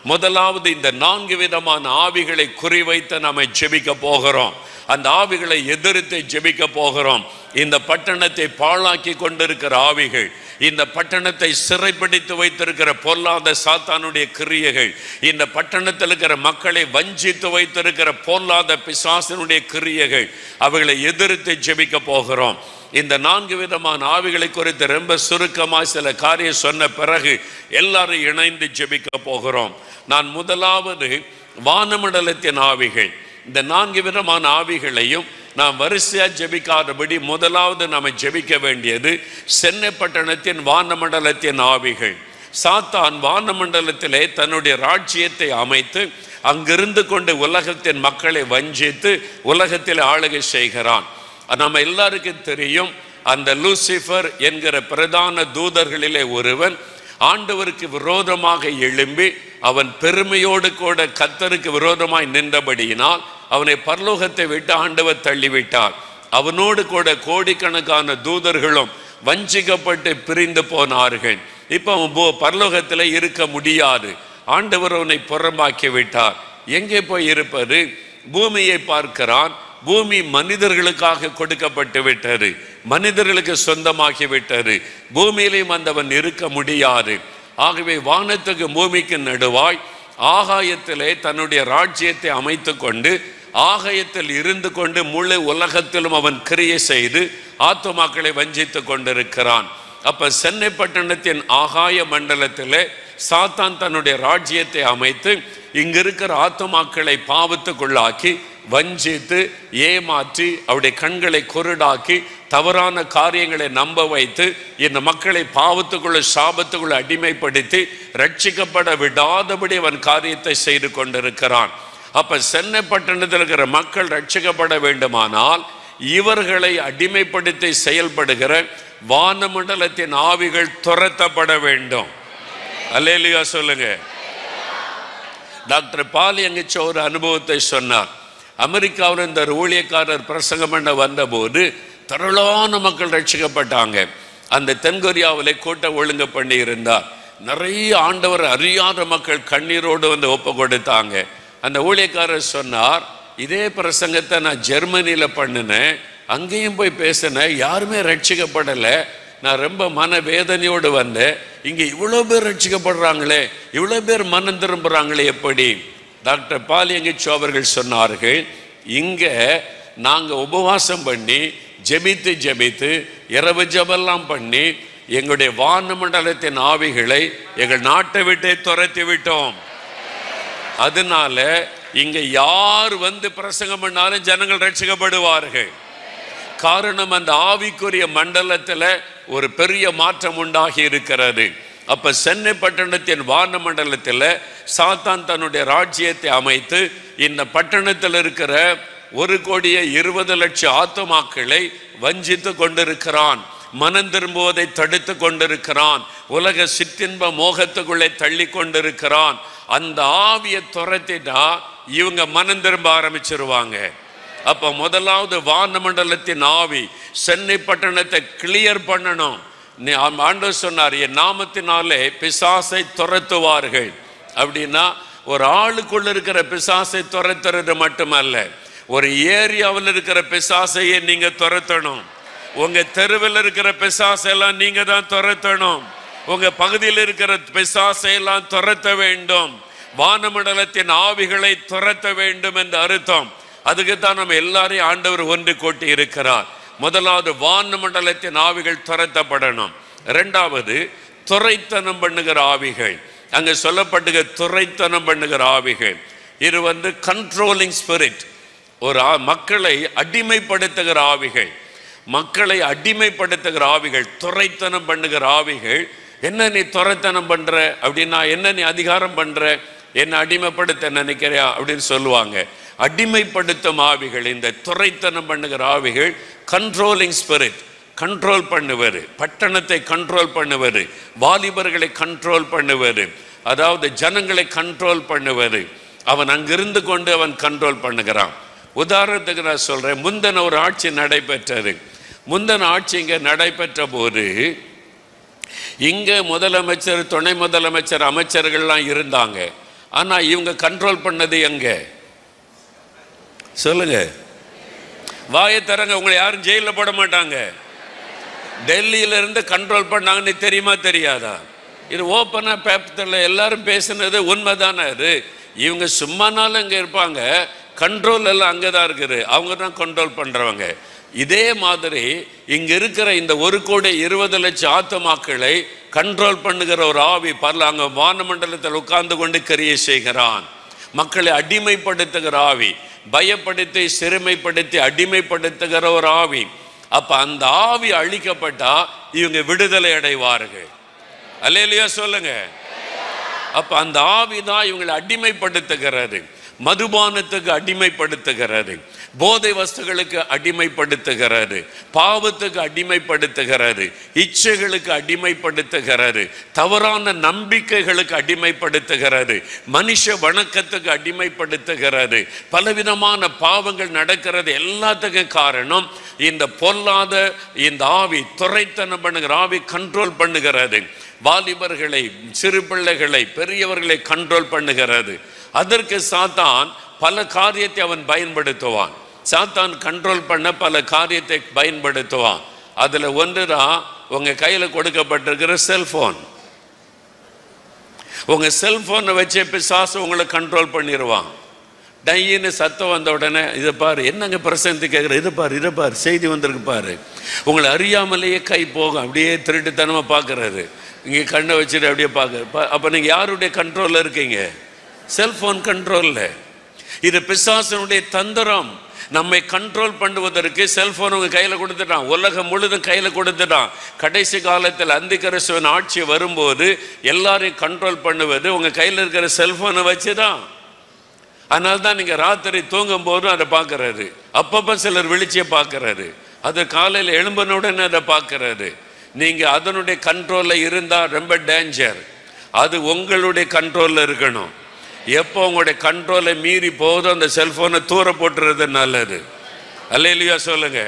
முதலாவது இந்த 4 விதமான ஆவிகளை குறிவைத்து நாம ஜெபிக்க போகிறோம். அந்த ஆவிகளை எதிர்த்து ஜெபிக்க போகிறோம். இந்த பட்டணத்தை பாழாக்கி கொண்டிருக்கிற ஆவிகள், இந்த பட்டணத்தை சிறைப்பிடித்து வைத்திருக்கிற பொல்லாத சாத்தானுடைய கிரியைகள், இந்த பட்டணத்தில் இருக்கிற மக்களை வஞ்சித்து வைத்திருக்கிற பொல்லாத பிசாசனுடைய கிரியைகள், அவைகளை எதிர்த்து ஜெபிக்க போகிறோம். இந்த 4 விதமான ஆவிகளை குறித்து ரொம்ப சுருக்கமாக சில காரியம் சொன்ன பிறகு எல்லாரும் இணைந்து ஜெபிக்க போகிறோம். நான் முதலாவது வானமண்டலத்தின் ஆவிகள், இந்த 4 விதமான ஆவிகளையும் நாம் வரிசையா ஜெபிக்காதபடி முதலாவது நாம் ஜெபிக்க வேண்டியது சென்னை பட்டணத்தின் வானமண்டலத்தின் ஆவிகள். சாத்தான் வானமண்டலத்திலே தன்னுடைய ராஜ்யத்தை அமைத்து அங்கிருந்து கொண்டு உலகத்தின் மக்களை வஞ்சித்து உலகத்தில் ஆளுகை செய்கிறான். நம்ம எல்லாருக்கும் தெரியும், அந்த லூசிஃபர் என்கிற பிரதான தூதர்களிலே ஒருவன் ஆண்டவருக்கு விரோதமாக எழும்பி அவன் பெருமையோடு கூட கர்த்தருக்கு விரோதமாய் நின்றபடியினால் அவனை பரலோகத்தை விட்டு ஆண்டவர் தள்ளிவிட்டார். அவனோடு கூட கோடிக்கணக்கான தூதர்களும் வஞ்சிக்கப்பட்டு பிரிந்து போனார்கள். இப்போ அவன் பரலோகத்தில் இருக்க முடியாது. ஆண்டவர் அவனை புறம்பாக்கி விட்டார். எங்கே போய் இருப்பது? பூமியை பார்க்கிறான். பூமி மனிதர்களுக்காக கொடுக்கப்பட்டு விட்டது, மனிதர்களுக்கு சொந்தமாகி விட்டது. பூமியிலையும் அந்தவன் இருக்க முடியாது. ஆகவே வானத்துக்கு பூமிக்கு நடுவாய் ஆகாயத்திலே தன்னுடைய ராஜ்யத்தை அமைத்து கொண்டு ஆகாயத்தில் இருந்து கொண்டு முழு உலகத்திலும் அவன் கிரியை செய்து ஆத்துமாக்களை வஞ்சித்து கொண்டிருக்கிறான். அப்ப சென்னை பட்டணத்தின் ஆகாய மண்டலத்திலே சாத்தான் தன்னுடைய ராஜ்யத்தை அமைத்து இங்க இருக்கிற ஆத்துமாக்களை பாவத்துக்குள்ளாக்கி வஞ்சித்து ஏமாற்றி அவருடைய கண்களை குருடாக்கி தவறான காரியங்களை நம்ப வைத்து இந்த மக்களை பாவத்துக்குள்ள சாபத்துக்குள்ள அடிமைப்படுத்தி ரட்சிக்கப்பட விடாதபடி அவன் காரியத்தை செய்து கொண்டிருக்கிறான். அப்ப சென்னை பட்டணத்தில் இருக்கிற மக்கள் ரட்சிக்கப்பட வேண்டுமானால் இவர்களை அடிமைப்படுத்தி செயல்படுகிற வானமண்டலத்தின் ஆவிகள் துரத்தப்பட வேண்டும். அல்லேலூயா சொல்லுங்க. டாக்டர் பால் எங்கச்ச ஒரு அனுபவத்தை சொன்னார். அமெரிக்காவில் இந்த ஊழியக்காரர் பிரசங்கம் பண்ண வந்தபோது திரளான மக்கள் ரட்சிக்கப்பட்டாங்க. அந்த தென்கொரியாவிலே கூட்டம் ஒழுங்கு பண்ணி இருந்தார். நிறைய ஆண்டவர் அறியாத மக்கள் கண்ணீரோடு வந்து ஒப்பு கொடுத்தாங்க. அந்த ஊழியக்காரர் சொன்னார், இதே பிரசங்கத்தை நான் ஜெர்மனியில் பண்ணினேன், அங்கேயும் போய் பேசினேன், யாருமே ரட்சிக்கப்படலை. நான் ரொம்ப மன வேதனையோடு வந்தேன். இங்கே இவ்வளோ பேர் ரட்சிக்கப்படுறாங்களே, இவ்வளோ பேர் மனம் திரும்புகிறாங்களே எப்படி? டாக்டர் பால் எங்கிச்சோ அவர்கள் சொன்னார்கள், இங்கே நாங்கள் உபவாசம் பண்ணி ஜெபித்து ஜெபித்து இரவு ஜெபெல்லாம் பண்ணி எங்களுடைய வானமண்டலத்தின் ஆவிகளை எங்கள் நாட்டை விட்டே துரத்தி விட்டோம். அதனால இங்க யார் வந்து பிரசங்கம் பண்ணாலும் ஜனங்கள் ரட்சிக்கப்படுவார்கள். காரணம், அந்த ஆவிக்குரிய மண்டலத்தில் ஒரு பெரிய மாற்றம் உண்டாகி இருக்கிறது. அப்ப சென்னை பட்டணத்தின் வான மண்டலத்தில் சாத்தான் தன்னுடைய ராஜ்யத்தை அமைத்து இந்த பட்டணத்தில் இருக்கிற 1,20,00,000 ஆத்துமாக்களை வஞ்சித்து கொண்டிருக்கிறான். மனம் திரும்புவதை தடுத்து கொண்டிருக்கிறான். உலக சிற்றின்ப மோகத்துக்குள்ளே தள்ளி கொண்டிருக்கிறான். அந்த ஆவியை துரத்திட்டா இவங்க மனம் திரும்ப ஆரம்பிச்சிருவாங்க. அப்ப முதலாவது வானமண்டலத்தின் ஆவி சென்னை பட்டணத்தை கிளியர் பண்ணணும். ஆண்டவர் சொன்னார், என் நாமத்தினாலே பிசாசை துரத்துவார்கள். அப்படின்னா ஒரு ஆளுக்குள்ள இருக்கிற பிசாசை துரத்துறது மட்டுமல்ல, ஒரு ஏரியாவில் இருக்கிற பிசாசையே நீங்க துரத்தணும். உங்க தெருவில் இருக்கிற பிசாசெல்லாம் நீங்க தான் துரத்தணும். உங்க பகுதியில் இருக்கிற பிசாசையெல்லாம் துரத்த வேண்டும். வானமண்டலத்தின் ஆவிகளை துரத்த வேண்டும் என்ற அர்த்தம். அதுக்குத்தான் நம்ம எல்லாரையும் ஆண்டவர் ஒன்று கூட்டி இருக்கிறார். முதலாவது வானமண்டலத்தின் ஆவிகள் துரத்தப்படணும். இரண்டாவது துரைத்தனம் பண்ணுகிற ஆவிகள். அங்க சொல்லப்பட்டுக துரைத்தனம் பண்ணுகிற ஆவிகள். இது கண்ட்ரோலிங் ஸ்பிரிட். ஒரு மக்களை அடிமைப்படுத்துகிற ஆவிகள், மக்களை அடிமைப்படுத்துகிற ஆவிகள், துரைத்தனம் பண்ணுகிற ஆவிகள். என்ன நீ துரைத்தனம் பண்ற அப்படின்னா, என்ன நீ அதிகாரம் பண்ற, என்ன அடிமைப்படுத்த நினைக்கிறியா அப்படின்னு சொல்லுவாங்க. அடிமைப்படுத்தும் ஆவிகள், இந்த துரைத்தனம் பண்ணுகிற ஆவிகள் கண்ட்ரோலிங் ஸ்பிரிட். கண்ட்ரோல் பண்ணுவது, பட்டணத்தை கண்ட்ரோல் பண்ணுவது, வாலிபர்களை கண்ட்ரோல் பண்ணுவது, அதாவது ஜனங்களை கண்ட்ரோல் பண்ணுவது. அவன் அங்கிருந்து கொண்டு அவன் கண்ட்ரோல் பண்ணுகிறான். உதாரணத்துக்கு நான் சொல்றேன், முந்தின ஒரு ஆட்சி நடைபெற்றது. முந்தின ஆட்சி இங்க நடைபெற்ற போது இங்க முதலமைச்சர், துணை முதலமைச்சர், அமைச்சர்கள்லாம் இருந்தாங்க. ஆனா இவங்க கண்ட்ரோல் பண்ணது எங்க சொல்லுங்க? வாயை தரங்க. உங்களை யாரும் ஜெயில போட மாட்டாங்க. டெல்லியில இருந்து கண்ட்ரோல் பண்ணாங்கன்னு தெரியுமா தெரியாதா? இது ஓப்பனா பேப்பர்ல எல்லாரும் பேசுனது உண்மைதானே. அது இவங்க சும்மானாலும் அங்க இருப்பாங்க, கண்ட்ரோல் எல்லாம் அங்கதான் இருக்குது. அவங்க தான் கண்ட்ரோல் பண்றவங்க. இதே மாதிரி இங்க இருக்கிற இந்த 1,20,00,000 ஆத்துமாக்களை கண்ட்ரோல் பண்ணுகிற ஒரு ஆவி பரல அங்க வானமண்டலத்தில் உட்கார்ந்து கொண்டு கிரியை செய்கிறான். மக்களை அடிமைப்படுத்துகிற ஆவி, பயப்படுத்தி சிறுமைப்படுத்தி அடிமைப்படுத்துகிற ஒரு ஆவி. அப்ப அந்த ஆவி அழிக்கப்பட்டா இவங்க விடுதலை அடைவார்கள். அல்லேலூயா சொல்லுங்க. அப்ப அந்த ஆவி தான் இவங்களை அடிமைப்படுத்துகிறது. மதுபானத்துக்கு அடிமைப்படுத்துகிறது, போதை வஸ்துகளுக்கு அடிமைப்படுத்துகிறது, பாவத்துக்கு அடிமைப்படுத்துகிறது, இச்சைகளுக்கு அடிமைப்படுத்துகிறது, தவறான நம்பிக்கைகளுக்கு அடிமைப்படுத்துகிறது, மனுஷ வணக்கத்துக்கு அடிமைப்படுத்துகிறது, பலவிதமான பாவங்கள் நடக்கிறது. எல்லாத்துக்கும் காரணம் இந்த பொல்லாத இந்த ஆவி, துரைத்தனம் பண்ணுகிற ஆவி கண்ட்ரோல் பண்ணுகிறது. வாலிபர்களை, சிறு பிள்ளைகளை, பெரியவர்களை கண்ட்ரோல் பண்ணுகிறது. அதற்கு சாத்தான் பல காரியத்தை அவன் பயன்படுத்துவான். சாத்தான் கண்ட்ரோல் பண்ண பல காரியத்தை பயன்படுத்துவான். அதுல ஒன்றுதான் உங்க கையில கொடுக்கப்பட்டிருக்கிற செல்போன். உங்க செல்போனை வச்சே பிசாசு உங்களை கண்ட்ரோல் பண்ணிடுவான். டையின்னு சத்தம் வந்த உடனே இதை பாரு, என்னங்க பிரசந்தி கேட்குற, இதை பாரு இதை பாரு, செய்தி வந்திருக்கு பாரு. உங்களை அறியாமலேயே கை போகும், அப்படியே திருட்டுத்தனமா பார்க்கறது. இங்கே கண்ணை வச்சுட்டு அப்படியே பார்க்க. அப்போ நீங்கள் யாருடைய கண்ட்ரோலில் இருக்கீங்க? செல்போன் கண்ட்ரோலில். இது பிசாசனுடைய தந்திரம். நம்மை கண்ட்ரோல் பண்ணுவதற்கு செல்போன் உங்கள் கையில் கொடுத்துட்டான். உலகம் முழுதும் கையில் கொடுத்துட்டான். கடைசி காலத்தில் அந்திகிறிஸ்துவின் ஆட்சி வரும்போது எல்லாரையும் கண்ட்ரோல் பண்ணுவது உங்கள் கையில் இருக்கிற செல்போனை வச்சு தான். அதனால தான் நீங்கள் ராத்திரி தூங்கும் போதும் அதை பார்க்கறது. அப்பப்போ சிலர் வெளிச்சியை பார்க்கறது. அது காலையில் எழும்பினுடன் அதை பார்க்கறது. நீங்க அதனுடைய கண்ட்ரோல்ல இருந்தா ரொம்ப டேஞ்சர். அது உங்களுடைய கண்ட்ரோல்ல இருக்கணும். எப்போ உங்களுடைய கண்ட்ரோலை மீறி போதும் அந்த செல்போனை தூர போட்டுறது நல்லது. அல்லேலூயா சொல்லுங்க.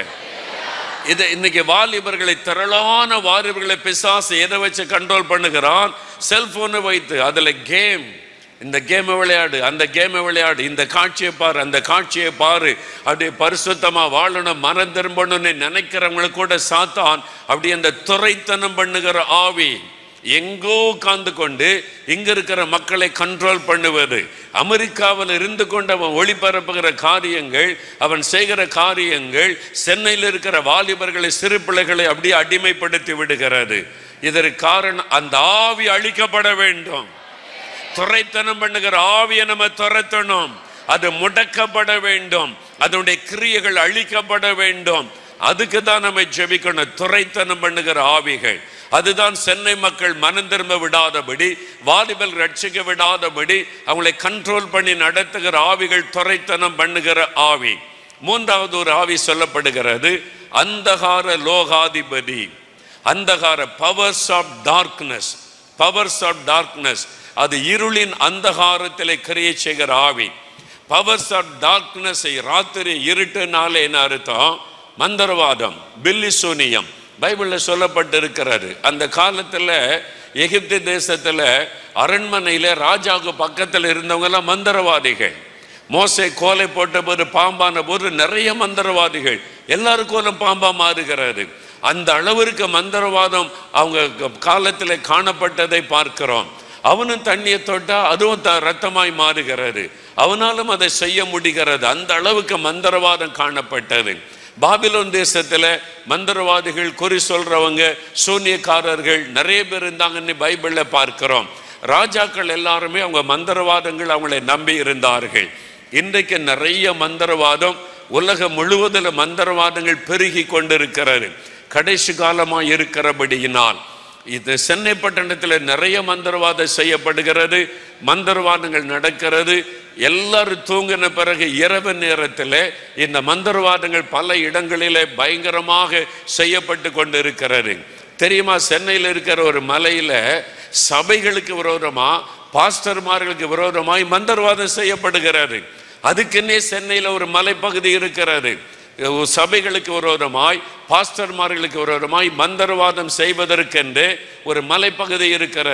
இது இன்னைக்கு வாலிபர்களை, திரளான வாலிபர்களை பிசாசு எதை வச்சு கண்ட்ரோல் பண்ணுகிறான்? செல்போனை வைத்து. அதுல கேம், இந்த கேமை விளையாடு, அந்த கேமை விளையாடு, இந்த காட்சியை பாரு, அந்த காட்சியை பாரு, அப்படி பரிசுத்தமா வாழணும், மனம் திரும்பணும்னு நினைக்கிறவங்களுக்கு கூட சாத்தான் அப்படி அந்த துரைத்தனம் பண்ணுகிற ஆவி எங்கோ உட்கார்ந்து கொண்டு இங்க இருக்கிற மக்களை கண்ட்ரோல் பண்ணுவது. அமெரிக்காவில் இருந்து கொண்டு அவன் ஒளிபரப்புகிற காரியங்கள், அவன் செய்கிற காரியங்கள் சென்னையில் இருக்கிற வாலிபர்களை, சிறு பிள்ளைகளை அப்படியே அடிமைப்படுத்தி விடுகிறது. இதற்கு காரணம் அந்த ஆவி அழிக்கப்பட வேண்டும். துரைத்தனம் பண்ணுகிற ஆவியை நம்ம துரத்தணும். அது முடக்கப்பட வேண்டும். அதனுடைய கிரியைகள் அழிக்கப்பட வேண்டும். அதுக்கு தான் நம்ம ஜெபிக்கணும். துரைத்தனம் பண்ணுகிற ஆவிகள், அதுதான் சென்னை மக்கள் மனம் திரும்ப விடாதபடி, வாலிபல் ரட்சிக்க விடாதபடி அவங்களை கண்ட்ரோல் பண்ணி நடத்துகிற ஆவிகள், துரைத்தனம் பண்ணுகிற ஆவி. மூன்றாவது ஒரு ஆவி சொல்லப்படுகிறது, அந்தகார லோகாதிபதி. அந்தகார, powers of darkness. Powers of darkness, அது இருளின் அந்தகாரத்திலே கிரியை செய்கிற ஆவி. பவர்ஸ் ஆஃப் டார்க்னஸ், ராத்திரி இருட்டுனாலே என்ன அர்த்தம்? மந்திரவாதம், பில்லிசூனியம் பைபிள்ல சொல்லப்பட்டிருக்கிறது. அந்த காலத்துல எகிப்து தேசத்துல அரண்மனையில ராஜாவுக்கு பக்கத்தில் இருந்தவங்க எல்லாம் மந்திரவாதிகள். மோசே கோலை போட்ட போது, பாம்பான போது நிறைய மந்திரவாதிகள், எல்லாருக்கும் பாம்பா மாறுகிறது. அந்த அளவிற்கு மந்திரவாதம் அவங்க காலத்தில் காணப்பட்டதை பார்க்கிறோம். அவனும் தண்ணியை தொட்டா அதுவும் ரத்தமாய் மாறுகிறது. அவனாலும் அதை செய்ய முடிகிறது. அந்த அளவுக்கு மந்திரவாதம் காணப்பட்டது. பாபிலோன் தேசத்துல மந்திரவாதிகள், குறி சொல்றவங்க, சூனியக்காரர்கள் நிறைய பேர் இருந்தாங்கன்னு பைபிள்ல பார்க்கிறோம். ராஜாக்கள் எல்லாருமே அவங்க மந்திரவாதங்கள் அவங்களை நம்பி இருந்தார்கள். இன்றைக்கு நிறைய மந்திரவாதம், உலகம் முழுவதில் மந்திரவாதங்கள் பெருகி கொண்டிருக்கிறது. கடைசி காலமாக இருக்கிறபடியினால் இது சென்னை பட்டணத்தில் நிறைய மந்திரவாதம் செய்யப்படுகிறது, மந்திரவாதங்கள் நடக்கிறது. எல்லாரும் தூங்கின பிறகு இரவு நேரத்தில் இந்த மந்திரவாதங்கள் பல இடங்களிலே பயங்கரமாக செய்யப்பட்டு கொண்டு இருக்கிறது. தெரியுமா, சென்னையில் இருக்கிற ஒரு மலையில சபைகளுக்கு விரோதமா, பாஸ்டர்மார்களுக்கு விரோதமாய் மந்திரவாதம் செய்யப்படுகிறது. அதுக்குன்னே சென்னையில் ஒரு மலைப்பகுதி இருக்கிறது. சபைகளுக்கு விரோதமாய், பாஸ்டர்மார்களுக்கு விரோதமாய் மந்திரவாதம் செய்வதற்கென்று ஒரு மலைப்பகுதி இருக்கிறது.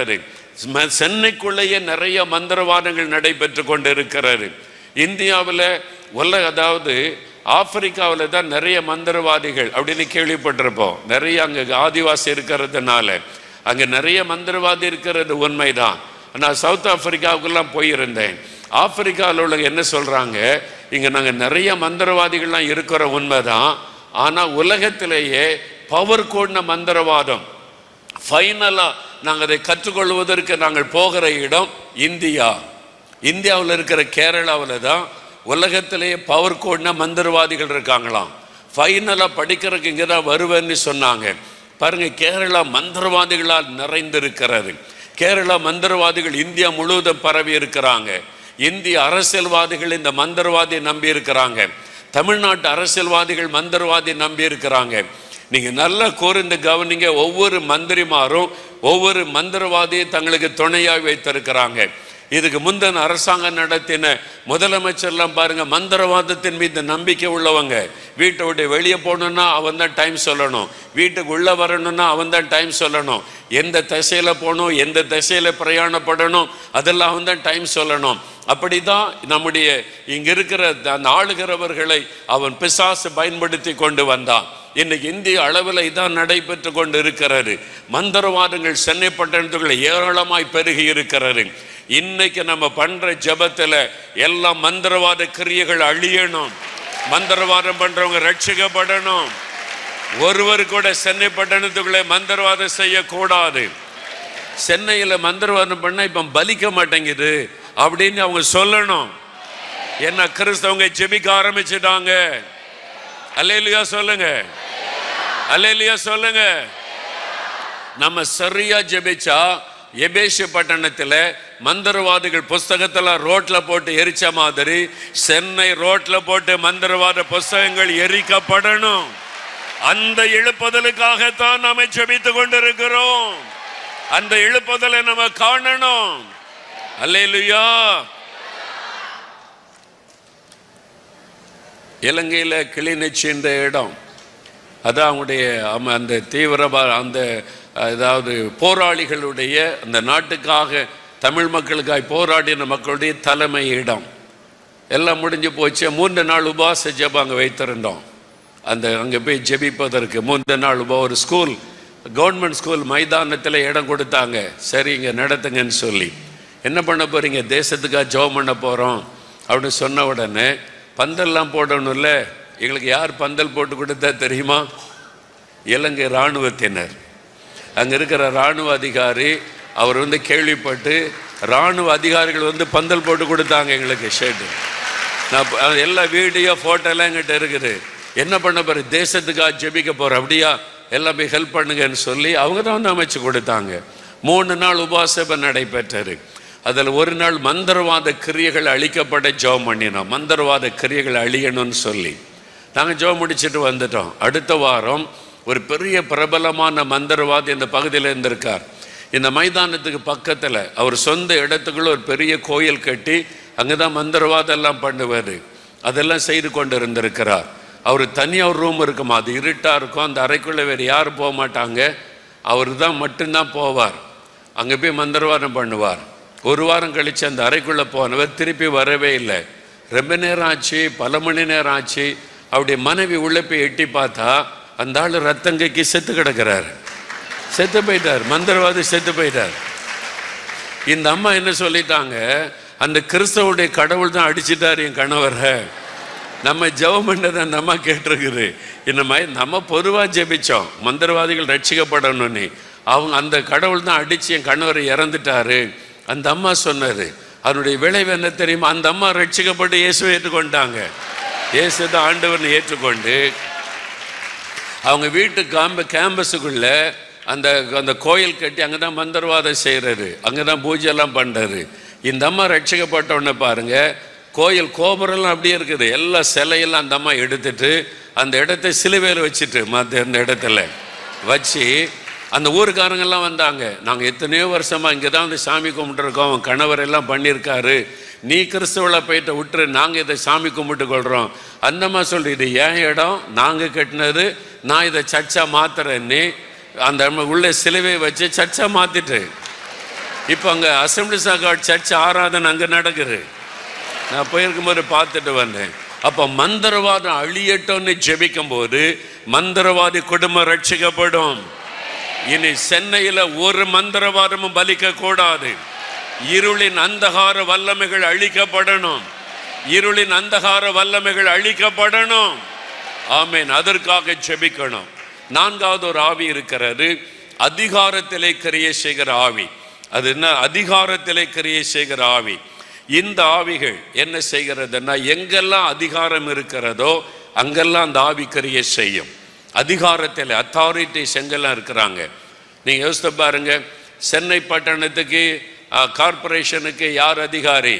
சென்னைக்குள்ளேயே நிறைய மந்திரவாதங்கள் நடைபெற்று கொண்டு இருக்கிறாரு. இந்தியாவில் அதாவது ஆப்பிரிக்காவில் தான் நிறைய மந்திரவாதிகள் அப்படின்னு கேள்விப்பட்டிருப்போம். நிறைய அங்கே ஆதிவாசி இருக்கிறதுனால அங்கே நிறைய மந்திரவாதி இருக்கிறது உண்மைதான். நான் சவுத் ஆப்பிரிக்காவுக்கெல்லாம் போயிருந்தேன். ஆப்பிரிக்காவில் உள்ள என்ன சொல்கிறாங்க, இங்கே நாங்கள் நிறைய மந்திரவாதிகள்லாம் இருக்கிற உண்மைதான். ஆனால் உலகத்திலேயே பவர் கூடின மந்திரவாதம் ஃபைனலாக நாங்கள் அதை கற்றுக்கொள்வதற்கு நாங்கள் போகிற இடம் இந்தியா. இந்தியாவில் இருக்கிற கேரளாவில் தான் உலகத்திலேயே பவர் கூடின மந்திரவாதிகள் இருக்காங்களாம். ஃபைனலாக படிக்கிறதுக்கு இங்கே தான் வருவேன்னு சொன்னாங்க. பாருங்கள், கேரளா மந்திரவாதிகளால் நிறைந்திருக்கிறது. கேரளா மந்திரவாதிகள் இந்தியா முழுவதும் பரவி இருக்கிறாங்க. இந்திய அரசியல்வாதிகள் இந்த மந்திரவாதியை நம்பி இருக்கிறாங்க. தமிழ்நாட்டு அரசியல்வாதிகள் மந்திரவாதி நம்பி இருக்கிறாங்க. நீங்க நல்லா கூர்ந்து கவனிங்க, ஒவ்வொரு மந்திரிமாரும் ஒவ்வொரு மந்திரவாதியை தங்களுக்கு துணையாக வைத்திருக்கிறாங்க. இதுக்கு முந்தின அரசாங்கம் நடத்தின முதலமைச்சர்லாம் பாருங்க, மந்திரவாதத்தின் மீது நம்பிக்கை உள்ளவங்க. வீட்டை விட்டு வெளியே போகணுன்னா அவன் தான் டைம் சொல்லணும், வீட்டுக்கு உள்ள வரணும்னா அவன் தான் டைம் சொல்லணும், எந்த திசையில போகணும் எந்த திசையில பிரயாணப்படணும் அதெல்லாம் அவன் தான் டைம் சொல்லணும். அப்படிதான் நம்முடைய இங்க இருக்கிற அந்த ஆளுகிறவர்களை அவன் பிசாசு பயன்படுத்தி கொண்டு வந்தான். இன்னைக்கு இந்திய அளவில் இதான் நடைபெற்று கொண்டு இருக்கிறது. மந்திரவாதங்கள் சென்னை பட்டணத்துக்குள்ள ஏராளமாய் பெருகி இருக்கிறது. இன்னைக்கு நம்ம பண்ற ஜபத்துல எல்லாம் மந்திரவாத கிரியைகள் அழியணும், மந்திரவாதம் பண்றவங்க ரட்சிக்கப்படணும். ஒருவர் கூட சென்னை பட்டணத்துக்குள்ளே மந்திரவாதம் செய்யக்கூடாது. சென்னையில மந்திரவாதம் பண்ண இப்ப பலிக்க மாட்டேங்குது அப்படின்னு அவங்க சொல்லணும். என்ன கிறிஸ்தவங்க ஜெபிக்க ஆரம்பிச்சுட்டாங்க. அல்லேலூயா சொல்லுங்க, அல்லேலூயா சொல்லுங்க. நம்ம சரியா ஜெபிச்சா எபேசு பட்டணத்துல மந்திரவாதிகள் புஸ்தகத்துல ரோட்ல போட்டு எரிச்ச மாதிரி சென்னை ரோட்ல போட்டு மந்திரவாத புஸ்தகங்கள் எரிக்கப்படணும். அந்த எழுப்புதலுக்காகத்தான் நாம ஜெபித்து கொண்டிருக்கிறோம். அந்த எழுப்புதலை நம்ம காணணும். அல்லேலூயா. இலங்கையில கிளிநொச்சி என்ற இடம், அதான் அவங்களுடைய அந்த தீவிரவாத அந்த அதாவது போராளிகளுடைய அந்த நாட்டுக்காக தமிழ் மக்களுக்காக போராடின மக்களுடைய தலைமை இடம். எல்லாம் முடிஞ்சு போச்சு. 3 நாள் உபவாச ஜெபம் அங்கே வைத்திருந்தோம். அங்கே போய் ஜெபிப்பதற்கு 3 நாள் ஒரு ஸ்கூல், கவர்மெண்ட் ஸ்கூல் மைதானத்தில் இடம் கொடுத்தாங்க. சரி இங்கே நடத்துங்கன்னு சொல்லி, என்ன பண்ண போறீங்க, தேசத்துக்காக ஜெபம் பண்ண போகிறோம் அப்படின்னு சொன்ன உடனே பந்தல்லாம் போடணும்ல. எங்களுக்கு யார் பந்தல் போட்டு கொடுத்தா தெரியுமா? இலங்கை இராணுவத்தினர். அங்கே இருக்கிற இராணுவ அதிகாரி அவர் கேள்விப்பட்டு இராணுவ அதிகாரிகள் பந்தல் போட்டு கொடுத்தாங்க எங்களுக்கு ஷர்ட்டு. நான் எல்லா வீடியோ ஃபோட்டோலாம் எங்கிட்ட இருக்குது. என்ன பண்ண போகிற, தேசத்துக்காக ஜெபிக்க போகிறோம், அப்படியா எல்லாம் போய் ஹெல்ப் பண்ணுங்கன்னு சொல்லி அவங்க தான் அமைச்சு கொடுத்தாங்க. 3 நாள் உபவாசம் நடைபெற்றது. அதில் ஒரு நாள் மந்திரவாத கிரியைகள் அழிக்கப்பட ஜெபம் பண்ணினோம். மந்திரவாத கிரியைகள் அழியணும்னு சொல்லி நாங்கள் ஜெபம் முடிச்சுட்டு வந்துட்டோம். அடுத்த வாரம் ஒரு பெரிய பிரபலமான மந்திரவாதி இந்த பகுதியில் இருந்திருக்கார். இந்த மைதானத்துக்கு பக்கத்தில் அவர் சொந்த இடத்துக்குள்ள ஒரு பெரிய கோயில் கட்டி அங்கே தான் மந்திரவாதம் எல்லாம் பண்ணுவார். அதெல்லாம் செய்து கொண்டு இருந்திருக்கிறார். அவர் தனியாக ஒரு ரூம் இருக்குமா, அது இருட்டாக இருக்கும். அந்த அறைக்குள்ளே வேறு யாரும் போக மாட்டாங்க, அவர் தான் மட்டும்தான் போவார். அங்கே போய் மந்திரவாதம் பண்ணுவார். 1 வாரம் கழித்து அந்த அறைக்குள்ளே போனவர் திருப்பி வரவே இல்லை. ரொம்ப நேரம் ஆச்சு, பல மணி நேரம் ஆச்சு. அவருடைய மனைவி உள்ளே போய் எட்டி பார்த்தா அந்த ஆள் ரத்தங்கைக்கு செத்து கிடக்கிறார். செத்து போயிட்டார், மந்திரவாதி செத்து போயிட்டார். இந்த அம்மா என்ன சொல்லிட்டாங்க, அந்த கிறிஸ்தவுடைய கடவுள் தான் அடிச்சிட்டார் என் கணவரை. நம்ம ஜெபம் பண்ணதை அந்த அம்மா கேட்டிருக்குது. இந்த மாதிரி நம்ம பொதுவாக ஜெபிச்சோம் மந்திரவாதிகள் ரட்சிக்கப்படணும்னு, அவங்க அந்த கடவுள் தான் அடித்து என் கணவரை இறந்துட்டாரு. அந்த அம்மா சொன்னார். அதனுடைய விளைவு என்ன தெரியுமா? அந்த அம்மா ரட்சிக்கப்பட்டு இயேசுவை ஏற்றுக்கொண்டாங்க. இயேசு தான் ஆண்டவர்னு ஏற்றுக்கொண்டு அவங்க வீட்டு கேம்பஸுக்குள்ள அந்த அந்த கோயில் கட்டி அங்கே தான் மந்திரவாதம் செய்கிறது, அங்கே தான் பூஜைலாம் பண்ணுறது. இந்த அம்மா ரட்சிக்கப்பட்டவொன்னே பாருங்க, கோயில் கோபுரம்லாம் அப்படியே இருக்குது. எல்லா சிலையெல்லாம் அந்த அம்மா எடுத்துட்டு அந்த இடத்த சிலுவையில் வச்சுட்டு அந்த இடத்துல வச்சு அந்த ஊருக்காரங்கெல்லாம் வந்தாங்க. நாங்கள் எத்தனையோ வருஷமாக இங்கே தான் சாமி கும்பிட்டுருக்கோம், அவன் கணவர் எல்லாம் பண்ணியிருக்காரு, நீ கிறிஸ்தவளை போயிட்ட விட்டுரு, நாங்கள் இதை சாமி கும்பிட்டு கொள்கிறோம். அந்தம்மா சொல்லி, இது ஏன் இடம், நாங்கள் கட்டினது, நான் இதை சர்ச்சா மாத்துறேன்னு அந்த உள்ளே சிலுவை வச்சு சர்ச்சா மாற்றிட்டு இப்போ அங்கே அசம்பிளிஸ் ஆஃப் காட் சர்ச் ஆராதனை அங்கே நடக்குது. நான் போயிருக்கும்போது பார்த்துட்டு வந்தேன். அப்போ மந்திரவாதம் அழியட்டும்னு ஜெபிக்கும் போது மந்திரவாதி குடும்பம் ரட்சிக்கப்படும். இனி சென்னையில் ஒரு மந்திரவாதமும் பலிக்க கூடாது. இருளின் அந்தகார வல்லமைகள் அழிக்கப்படணும். இருளின் அந்தகார வல்லமைகள் அழிக்கப்படணும். ஆமென். அதற்காக ஜெபிக்கணும். நான்காவது ஒரு ஆவி இருக்கிறது, அதிகாரத்திலே கிரியை செய்கிற ஆவி. அது என்ன? அதிகாரத்திலே கிரியை செய்கிற ஆவி. இந்த ஆவிகள் என்ன செய்கிறதுன்னா, எங்கெல்லாம் அதிகாரம் இருக்கிறதோ அங்கெல்லாம் அந்த ஆவி கிரியை செய்யும். அதிகாரத்தில் அத்தாரிட்டிஸ் எங்கெல்லாம் இருக்கிறாங்க நீங்க யோசித்து பாருங்க. சென்னை பட்டணத்துக்கு கார்பரேஷனுக்கு யார் அதிகாரி?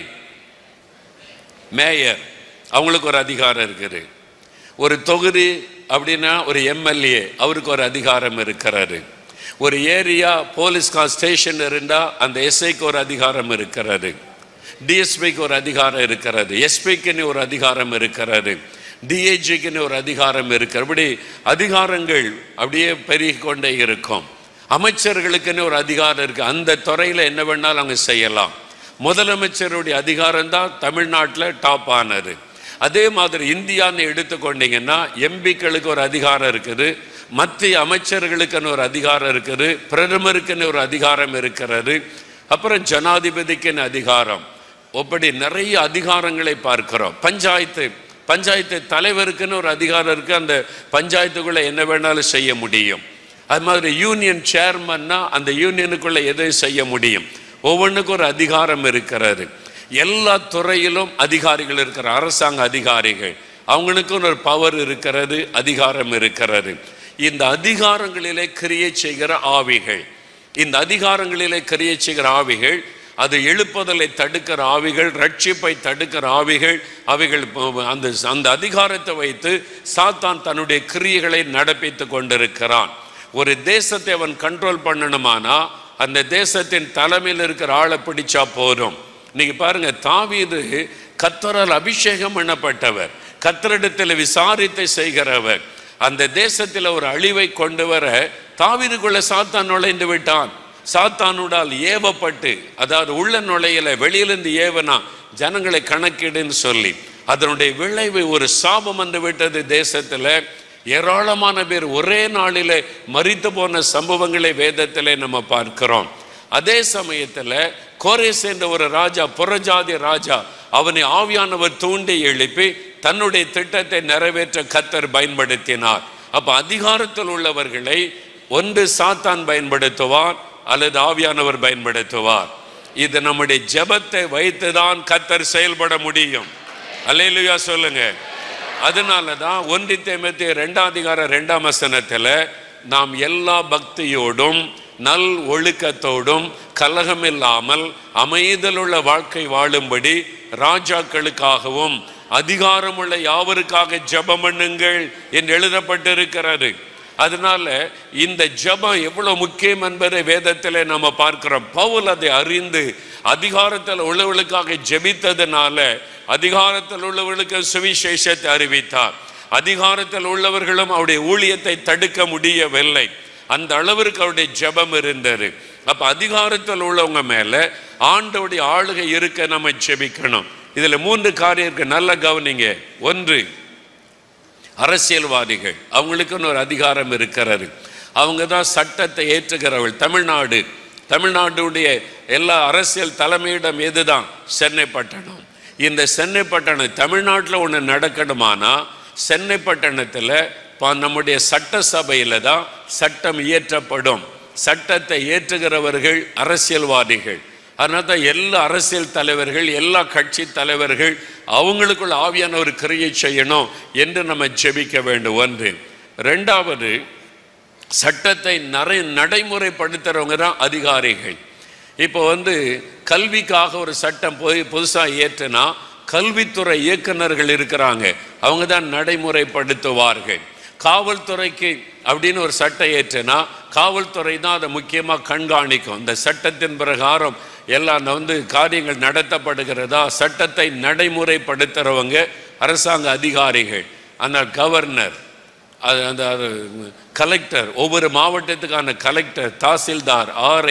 மேயர். அவங்களுக்கு ஒரு அதிகாரம் இருக்குது. ஒரு தொகுதி அப்படின்னா ஒரு எம்எல்ஏ, அவருக்கு ஒரு அதிகாரம் இருக்கிறது. ஒரு ஏரியா போலீஸ் ஸ்டேஷன் இருந்தால் அந்த எஸ்ஐக்கு ஒரு அதிகாரம் இருக்கிறது. டிஎஸ்பிக்கு ஒரு அதிகாரம் இருக்கிறது. எஸ்பிக்குன்னு ஒரு அதிகாரம் இருக்கிறது. டிஏஜிக்குன்னு ஒரு அதிகாரம் இருக்கிறது. அப்படி அதிகாரங்கள் அப்படியே பெருகி கொண்டே இருக்கும். அமைச்சர்களுக்குன்னு ஒரு அதிகாரம் இருக்கு. அந்த துறையில் என்ன வேணாலும் அவங்க செய்யலாம். முதலமைச்சருடைய அதிகாரம் தான் தமிழ்நாட்டில் டாப் ஆனது. அதே மாதிரி இந்தியான்னு எடுத்துக்கொண்டீங்கன்னா எம்பிக்களுக்கு ஒரு அதிகாரம் இருக்குது, மத்திய அமைச்சர்களுக்குன்னு ஒரு அதிகாரம் இருக்குது, பிரதமருக்குன்னு ஒரு அதிகாரம் இருக்கிறது, அப்புறம் ஜனாதிபதிக்குன்னு அதிகாரம். அப்படி நிறைய அதிகாரங்களை பார்க்கிறோம். பஞ்சாயத்து தலைவருக்குன்னு ஒரு அதிகாரம் இருக்கு. அந்த பஞ்சாயத்துக்குள்ள என்ன வேணாலும் செய்ய முடியும். அது மாதிரி யூனியன் சேர்மன்னா அந்த யூனியனுக்குள்ள எதையும் செய்ய முடியும். ஒவ்வொன்றுக்கும் ஒரு அதிகாரம் இருக்கிறது. எல்லா துறையிலும் அதிகாரிகள் இருக்கிற அரசாங்க அதிகாரிகள், அவங்களுக்கும் ஒரு பவர் இருக்கிறது, அதிகாரம் இருக்கிறது. இந்த அதிகாரங்களிலே கிரியை செய்கிற ஆவிகள், இந்த அதிகாரங்களிலே கிரியை செய்கிற ஆவிகள், அது எழுப்புதலை தடுக்கிற ஆவிகள், ரட்சிப்பை தடுக்கிற ஆவிகள், அவைகள் அந்த அதிகாரத்தை வைத்து சாத்தான் தன்னுடைய கிரியைகளை நடப்பித்து கொண்டிருக்கிறான். ஒரு தேசத்தை அவன் கண்ட்ரோல் பண்ணணுமானா அந்த தேசத்தின் தலைமையில் இருக்கிற ஆளை பிடிச்சா போதும். நீங்க பாருங்க, தாவீது கர்த்தரால் அபிஷேகம் பண்ணப்பட்டவர், கர்த்தரிடத்தில் விசாரித்தை செய்கிறவர். அந்த தேசத்தில் ஒரு அழிவை கொண்டு வர தாவீதுக்குள்ள சாத்தான் நுழைந்து விட்டான். சாத்தானுடால் ஏவப்பட்டு, அதாவது உள்ள நுழையில வெளியிலிருந்து ஏவனா ஜனங்களை கணக்கிடுன்னு சொல்லி அதனுடைய விளைவு ஒரு சாபம் வந்து விட்டது. தேசத்தில் ஏராளமான பேர் ஒரே நாளிலே மரித்து போன சம்பவங்களை வேதத்திலே நம்ம பார்க்கிறோம். அதே சமயத்தில் கோரேஸ் என்ற ஒரு ராஜா, புறஜாதி ராஜா, அவனை ஆவியானவர் தூண்டி எழுப்பி தன்னுடைய திட்டத்தை நிறைவேற்ற கர்த்தர் பயன்படுத்தினார். அப்ப அதிகாரத்தில் உள்ளவர்களை ஒன்று சாத்தான் பயன்படுத்துவார் அல்லது ஆவியானவர் பயன்படுத்துவார். இது நம்முடைய ஜெபத்தை வைத்துதான் கர்த்தர் செயல்பட முடியும். அல்லேலூயா சொல்லுங்க. அதனாலதான் 1 தீமோத்தேயு 2:2 நாம் எல்லா பக்தியோடும் நல் ஒழுக்கத்தோடும் கலகமில்லாமல் அமைதலுள்ள வாழ்க்கை வாழும்படி ராஜாக்களுக்காகவும் அதிகாரமுள்ள யாவருக்காக ஜெபம் பண்ணுங்கள் என்று எழுதப்பட்டிருக்கிறது. அதனால இந்த ஜெபம் எவ்வளவு முக்கியம் என்பதை வேதத்திலே நம்ம பார்க்கிறோம். பவுல் அதை அறிந்து அதிகாரத்தில் உள்ளவர்களுக்காக ஜெபித்ததுனால அதிகாரத்தில் உள்ளவர்களுக்கு சுவிசேஷத்தை அறிவித்தார். அதிகாரத்தில் உள்ளவர்களும் அவருடைய ஊழியத்தை தடுக்க முடியவில்லை. அந்த அளவிற்கு அவருடைய ஜெபம் இருந்தது. அப்ப அதிகாரத்தில் உள்ளவங்க மேல ஆண்டவருடைய ஆளுகை இருக்க நம்ம ஜெபிக்கணும். இதுல 3 காரியம் இருக்கு, நல்ல கவனிங்க. 1, அரசியல்வாதிகள், அவங்களுக்குன்னு ஒரு அதிகாரம் இருக்கிறது. அவங்க தான் சட்டத்தை ஏற்றுகிறவர்கள். தமிழ்நாடுடைய எல்லா அரசியல் தலைமையிடம் எதுதான்? சென்னை பட்டணம். இந்த சென்னை பட்டணம் தமிழ்நாட்டில் ஒன்று நடக்கணுமானா சென்னை பட்டணத்தில் நம்முடைய சட்டசபையில் தான் சட்டம் இயற்றப்படும். சட்டத்தை ஏற்றுகிறவர்கள் அரசியல்வாதிகள். அதனால தான் எல்லா அரசியல் தலைவர்கள், எல்லா கட்சி தலைவர்கள் அவங்களுக்குள்ள ஆவியான ஒரு கிரியை செய்யணும் என்று நம்ம ஜெபிக்க வேண்டும். 1. 2வது, சட்டத்தை நடைமுறைப்படுத்துறவங்க தான் அதிகாரிகள். இப்போ கல்விக்காக ஒரு சட்டம் புதுசாக ஏற்றுனா கல்வித்துறை இயக்குநர்கள் இருக்கிறாங்க, அவங்க தான் நடைமுறைப்படுத்துவார்கள். காவல்துறைக்கு அப்படின்னு ஒரு சட்டம் ஏற்றுனா காவல்துறை தான் அதை முக்கியமாக கண்காணிக்கும். இந்த சட்டத்தின் பிரகாரம் எல்லாம் காரியங்கள் நடத்தப்படுகிறதா, சட்டத்தை நடைமுறைப்படுத்துகிறவங்க அரசாங்க அதிகாரிகள். ஆனால் கவர்னர், அந்த கலெக்டர், ஒவ்வொரு மாவட்டத்துக்கான கலெக்டர், தாசில்தார், ஆர்ஐ,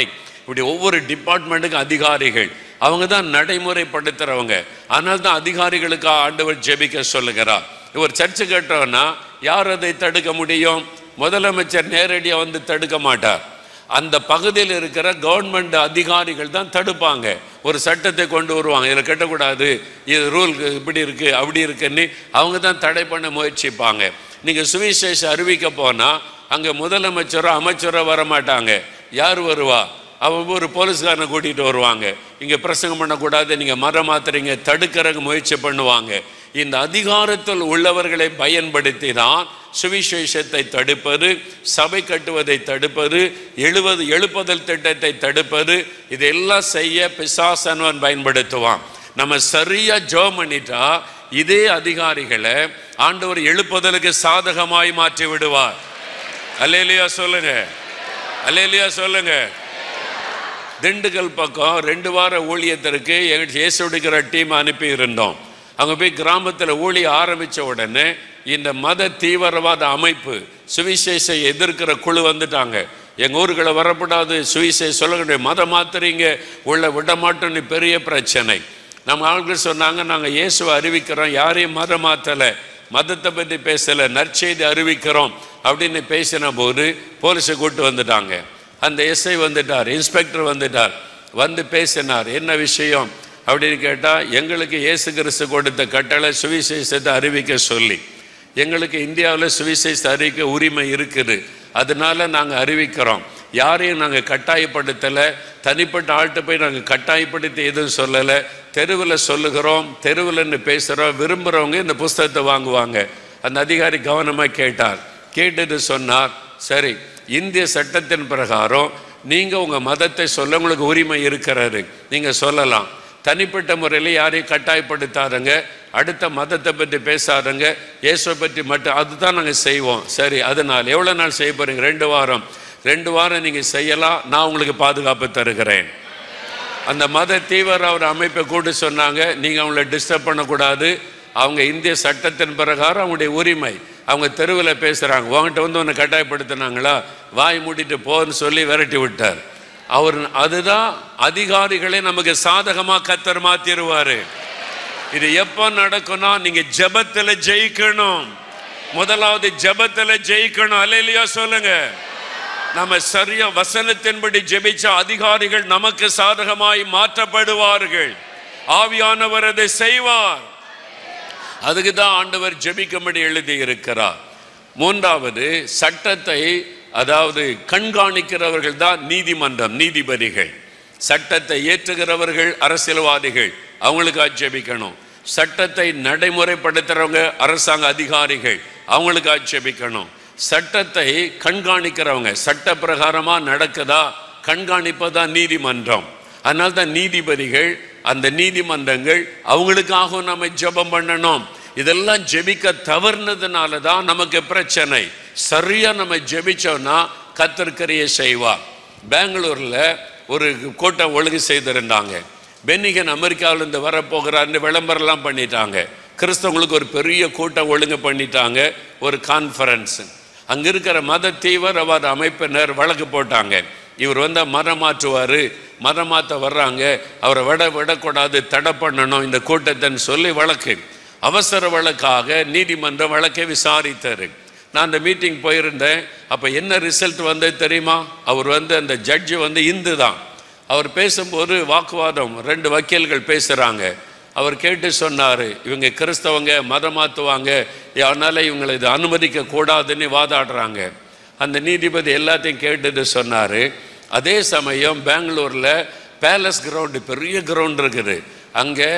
இப்படி ஒவ்வொரு டிபார்ட்மெண்ட்டுக்கும் அதிகாரிகள், அவங்க தான் நடைமுறைப்படுத்துறவங்க. அதனால தான் அதிகாரிகளுக்கு ஆண்டவர் ஜெபிக்க சொல்லுகிறார். ஒரு சர்ச்சு கட்டுறோன்னா யார் அதை தடுக்க முடியும்? முதலமைச்சர் நேரடியாக வந்து தடுக்க மாட்டார். அந்த பகுதியில் இருக்கிற கவர்மெண்ட் அதிகாரிகள் தான் தடுப்பாங்க. ஒரு சட்டத்தை கொண்டு வருவாங்க, இதில் கட்டக்கூடாது, இது ரூல் இப்படி இருக்குது அப்படி இருக்குன்னு அவங்க தான் தடை பண்ண முயற்சிப்பாங்க. நீங்கள் சுவிசேஷம் அறிவிக்க போனால் அங்கே முதலமைச்சரோ அமைச்சரோ வரமாட்டாங்க. யார் வருவா? அவங்க ஒரு போலீஸ்காரனை கூட்டிகிட்டு வருவாங்க. இங்கே பிரசங்கம் பண்ணக்கூடாது, நீங்கள் மரம் மாத்துறீங்க, தடுக்கிறதுக்கு முயற்சி பண்ணுவாங்க. இந்த அதிகாரத்தில் உள்ளவர்களை பயன்படுத்தி தான் சுவிசேஷத்தை தடுப்பது, சபை கட்டுவதை தடுப்பது, எழுப்புதல் திட்டத்தை தடுப்பது, இதெல்லாம் செய்ய பிசாசனவன் பயன்படுத்துவான். நம்ம சரியா ஜெபம் பண்ணிட்டா இதே அதிகாரிகளை ஆண்டவர் எழுப்புதலுக்கு சாதகமாய் மாற்றி விடுவார். அல்லேலூயா சொல்லுங்க, அல்லேலூயா சொல்லுங்க. திண்டுக்கல் பக்கம் 2 வார ஊழியத்திற்கு இயேசு எடுக்கிற டீம் அனுப்பி இருந்தோம். அங்கே போய் கிராமத்தில் ஊழிய ஆரம்பித்த உடனே இந்த மத தீவிரவாத அமைப்பு சுவிசேஷை எதிர்க்கிற குழு வந்துட்டாங்க. எங்கள் ஊருக்குள்ள வரக்கூடாது, சுவிசேஷ சொல்ல மதம் மாத்துறீங்க, உள்ள விட மாட்டோன்னு பெரிய பிரச்சனை. நம்ம ஆட்கள் சொன்னாங்க, நாங்கள் இயேசுவை அறிவிக்கிறோம், யாரையும் மதம் மாற்றலை, மதத்தை பற்றி பேசலை, நற்செய்தி அறிவிக்கிறோம் அப்படின்னு பேசின போது போலீஸை கூப்பிட்டு வந்துட்டாங்க. அந்த எஸ்ஐ வந்துட்டார், இன்ஸ்பெக்டர் வந்துட்டார், வந்து பேசினார். என்ன விஷயம் அப்படின்னு கேட்டால், எங்களுக்கு இயேசு கிறிஸ்து கொடுத்த கட்டளை சுவிசேஷத்தை அறிவிக்க சொல்லி, எங்களுக்கு இந்தியாவில் சுவிசேஷ அறிவிக்க உரிமை இருக்குது, அதனால நாங்கள் அறிவிக்கிறோம், யாரையும் நாங்கள் கட்டாயப்படுத்தலை, தனிப்பட்ட ஆள்கிட்ட போய் நாங்கள் கட்டாயப்படுத்தி எதுவும் சொல்லலை, தெருவில் சொல்லுகிறோம், தெருவில்னு பேசுகிறோம், விரும்புகிறவங்க இந்த புஸ்தகத்தை வாங்குவாங்க. அந்த அதிகாரி கவனமாக கேட்டார். கேட்டுட்டு சொன்னார், சரி, இந்திய சட்டத்தின் பிரகாரம் நீங்கள் உங்கள் மதத்தை சொல்ல உங்களுக்கு உரிமை இருக்கிறாரு, நீங்கள் சொல்லலாம், தனிப்பட்ட முறையில் யாரையும் கட்டாயப்படுத்தாதங்க, அடுத்த மதத்தை பற்றி பேசாதங்க, இயேசுவை பற்றி மட்டும், அதுதான் நாங்கள் செய்வோம். சரி, அதனால் எவ்வளோ நாள் செய்ய போகிறீங்க? 2 வாரம். 2 வாரம் நீங்கள் செய்யலாம், நான் உங்களுக்கு பாதுகாப்பு தருகிறேன். அந்த மத தீவிர ஒரு அமைப்பை கூட சொன்னாங்க, நீங்கள் அவங்கள டிஸ்டர்ப் பண்ணக்கூடாது, அவங்க இந்திய சட்டத்தின் பிரகாரம் அவங்களுடைய உரிமை, அவங்க தெருவில் பேசுகிறாங்க, உங்கள்கிட்ட வந்து ஒன்று கட்டாயப்படுத்தினாங்களா, வாய் மூடிட்டு போன்னு சொல்லி விரட்டி விட்டார் அவர். அதுதான் அதிகாரிகளை நமக்கு சாதகமாக கர்த்தர் மாத்திருவாரு. இது எப்போ நடக்கும்னா, நீங்க ஜெபத்தில் ஜெயிக்கணும். முதலாவது ஜெபத்தில் ஜெயிக்கணும். அல்லேலூயா சொல்லுங்க. நம்ம சரியா வசனத்தின்படி ஜெபிச்சா அதிகாரிகள் நமக்கு சாதகமாய் மாற்றப்படுவார்கள். ஆவியானவர் அதை செய்வார். அதுக்கு தான் ஆண்டவர் ஜெபிக்கும்படி எழுதி இருக்கிறார். 3வது, சட்டத்தை அதாவது கண்காணிக்கிறவர்கள் தான் நீதிமன்றம், நீதிபதிகள். சட்டத்தை ஏற்றுகிறவர்கள் அரசியல்வாதிகள், அவங்களுக்கு ஆட்சேபிக்கணும். சட்டத்தை நடைமுறைப்படுத்துறவங்க அரசாங்க அதிகாரிகள், அவங்களுக்கு ஆட்சேபிக்கணும். சட்டத்தை கண்காணிக்கிறவங்க, சட்ட பிரகாரமா நடக்குதா கண்காணிப்பதா நீதிமன்றம். அதனால தான் நீதிபதிகள், அந்த நீதிமன்றங்கள், அவங்களுக்காக நம்ம ஜெபம் பண்ணணும். இதெல்லாம் ஜெபிக்க தவறுனதுனால தான் நமக்கு பிரச்சனை. சரியா நம்ம ஜெபிச்சோம்னா கர்த்தர் கிரியை செய்வார். பெங்களூர்ல ஒரு கூட்டம் ஒழுங்கு செய்திருந்தாங்க. பென்னிகன் அமெரிக்காவிலிருந்து வரப்போகிறார்னு விளம்பரம்லாம் பண்ணிட்டாங்க. கிறிஸ்தவங்களுக்கு ஒரு பெரிய கூட்டம் ஒழுங்கு பண்ணிட்டாங்க, ஒரு கான்ஃபரன்ஸ். அங்கே இருக்கிற மத தீவிரவாத அமைப்பினர் வழக்கு போட்டாங்க. இவர் வந்து மதம் மாற்றுவார், மதம் மாற்ற வர்றாங்க, அவரை விடக்கூடாது, தடை பண்ணணும் இந்த கூட்டத்தைன்னு சொல்லி வழக்கு, அவசர வழக்காக நீதிமன்றம் வழக்கை விசாரித்தார். நான் அந்த மீட்டிங் போயிருந்தேன். அப்போ என்ன ரிசல்ட் வந்து தெரியுமா? அவர் வந்து அந்த ஜட்ஜு வந்து இந்து தான். அவர் பேசும்போது வாக்குவாதம், 2 வக்கீல்கள் பேசுகிறாங்க. அவர் கேட்டு சொன்னார், இவங்க கிறிஸ்தவங்க, மதம் மாற்றுவாங்க, அதனால் இவங்களை இது அனுமதிக்க கூடாதுன்னு வாதாடுறாங்க. அந்த நீதிபதி எல்லாத்தையும் கேட்டுட்டு சொன்னார், அதே சமயம் பெங்களூரில் பேலஸ் கிரவுண்டு, பெரிய கிரவுண்ட் இருக்குது, அங்கே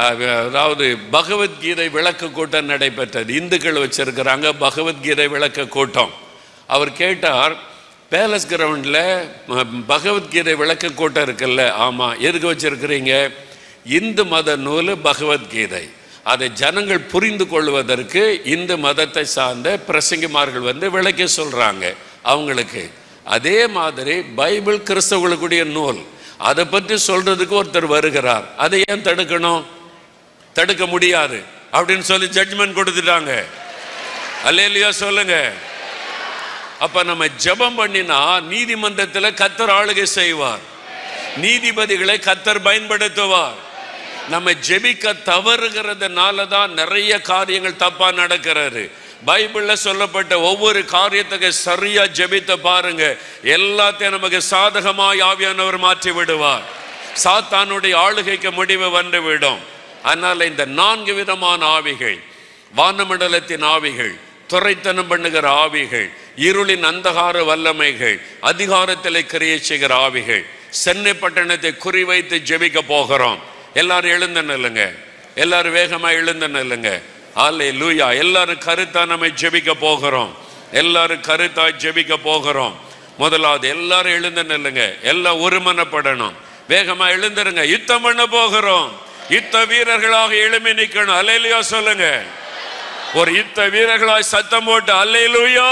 அதாவது பகவத்கீதை விளக்க கூட்டம் நடைபெற்றது. இந்துக்கள் வச்சிருக்கிறாங்க பகவத்கீதை விளக்க கூட்டம். அவர் கேட்டார், பேலஸ் கிரவுண்டில் பகவத்கீதை விளக்க கூட்டம் இருக்குல்ல? ஆமாம். எதுக்கு வச்சிருக்கிறீங்க? இந்து மத நூல் பகவத்கீதை, அதை ஜனங்கள் புரிந்து கொள்வதற்கு இந்து மதத்தை சார்ந்த பிரசங்கிமார்கள் வந்து விளக்கி சொல்கிறாங்க அவங்களுக்கு. அதே மாதிரி பைபிள் கிறிஸ்தவர்களுடைய நூல், அதை பற்றி சொல்றதுக்கு ஒருத்தர் வருகிறார், அதை ஏன் தடுக்கணும்? தடுக்க முடியாது அப்படின்னு சொல்லி ஜட்ஜ்மெண்ட் கொடுத்துட்டாங்க. அல்லேலூயா சொல்லுங்க. அப்ப நம்ம ஜெபம் பண்ணினா நீதிமன்றத்தில் கர்த்தர் ஆளுகை செய்வார். நீதிபதிகளை கர்த்தர் பயன்படுத்துவார். நம்ம ஜெபிக்க தவறுகிறதுனால தான் நிறைய காரியங்கள் தப்பா நடக்கிறது. பைபிள்ல சொல்லப்பட்ட ஒவ்வொரு காரியத்துக்கு சரியா ஜெபித்து பாருங்க, எல்லாத்தையும் நமக்கு சாதகமாய் ஆவியானவர் மாற்றி விடுவார். சாத்தானுடைய ஆளுகைக்கு முடிவு வந்துவிடும். அதனால இந்த 4 விதமான ஆவிகள், வானமண்டலத்தின் ஆவிகள், துரைத்தனம் பண்ணுகிற ஆவிகள், இருளின் அந்தகார வல்லமைகள், அதிகாரத்தில் கிரியை செய்கிற ஆவிகள், சென்னை பட்டணத்தை குறிவைத்து ஜெபிக்க போகிறோம். எல்லாரும் எழுந்த நில்லுங்க, எல்லாரும் வேகமா எழுந்த நில்லுங்க. அல்லேலூயா. எல்லாரும் கருத்தா நம்ம ஜெபிக்க போகிறோம். எல்லாரும் கருத்தா ஜெபிக்க போகிறோம். முதலாவது எல்லாரும் எழுந்த நில்லுங்க, எல்லாம் ஒருமனப்படணும். வேகமா எழுந்துருங்க. யுத்தம் பண்ண போகிறோம். யுத்த வீரர்களாக எழும்பி நிக்கணும். அல்லேலூயா சொல்லுங்க. ஒரு யுத்த வீரர்களாய் சத்தம் போட்டு அல்லேலூயா,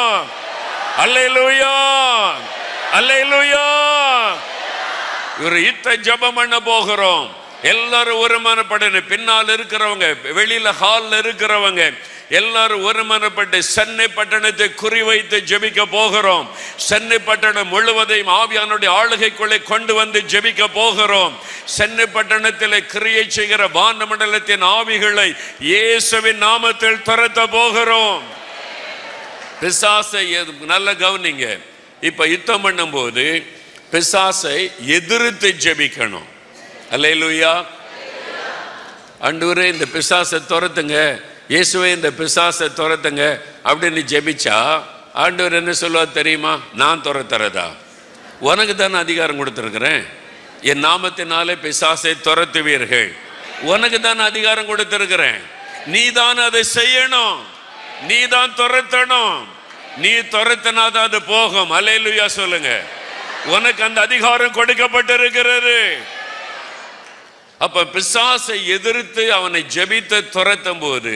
அல்லேலூயா, அல்லேலூயா. ஒரு யுத்த ஜெபம் பண்ண போகிறோம். எல்லாரும் ஒருமனப்படணும். பின்னால் இருக்கிறவங்க, வெளியில ஹால்ல இருக்கிறவங்க எல்லாரும் ஒருமனப்பட்டு சென்னை பட்டணத்தை குறிவைத்து ஜெபிக்க போகிறோம். சென்னை பட்டணம் முழுவதையும் ஆவியானுடைய ஆளுகைக்குள்ளே கொண்டு வந்து ஜெபிக்க போகிறோம். சென்னை பட்டணத்தில் கிரியை செய்கிற வானமண்டலத்தின் ஆவிகளை இயேசுவின் நாமத்தில் துரத்த போகிறோம். பிசாசை நல்ல கவனிங்க. இப்ப யுத்தம் பண்ணும் போது பிசாசை எதிர்த்து ஜெபிக்கணும். அல்லேலூயா. ஆண்டவரே இந்த பிசாசை துரத்துங்க, இயேசுவே இந்த பிசாசை துரத்துங்க அப்படின்னு ஜெபிச்சா ஆண்டவர் என்ன சொல்லுவார் தெரியுமா? நான் துரத்துறதா? உனக்கு தானே அதிகாரம் கொடுத்துருக்கிறேன். என் நாமத்தினாலே பிசாசை துரத்துவீர்கள். உனக்கு தானே அதிகாரம் கொடுத்திருக்கிறேன். நீ தான் அதை செய்யணும், நீ தான் துரத்தணும். நீ துரத்தினாதான் அது போகும். அல்லேலூயா சொல்லுங்க. உனக்கு அந்த அதிகாரம் கொடுக்கப்பட்டிருக்கிறது. அப்ப பிசாசை எதிர்த்து அவனை ஜெபித்து துரத்தும் போது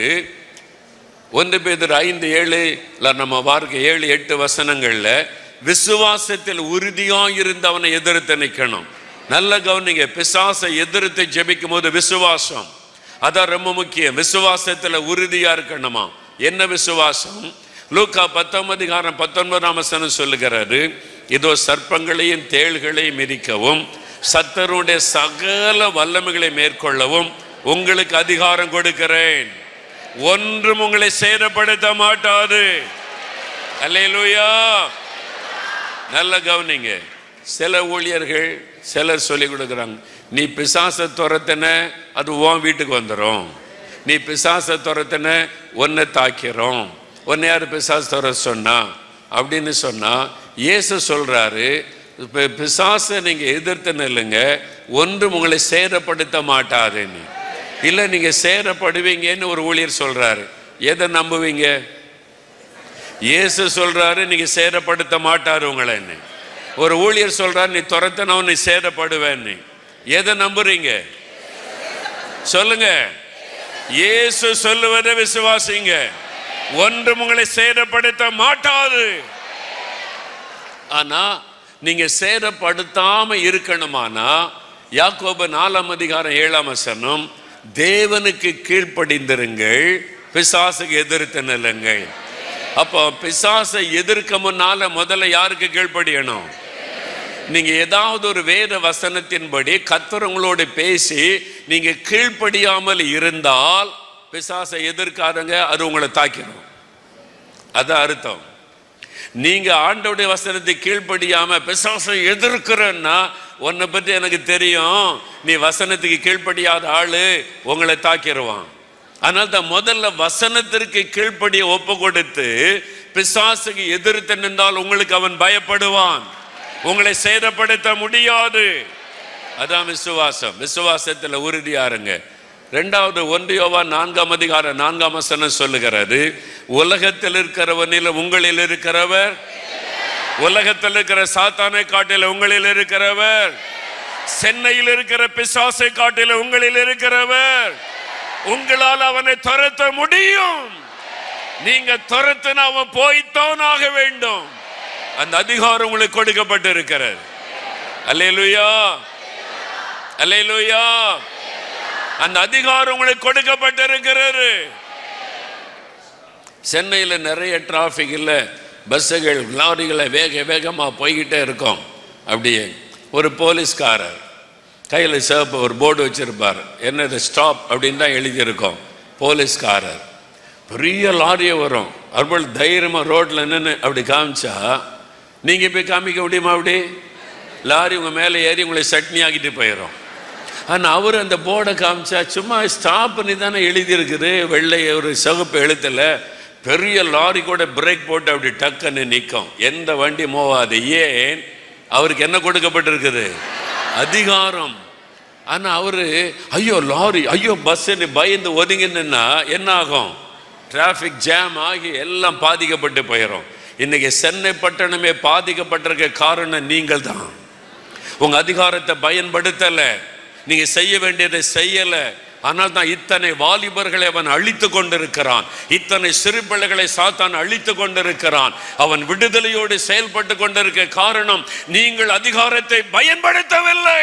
1 பேதுரு 5:7 நம்ம வாழ்க்கை 7-8 வசனங்கள்ல விசுவாசத்தில் உறுதியாயிருந்து அவனை எதிர்த்து நிற்கணும். நல்ல கவனிங்க. பிசாசை எதிர்த்து ஜெபிக்கும் போது விசுவாசம் அதான் ரொம்ப முக்கியம். விசுவாசத்துல உறுதியா இருக்கணுமா? என்ன விசுவாசம்? லூக்கா 10:19 சொல்லுகிறாரு, இதோ சர்ப்பங்களையும் தேள்களையும் மிதிக்கவும் சத்தருடைய சகல வல்லமைகளை மேற்கொள்ளவும் உங்களுக்கு அதிகாரம் கொடுக்கிறேன். ஒன்றும் உங்களை சேதப்படுத்த மாட்டாது. அல்லேலூயா. நல்ல கவனிங்க. சில ஊழியர்கள் சிலர் சொல்லி கொடுக்குறாங்க, நீ பிசாசை துரத்தின அது உன் வீட்டுக்கு வந்துடும், நீ பிசாசை துரத்தின உன்னை தாக்கிறோம், உன்னை யார் பிசாசு துர சொன்னா அப்படின்னு சொன்னா இயேசு சொல்றாரு, பிசாசை நீங்க எதிர்த்து நில்லுங்க, ஒன்றும் உங்களை சேதப்படுத்த மாட்டாதுன்னு. இல்லை நீங்க சேதப்படுவீங்கன்னு ஒரு ஊழியர் சொல்றாரு. எதை நம்புவீங்க? இயேசு சொல்றாரு நீங்க சேதப்படுத்த மாட்டாரு உங்களை. ஒரு ஊழியர் சொல்றாரு நீ துரத்தனவன் நீ சேதப்படுவேன்னு. எதை நம்புறீங்க? சொல்லுங்க. இயேசு சொல்லுவதை விசுவாசிங்க. ஒன்றும் உங்களை சேதப்படுத்த மாட்டாது. ஆனா நீங்க சேதப்படுத்தாம இருக்கணுமானா யாக்கோபு 4:7 தேவனுக்கு கீழ்ப்படிந்திருங்கள், பிசாசுக்கு எதிர்த்து நில்லுங்கள். அப்போ பிசாசை எதிர்க்க முன்னால முதல்ல யாருக்கு கீழ்ப்படியணும்? நீங்க ஏதாவது ஒரு வேத வசனத்தின்படி கர்த்தர் உங்களோடு பேசி நீங்க கீழ்ப்படியாமல் இருந்தால் பிசாசை எதிர்க்காதங்க, அது உங்களை தாக்கிடும். அதான் அர்த்தம். நீங்க ஆண்டவருடைய வசனத்தை கீழ்ப்படியாம பிசாசை எதிர்க்கிறன்னா உன்னை பற்றி எனக்கு தெரியும், நீ வசனத்துக்கு கீழ்ப்படியாத ஆளு, உங்களை தாக்கிடுவான். அதனால தான் முதல்ல வசனத்திற்கு கீழ்ப்படிய ஒப்பு கொடுத்து பிசாசுக்கு எதிர்த்து நின்றால் உங்களுக்கு அவன் பயப்படுவான், உங்களை சேதப்படுத்த முடியாது. அதான் விசுவாசம். விசுவாசத்துல உறுதியா இருங்க. 2 1 யோவான் 4:4 சொல்லுகிறது, உலகத்தில் இருக்கிறவனில் உங்களில் இருக்கிறவர், உலகத்தில் இருக்கிற சாத்தானை காட்டில உங்களில் இருக்கிறவர், சென்னையில் இருக்கிற பிசாசை காட்டில உங்களில் இருக்கிறவர், உங்களால் அவனை துரத்த முடியும். நீங்க துரத்தின அவன் போய்த்தான் ஆக வேண்டும். அந்த அதிகாரம் உங்களுக்கு கொடுக்கப்பட்டு இருக்கிறது. அல்லேலூயா, அல்லேலூயா. அந்த அதிகாரம் உங்களுக்கு கொடுக்கப்பட்டிருக்கிறது. சென்னையில் நிறைய டிராபிக் இல்லை, பஸ்ஸுகள் லாரிகளை வேகமாக போய்கிட்டே இருக்கும். அப்படியே ஒரு போலீஸ்காரர் கையில் சிவப்பு ஒரு போர்டு வச்சிருப்பார், என்னது ஸ்டாப் அப்படின்னு தான் எழுதியிருக்கோம். போலீஸ்காரர் பெரிய லாரியை வரும், அப்படி தைரியமாக ரோட்டில் நின்று அப்படி காமிச்சா நீங்கள் போய் காமிக்க முடியுமா? அப்படி லாரி உங்கள் மேலே ஏறி உங்களை சட்னி ஆக்கிட்டு போயிடும். ஆனால் அவர் அந்த போர்டை காமிச்சா சும்மா ஸ்டாப் பண்ணி தானே எழுதியிருக்குது, வெள்ளை ஒரு சிவப்பு எழுத்தில். பெரிய லாரி கூட பிரேக் போட்டு அப்படி டக்குன்னு நிற்கும், எந்த வண்டி மோவாது. ஏன்? அவருக்கு என்ன கொடுக்கப்பட்டிருக்குது? அதிகாரம். ஆனால் அவரு ஐயோ லாரி, ஐயோ பஸ்ன்னு பயந்து ஒதுங்கினா என்ன ஆகும்? டிராஃபிக் ஜாம் ஆகி எல்லாம் பாதிக்கப்பட்டு போயிடும். இன்னைக்கு சென்னை பட்டணமே பாதிக்கப்பட்டிருக்க காரணம் நீங்கள் தான். உங்க அதிகாரத்தை பயன்படுத்தலை, நீங்க செய்ய வேண்டியதை செய்யல. ஆனால் தான் இத்தனை வாலிபர்களை அவன் அழித்து கொண்டிருக்கிறான், இத்தனை சிறு பிள்ளைகளை சாத்தான் அழித்து கொண்டிருக்கிறான். அவன் விடுதலையோடு செயல்பட்டு கொண்டிருக்க காரணம் நீங்கள் அதிகாரத்தை பயன்படுத்தவில்லை.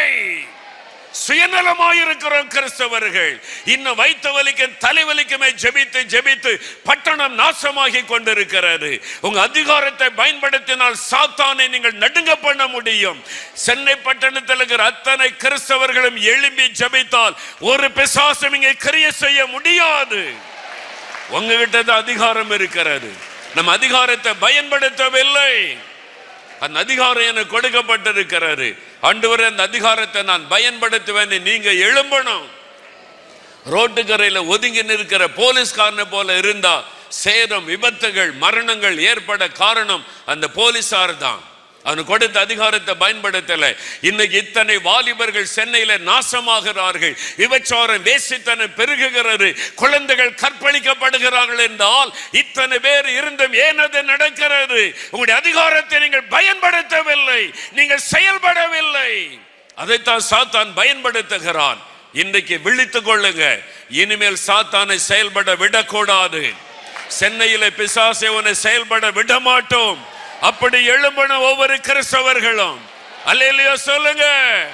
சுயநலமாயிருக்கிறோம் கிறிஸ்தவர்கள். இன்னும் வைத்த வலிக்கும் தலைவலிக்குமே ஜெபித்து ஜெபித்து பட்டணம் நாசமாகி கொண்டிருக்கிறது. உங்க அதிகாரத்தை பயன்படுத்தினால் சாத்தானை நீங்கள் நடுங்க பண்ண முடியும். சென்னை பட்டணத்தில் இருக்கிற அத்தனை கிறிஸ்தவர்களும் எழும்பி ஜெபித்தால் ஒரு பிசாசும் இங்கே கிரியை செய்ய முடியாது. உங்ககிட்ட தான் அதிகாரம் இருக்கிறது. நம்ம அதிகாரத்தை பயன்படுத்தவில்லை. அந்த அதிகாரம் எனக்கு கொடுக்கப்பட்டிருக்கிறது. ஆண்டவரே, அந்த அதிகாரத்தை நான் பயன்படுத்துவேன். நீங்க எழும்பணும். ரோட்டுக்கரையில் ஒதுங்கி நிற்கிற போலீஸ்காரனை போல இருந்தா சேதம், விபத்துகள், மரணங்கள் ஏற்பட காரணம் அந்த போலீசார் தான். அவனு கொடுத்த அதிகாரத்தை பயன்படுத்தல. இன்னைக்கு இத்தனை வாலிபர்கள் சென்னையில நாசமாகிறார்கள். விபச்சாரம், வேசித்தனம் பெருகுகிறது, குழந்தைகள் கற்பழிக்கப்படுகிறார்கள் என்றால் இத்தனை பேர் இருந்தும் ஏன் அது நடக்கிறது? உங்களுடைய அதிகாரத்தை நீங்கள் பயன்படுத்தவில்லை, நீங்கள் செயல்படவில்லை. அதைத்தான் சாத்தான் பயன்படுத்துகிறான். இன்றைக்கு விழித்துக் கொள்ளுங்க, இனிமேல் சாத்தானை செயல்பட விடக்கூடாது. சென்னையில பிசாசை செயல்பட விட மாட்டோம். அப்படி எழும்பன ஒவ்வொரு கிறிஸ்தவர்களும் அல்லேலூயா சொல்லுங்க.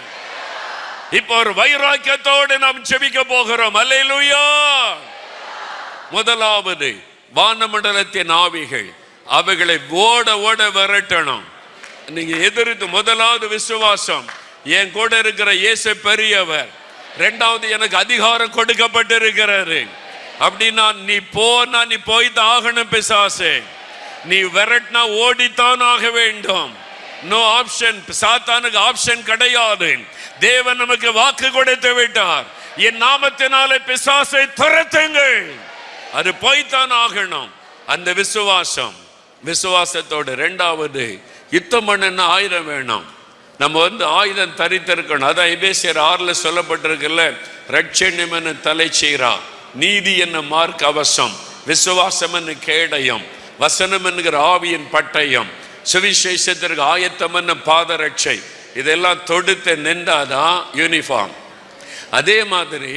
இப்போ ஒரு வைராக்கியத்தோடு நாம் ஜெபிக்க போகிறோம். அல்லேலூயா. முதலாவது வானமண்டலத்தின் ஆவிகள், அவைகளை ஓட ஓட விரட்டணும். நீங்க எதிர்த்து முதலாவது விசுவாசம், என் கூட இருக்கிற இயேசு பெரியவர். இரண்டாவது, எனக்கு அதிகாரம் கொடுக்கப்பட்டிருக்கிறது. அப்படின்னா நீ போனா நீ போய்தான் ஆகணும். பிசாசே, நீ விரட்டினா ஓடித்தான் ஆக வேண்டும். No option. சாத்தானுக்கு ஆப்ஷன் கிடையாது. தேவன் நமக்கு வாக்கு கொடுத்து விட்டார், என் நாமத்தினாலே பிசாசை துரத்துங்கள். அது போய்தான் ஆகணும். அந்த விசுவாசம், விசுவாசத்தோடு. இரண்டாவது, யுத்தம் பண்ண ஆயுதம் வேணும். நம்ம ஆயுதம் தரித்திருக்கணும். அதான் எபேசியர் 6 சொல்லப்பட்டிருக்குல்ல, ரட்சண்யம் என்ன தலைச்சீரா, நீதி என்ன மார்க் அவசம், விசுவாசம் என்ன கேடயம், வசனம் என்கிற ஆவியின் பட்டயம், சுவிசேஷத்திற்கு ஆயத்தம் என்ன பாதரட்சை. இதெல்லாம் தொடுத்து நின்றாதான் யூனிஃபார்ம். அதே மாதிரி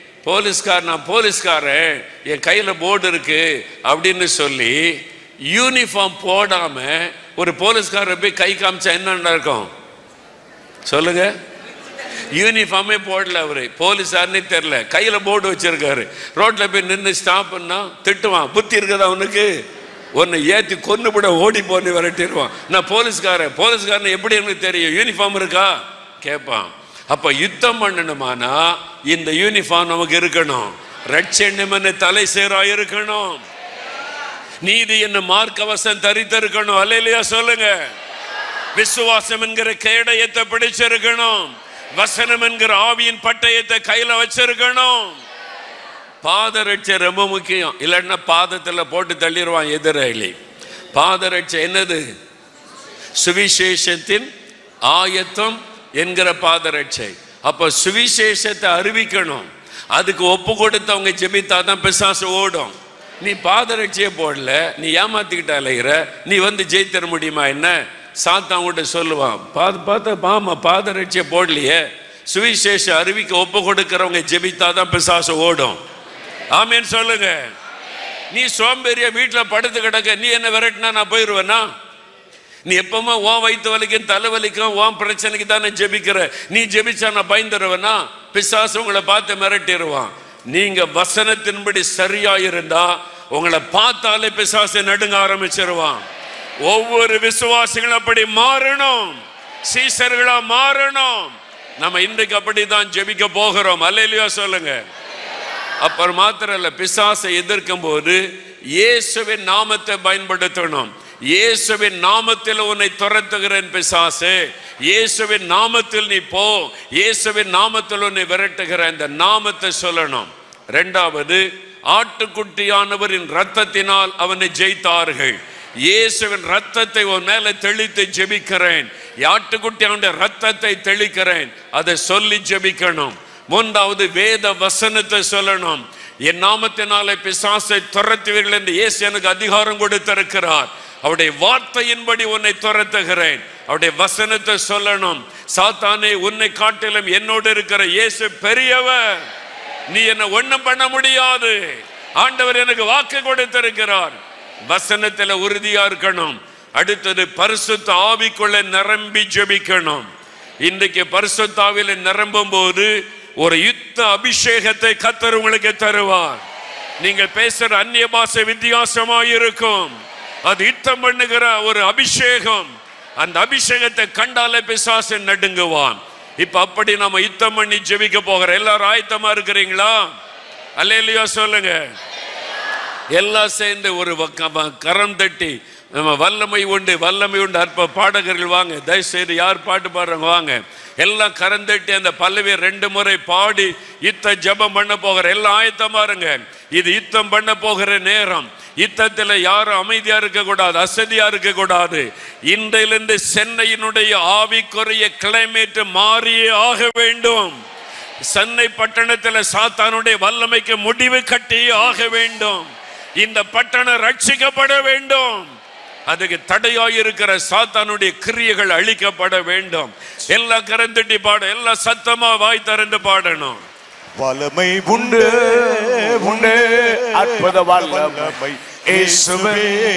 நான் போலீஸ்காரன், என் கையில் போர்டு இருக்கு அப்படின்னு சொல்லி யூனிஃபார்ம் போடாம ஒரு போலீஸ்காரர் போய் கை காமிச்சா என்ன நடக்கும் சொல்லுங்க? யூனிஃபார்மே போடல, அவரு போலீஸார்னே தெரியல, கையில போர்டு வச்சிருக்காரு. ரோட்ல போய் நின்று ஸ்டாப் பண்ணா திட்டுவான். புத்தி இருக்குதா உனக்கு? உன்னை ஏற்றி கொண்டு விட ஓடி போன்னு விரட்டிடுவான். நான் போலீஸ்காரன் எப்படி எனக்கு தெரியும்? யூனிஃபார்ம் இருக்கா கேட்பான். அப்ப யுத்தம் பண்ணணுமானா இந்த யூனிஃபார்ம் நமக்கு இருக்கணும். ரட்சண்யம் என்ன தலை சேரா இருக்கணும், நீதி என்ன மார்க்கவசம் தரித்திருக்கணும். அல்லேலூயா சொல்லுங்க. விசுவாசம் என்கிற கேடயத்தை பிடிச்சிருக்கணும். வசனம் என்கிற ஆவியின் பட்டயத்தை கையில வச்சிருக்கணும். பாதரட்சை ரொம்ப முக்கியம். இல்லைன்னா பாதத்தில் போட்டு தள்ளிடுவான் எதிராளி. பாதரட்சை என்னது? சுவிசேஷத்தின் ஆயத்தம் என்கிற பாதரட்சை. அப்ப சுவிசேஷத்தை அறிவிக்கணும். அதுக்கு ஒப்பு கொடுத்தவங்க ஜெபித்தாதான் பிசாசு ஓடும். நீ பாதரட்சியை போடல, நீ ஏமாத்திக்கிட்ட அலைகிற, நீ ஜெயித்தர முடியுமா? என்ன சாத்தான் கூட சொல்லுவான், பாமா பாதரட்சியை போடலையே. சுவிசேஷ அறிவிக்க ஒப்பு கொடுக்கிறவங்க ஜெபித்தாதான் பிசாசு ஓடும். ஆமேன் சொல்லுங்க. நீ சோம்பேறிய வீட்டில் படுத்து கிடக்க, நீ என்ன விரட்டினா நான் போயிடுவேனா? நீ எப்பவுமே உன் வயிற்று வலிக்கும் தலை வலிக்கும் உன் பிரச்சனைக்கு தானே ஜெபிக்கிற. நீ ஜெபிச்சா நான் பயந்துருவேனா? பிசாசு உங்களை பார்த்து மிரட்டிடுவான். நீங்க வசனத்தின்படி சரியா இருந்தா உங்களை பார்த்தாலே பிசாசு நடுங்க ஆரம்பிச்சிருவான். ஒவ்வொரு விசுவாசிகளும் அப்படி மாறணும். சீசர்களா மாறணும். நம்ம இன்றைக்கு அப்படிதான் ஜெபிக்க போகிறோம். அல்லேலூயா சொல்லுங்க. அப்புறம் மாத்திரம் இல்ல, பிசாசை எதிர்க்கும் போது இயேசுவின் நாமத்தை பயன்படுத்தணும். இயேசுவின் நாமத்தில் உன்னை துரத்துகிறேன் பிசாசே, இயேசுவின் நாமத்தில் நீ போ, இயேசுவின் நாமத்தில் உன்னை விரட்டுகிற இந்த நாமத்தை சொல்லணும். இரண்டாவது, ஆட்டுக்குட்டியானவரின் இரத்தத்தினால் அவனை ஜெயித்தார்கள். இயேசுவின் இரத்தத்தை உன் மேல தெளித்து ஜெபிக்கிறேன், ஆட்டுக்குட்டியானுடைய இரத்தத்தை தெளிக்கிறேன், அதை சொல்லி ஜெபிக்கணும். மூன்றாவது, வேத வசனத்தை சொல்லணும். என் நாமத்தினாலே பிசாசை துரத்துவீர்கள் என்று இயேசு எனக்கு அதிகாரம் கொடுத்திருக்கிறார். அவருடைய வார்த்தையின்படி உன்னை துரத்துகிறேன். அவருடைய வசனத்தை சொல்லணும். சாத்தானே, உன்னை காட்டிலும் என்னோடு இருக்கிற இயேசு பெரியவர், நீ என்ன ஒண்ணும் பண்ண முடியாது, ஆண்டவர் எனக்கு வாக்கு கொடுத்திருக்கிறார். வசனத்துல உறுதியா இருக்கணும். அடுத்தது, பரிசுத்த ஆவிக்குள்ள நிரம்பி ஜெபிக்கணும். இன்றைக்கு பரிசுத்த ஆவியில நிரம்பும் போது ஒரு யுத்த அபிஷேகத்தை கர்த்தர் உங்களுக்கு தருவார். நீங்கள் பேசுற அந்நிய பாஷை வித்தியாசமாயிருக்கும். அது யுத்தம் பண்ணுகிற ஒரு அபிஷேகம். அந்த அபிஷேகத்தை கண்டாலே பிசாசு நடுங்குவான். இப்ப அப்படி நம்ம யுத்தம் பண்ணி ஜெபிக்க போகிறோம். எல்லாரும் ஆயத்தமா இருக்கிறீங்களா? அல்லேலூயா சொல்லுங்க. எல்லாம் சேர்ந்து ஒரு கரம் தட்டி நம்ம வல்லமை உண்டு, வல்லமை உண்டு. அற்ப பாடகர்கள் வாங்க, தயவுசெய்து யார் பாட்டு பாடுறாங்க வாங்க. எல்லாம் கரந்தட்டி அந்த பல்லவி 2 முறை பாடி யுத்த ஜபம் பண்ண போகிற எல்லாம் ஆயத்தமா இருங்க. இது யுத்தம் பண்ண போகிற நேரம். யுத்தத்தில் யாரும் அமைதியா இருக்க கூடாது, அசதியா இருக்க கூடாது. இன்றையிலிருந்து சென்னையினுடைய ஆவிக்குரிய கிளைமேட் மாறியே ஆக வேண்டும். சென்னை பட்டணத்தில் சாத்தானுடைய வல்லமைக்கு முடிவு கட்டி ஆக வேண்டும். இந்த பட்டணம் ரட்சிக்கப்பட வேண்டும். அதுக்கு தடையாயிருக்கிற சாத்தானுடைய கிரியைகள் அழிக்கப்பட வேண்டும். எல்லா கரந்தட்டி பாட, எல்லா சத்தமா வாய் திறந்து பாடணும். வல்லமை உண்டு உண்டு, அற்புத வல்லமை இயேசுவே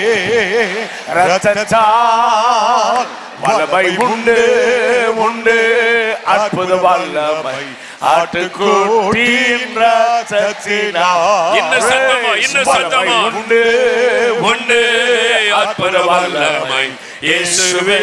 இரத்தத்தால். வல்லமை உண்டு உண்டு, அற்புத வல்லமை ஆட்டுக்குட்டியின் இரத்தத்தினால். இன்னும் சத்தமா, இன்னும் சத்தமா. உண்டு உண்டு, அற்புத வல்லமை இயேசுவே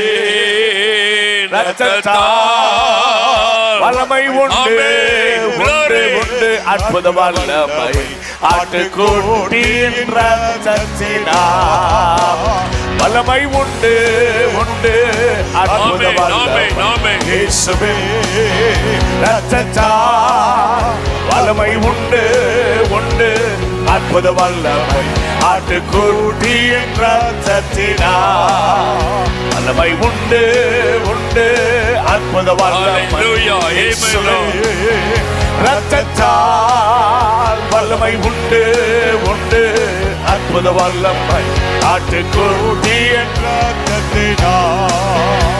இரத்தத்தால். வல்லமை உண்டு உண்டு உண்டு, அற்புத வல்லமை ஆட்டுக்குட்டியின் இரத்தத்தினால். வல்லமை உண்டு உண்டு, அற்புத வல்லமை இயேசுவே இரத்தத்தால். வல்லமை உண்டு உண்டு, அற்புத வல்லமை ஆட்டுக்குட்டியின் இரத்தத்தினால். வல்லமை உண்டு உண்டு, அற்புத வல்லமை இயேசுவே இரத்தத்தால். வல்லமை உண்டு உண்டு, அற்புத வல்லமை ஆட்டுக்குட்டியின் இரத்தத்தினால்.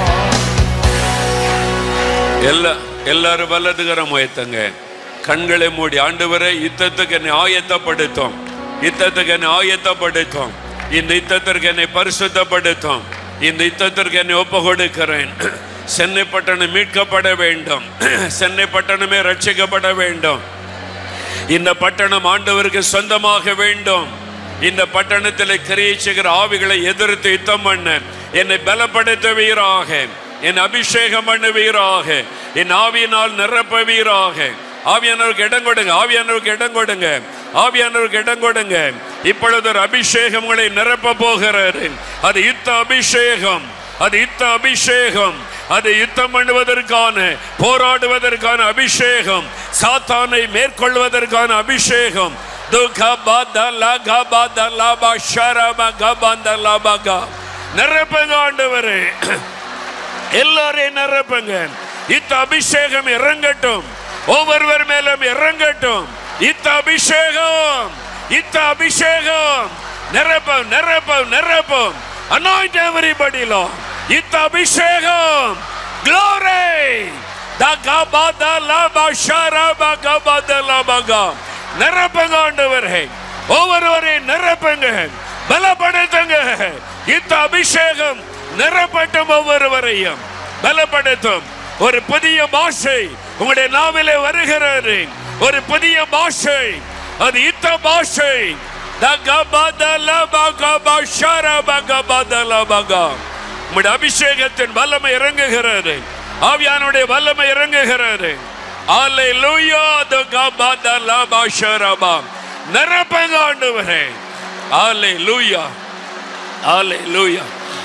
எல்லாரும் வல்லதுகரம் உயர்த்துங்க. கண்களை மூடி, ஆண்டவரே யுத்தத்துக்கு என்னை ஆயத்தப்படுத்தும், யுத்தத்துக்கு என்னை ஆயத்தப்படுத்தும், இந்த யுத்தத்திற்கு என்னை பரிசுத்தப்படுத்தும், இந்த யுத்தத்திற்கு என்னை ஒப்பு கொடுக்கிறேன். சென்னை பட்டணம் மீட்கப்பட வேண்டும், சென்னை பட்டணமே ரட்சிக்கப்பட வேண்டும். இந்த பட்டணம் ஆண்டவருக்கு சொந்தமாக வேண்டும். இந்த பட்டணத்தில் கிரியை செய்கிற ஆவிகளை எதிர்த்து யுத்தம் பண்ண என்னை பலப்படுத்துவீராக, என் அபிஷேகம் பண்ணுவீராக, என் ஆவியினால் நிரப்புவீராக. ஆவியானவருக்கு இடம் கொடுங்க, ஆவியானவருக்கு இடம் கொடுங்க, ஆவியானவருக்கு இடம் கொடுங்க. இப்பொழுது ஒரு அபிஷேகம் உங்களை நிரப்ப போகிறது. அது யுத்த அபிஷேகம், அது யுத்த அபிஷேகம், அது யுத்தம் பண்ணுவதற்கான, போராடுவதற்கான அபிஷேகம், சாத்தானை மேற்கொள்வதற்கான அபிஷேகம். நிரப்புங்க ஆண்டவரே, எல்லாரையும் நிரப்புங்க. யுத்த அபிஷேகம் இறங்கட்டும், ஒவ்வொருவர் மேலும் இறங்கட்டும். யுத்த அபிஷேகம், யுத்த அபிஷேகம், நிரப்பம் நிரப்பம் நிரப்பம். Anoint everybody, Lord. யுத்த அபிஷேகம், glory. நிரப்புங்க ஆண்டவரே, ஒவ்வொருவரையும் நிரப்புங்க, பலப்படுத்துங்க. யுத்த அபிஷேகம் நிரப்பட்டும், ஒவ்வொருவரையும் பலப்படுத்தும். ஒரு புதிய பாஷை உங்களுடைய நாவிலே வருகிறது, ஒரு புதிய பாஷை, அது யுத்த பாஷை. உம்முடைய அபிஷேகத்தின் வல்லமை இறங்குகிறது. ஆவியானுடைய வல்லமை இறங்குகிறது. அல்லேலூயா. தகபதலபஷரபா. நிரப்புங்க ஆண்டவரே. அல்லேலூயா. அல்லேலூயா.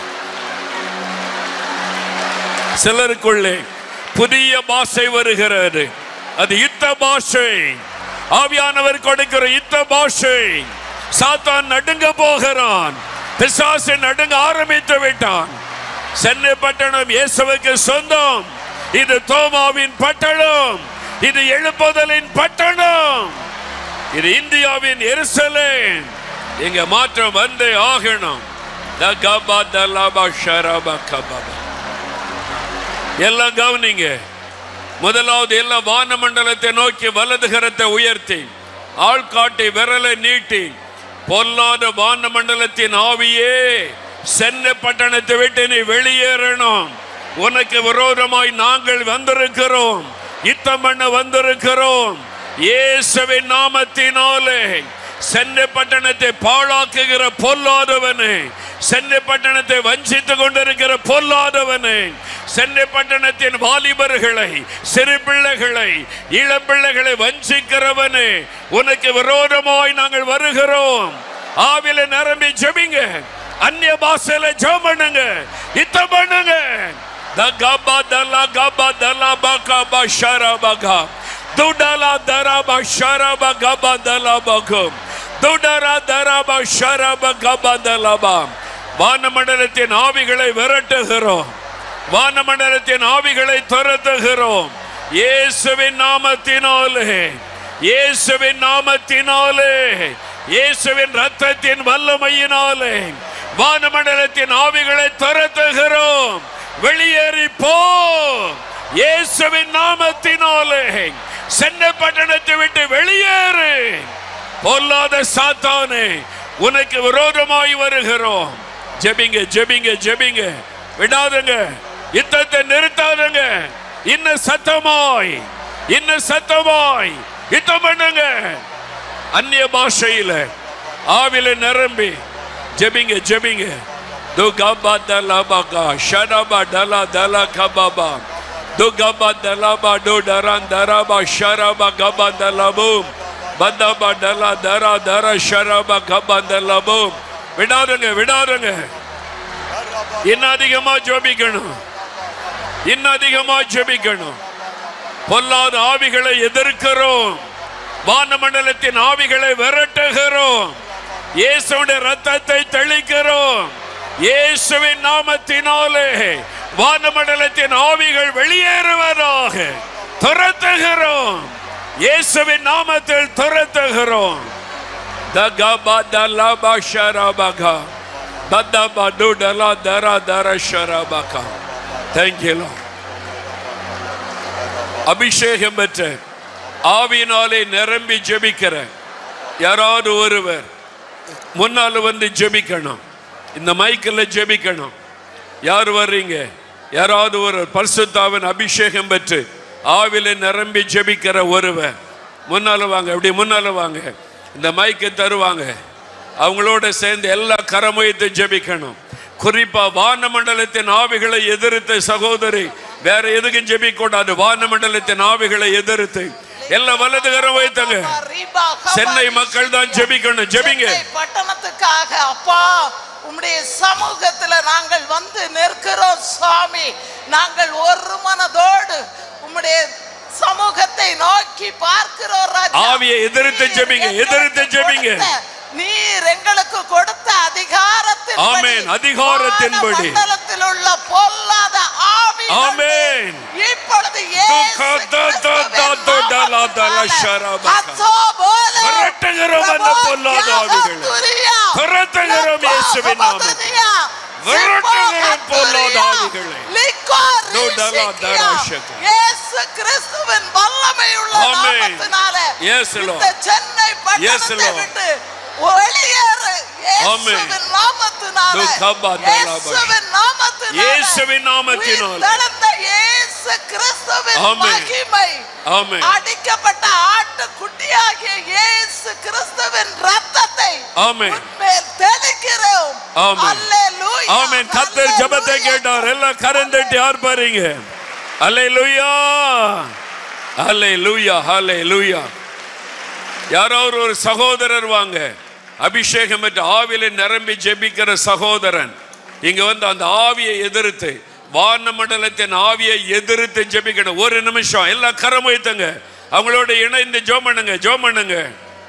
சிலருக்குள்ளே புதிய பாஷை வருகிறது. அது யுத்த பாஷை. ஆவியானவர் கொடுக்கிற யுத்த பாஷை. சாத்தான் நடுங்க போகிறான். பிசாசு நடுங்க ஆரம்பித்து விட்டான். சென்னை பட்டணம் இயேசுவுக்கு சொந்தம். இது தோமாவின் பட்டணம். இது எழுப்புதலின் பட்டணம். இது இந்தியாவின் எருசலேம். இங்க மாற்றம் வந்தே ஆகணும். எல்லாம் கவனிங்க. முதலாவது எல்லா வானமண்டலத்தை நோக்கி வலது கரத்தை உயர்த்தி ஆள்காட்டி விரலை நீட்டி, பொல்லாத வானமண்டலத்தின் ஆவியே, சென்னை பட்டணத்தை விட்டு நீ வெளியேறணும். உனக்கு விரோதமாய் நாங்கள் வந்திருக்கிறோம். யுத்தம் பண்ண வந்திருக்கிறோம். இயேசுவின் நாமத்தினாலே சென்னை பட்டணத்தை பாழாக்குகிற பொல்லாதவனே, சென்னை பட்டணத்தை வஞ்சித்துக் கொண்டிருக்கிற பொல்லாதவனே, சென்னை பட்டணத்தின் வாலிபர்களை, சிறு பிள்ளைகளை, இளம் பிள்ளைகளை வஞ்சிக்கிறவனே, உனக்கு விரோதமாய் நாங்கள் வருகிறோம். ஆவில நிரம்பி ஜெபிங்க. அந்நிய பாஷையில ஜெபம் பண்ணுங்க. யுத்தம் பண்ணுங்க. தகபதல கபதல பகப ஷரபக துடல தரப ஷரப கபதல பகம் துடர தரப ஷரப கபதலப. வானமண்டலத்தின் ஆவிகளை விரட்டுகிறோம். வானமண்டலத்தின் ஆவிகளை துரத்துகிறோம். இயேசுவின் நாமத்தினாலே, இயேசுவின் நாமத்தினாலே, இயேசுவின் இரத்தத்தின் வல்லமையினாலே வானமண்டலத்தின் ஆவிகளை துரத்துகிறோம். வெளியேறி போ. இயேசுவின் நாமத்தினாலே சென்னை பட்டணத்தை விட்டு வெளியேறு. பொல்லாத சாத்தானே, உனக்கு விரோதமாய் வருகிறோம். ஜெபிங்க, ஜெபிங்க, ஜெபிங்க. விடாதுங்க. யுத்தத்தை நிறுத்தாதுங்க. இன்னும் சத்தமாய், இன்னும் சத்தமாய் யுத்தம் பண்ணுங்க. அந்நிய பாஷையில ஆவில நிரம்பி ஜெபிங்க, ஜெபிங்க. துகபதலபக ஷரபதல கபபா துகபதலப துடரந்தரப ஷரப கபதலபு பதபதல தர தர ஷரப கபதலபு. விடாதுங்க, விடாதுங்க. இன்னும் அதிகமா ஜெபிக்கணும். இன்னும் அதிகமா ஜெபிக்கணும். பொல்லாத ஆவிகளை எதிர்க்கிறோம். வானமண்டலத்தின் ஆவிகளை விரட்டுகிறோம். இயேசுவின் இரத்தத்தை தெளிக்கிறோம். இயேசுவின் நாமத்தினாலே வானமண்டலத்தின் ஆவிகள் வெளியேறுவதாக துரத்துகிறோம். இயேசுவின் நாமத்தில் துரத்துகிறோம். Thank you, Lord. அபிஷேகம் பெற்ற ஆவியினாலே நிரம்பி ஜெபிக்கிற யாராவது ஒருவர் முன்னால வந்து ஜெபிக்கணும். இந்த மைக்கில் ஜெபிக்கணும். யார் வர்றீங்க? யாராவது ஒரு பரிசுத்தாவின் அபிஷேகம் பெற்று ஆவில நிரம்பி ஜெபிக்கிற ஒருவர் முன்னால வாங்க. அப்படி முன்னால வாங்க. இந்த மைக்கு தருவாங்க. அவங்களோட சேர்ந்து எல்லா கரமுயத்தை ஜெபிக்கணும். குறிப்பா வானமண்டலத்தின் ஆவிகளை எதிர்த்து சகோதரி வேற எதுக்கும் ஜெபிக்க கூடாது. வானமண்டலத்தின் ஆவிகளை எதிர்த்து எல்லா வலது கரம் வைத்தங்க. சென்னை மக்கள் தான் ஜெபிக்கணும். ஜெபிங்க. பட்டணத்துக்காக அப்பா உம்முடைய சமூகத்துல நாங்கள் வந்து நிற்கிறோம் சுவாமி. நாங்கள் ஒரு மனதோடு உம்முடைய சமூகத்தை நோக்கி பார்க்கிறோம் ராஜா. ஆவியை எதிர்த்து ஜெபிங்க, எதிர்த்து ஜெபிங்க. நீர் எங்களுக்கு கொடுத்த அதிகாரத்தின் ஆமென், அதிகாரத்தின்படி மண்டலத்தில் உள்ள பொல்லாத ஆவி ஆமென் இப்பொழுது விரட்டுகிறோம். அந்த பொல்லாத ஆவிகளை விரட்டுகிறோம். இயேசுவின் நாமத்தில் விரட்டுகிறோம் பொல்லாத ஆவிகளை. இயேசு கிறிஸ்துவின் வல்லமையுள்ள நாமத்தினாலே இந்த சென்னை பட்டணத்தை விட்டு வெளியேறு. இயேசுவின் நாமத்தினாலே, இயேசுவின் நாமத்தினாலே, இயேசுவின் நாமத்தினாலே நடந்த இயேசு கிறிஸ்துவின் மகிமை, அடிக்கப்பட்ட ஆட்டுக்குட்டியாகிய இயேசு கிறிஸ்துவின் இரத்தத்தை உன்மேல் தெளிக்கிறோம். அல்லேலூயா. ஆமென். கர்த்தர் ஜெபத்தை கேட்டார். எல்லாம் கரந்தட்டி ஆர்ப்பரிங்க. அல்லேலூயா, அல்லேலூயா, அல்லேலூயா. யாரோ ஒரு சகோதரர் வாங்க, அபிஷேகம் பெற்ற ஆவியில நிரம்பி ஜெபிக்கிற சகோதரன் இங்க வந்து அந்த ஆவியை எதிர்த்து, வான மண்டலத்தின் ஆவியை எதிர்த்து ஜெபிக்கணும். ஒரு நிமிஷம் எல்லாம் கரம் வைத்தங்க, அவங்களோட இணைந்து ஜெபம் பண்ணுங்க, ஜெபம் பண்ணுங்க.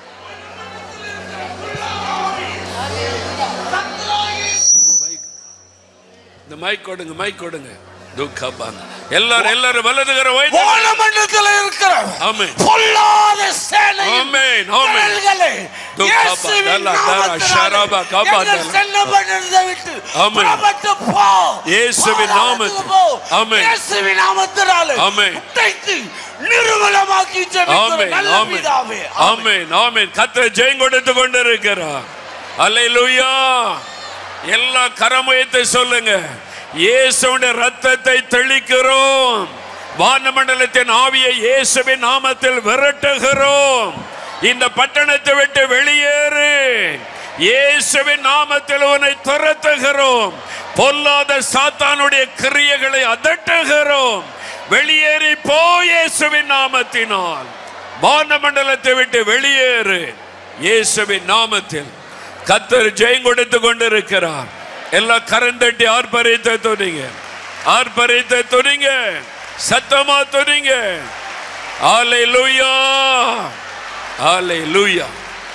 இந்த மைக் கொடுங்க, மைக் கொடுங்க. எல்லாரும் வலதுகர வானமண்டலத்தில் இருக்கிற ஆமென் பொல்லாத சேனை ஆமென் ஆமென் இயேசுவின் நாமத்தினாலே விட்டு புறப்பட்டு போ. இயேசுவின் நாமத்தில் ஆமென், இயேசுவின் நாமத்தினாலே ஆமென், நிர்மலமாக்கி ஜெபிக்கிறோம் நல்ல பிதாவே. ஆமென் ஆமென். கர்த்தர் ஜெயம் கொடுத்து கொண்டிருக்கிறார். அல்லேலூயா. எல்லா கரம் உயர்த்தி சொல்லுங்க, இயேசுவின் இரத்தத்தை தெளிக்கிறோம். வானமண்டலத்தின் ஆவியை இயேசுவின் நாமத்தில் விரட்டுகிறோம். இந்த பட்டணத்தை விட்டு வெளியேறு, இயேசுவின் நாமத்தில் உன்னை துரத்துகிறோம். பொல்லாத சாத்தானுடைய கிரியைகளை அதட்டுகிறோம். வெளியேறி போ இயேசுவின் நாமத்தினால். வானமண்டலத்தை விட்டு வெளியேறு இயேசுவின் நாமத்தில். கர்த்தர் ஜெயம் கொடுத்து கொண்டிருக்கிறார். எல்லாம் கரந்தட்டி ஆர்ப்பரித்து துணிங்க, ஆர்ப்பரித்து துணிங்க, சத்தமா துணிங்க. அல்லேலூயா, அல்லேலூயா.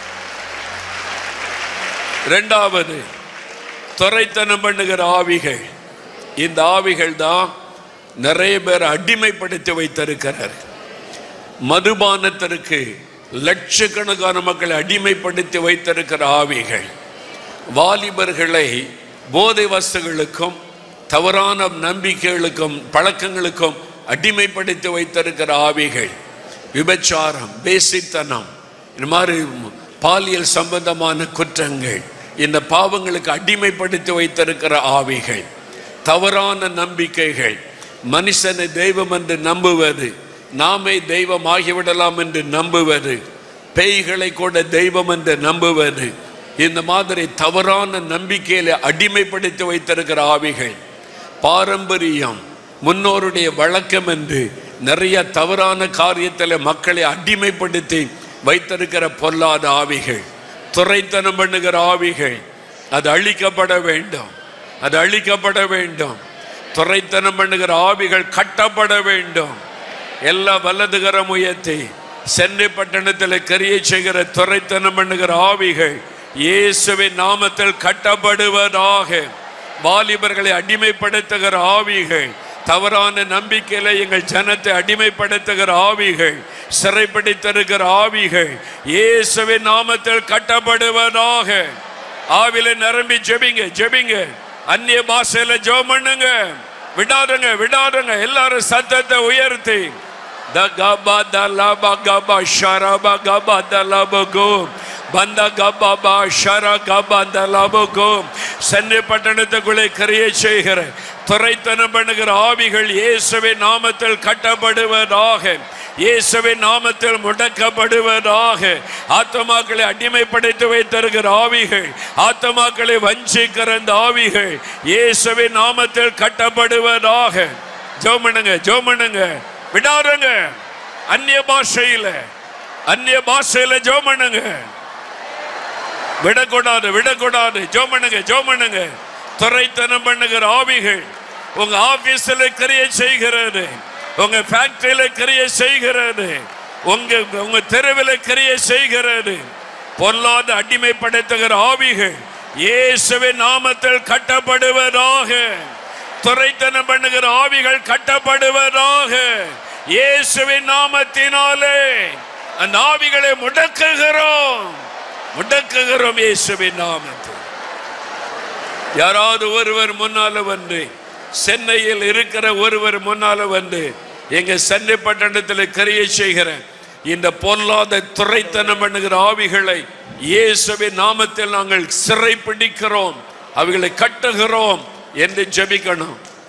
இரண்டாவது, துரைத்தனம் பண்ணுகிற ஆவிகள். இந்த ஆவிகள் தான் நிறைய பேர் அடிமைப்படுத்தி வைத்திருக்கிறார். மதுபானத்திற்கு லட்சக்கணக்கான மக்களை அடிமைப்படுத்தி வைத்திருக்கிற ஆவிகள். வாலிபர்களை போதை வஸ்துகளுக்கும் தவறான நம்பிக்கைகளுக்கும் பழக்கங்களுக்கும் அடிமைப்படுத்தி வைத்திருக்கிற ஆவிகள். விபச்சாரம், பேசித்தனம், இந்த மாதிரி பாலியல் சம்பந்தமான குற்றங்கள், இந்த பாவங்களுக்கு அடிமைப்படுத்தி வைத்திருக்கிற ஆவிகள். தவறான நம்பிக்கைகள், மனுஷனை தெய்வம் என்று நம்புவது, நாமே தெய்வம் ஆகிவிடலாம் என்று நம்புவது, பேய்களை கூட தெய்வம் என்று நம்புவது, இந்த மாதிரி தவறான நம்பிக்கையில அடிமைப்படுத்தி வைத்திருக்கிற ஆவிகள். பாரம்பரியம், முன்னோருடைய வழக்கம் என்று நிறைய தவறான காரியத்தில் மக்களை அடிமைப்படுத்தி வைத்திருக்கிற பொல்லாத ஆவிகள். துரைத்தனம் பண்ணுகிற ஆவிகள். அது அழிக்கப்பட வேண்டும், அது அழிக்கப்பட வேண்டும். துரைத்தனம் பண்ணுகிற ஆவிகள் கட்டப்பட வேண்டும். எல்லா வலதுகரம் உயர்த்தி சென்னை பட்டணத்தில் கிரியை செய்கிற துரைத்தனம் பண்ணுகிற ஆவிகள் இயேசுவின் நாமத்தில் கட்டப்படுவதாக. வாலிபர்களை அடிமைப்படுத்துகிற ஆவிகள், தவறான நம்பிக்கையில எங்கள் ஜனத்தை அடிமைப்படுத்துகிற ஆவிகள், சிறைப்பிடித்திருக்கிற ஆவிகள் இயேசுவின் நாமத்தில் கட்டப்படுவதாக. ஆவில நிரம்பி ஜெபிங்க, ஜெபிங்க. அந்நிய பாஷையில ஜெபம் பண்ணுங்க. விடாதுங்க, விடாதுங்க. எல்லாரும் சத்தத்தை உயர்த்தி சென்னை பட்டணத்துக்குள்ளே கிரியை செய்கிற துரைத்தனம் பண்ணுகிற ஆவிகள் இயேசுவின் நாமத்தில் கட்டப்படுவதாக, இயேசுவின் நாமத்தில் முடக்கப்படுவதாக. ஆத்துமாக்களை அடிமைப்படுத்தி வைத்திருக்கிற ஆவிகள், ஆத்துமாக்களை வஞ்சிக்கிற இந்த ஆவிகள் இயேசுவின் நாமத்தில் கட்டப்படுவதாக. ஜெபம் பண்ணுங்க, ஜெபம் பண்ணுங்க. விடாருங்க. அந்நிய பாஷையில, அந்நிய பாஷையில ஜெபம் பண்ணுங்க. விடக்கூடாது, விடக்கூடாது. ஜெபம் பண்ணுங்க, ஜெபம் பண்ணுங்க. துரைத்தனம் பண்ணுகிற ஆவிகள் உங்க ஆபீஸ்ல கிரியை செய்கிறது, உங்க ஃபேக்டரியில கிரியை செய்கிறது, உங்க தெருவில் கிரியை செய்கிறது. பொல்லாத அடிமைப்படுத்துகிற ஆவிகள் இயேசுவின் நாமத்தில் கட்டப்படுவதாக. துரைத்தனம் பண்ணுகிற ஆவிகள் கட்டப்படுவதாக. இயேசுவின் நாமத்தினாலே அந்த ஆவிகளை முடக்குகிறோம், முடக்குகிறோம் இயேசுவின் நாமத்தில். யாராவது ஒருவர் முன்னால வந்து, சென்னையில் இருக்கிற ஒருவர் முன்னால வந்து, எங்க சென்னை பட்டணத்தில் கிரியை செய்கிற இந்த பொல்லாத துரைத்தனம் பண்ணுகிற ஆவிகளை இயேசுவின் நாமத்தில் நாங்கள் சிறை பிடிக்கிறோம், அவைகளை கட்டுகிறோம் என்று ஜெபிக்கணும்.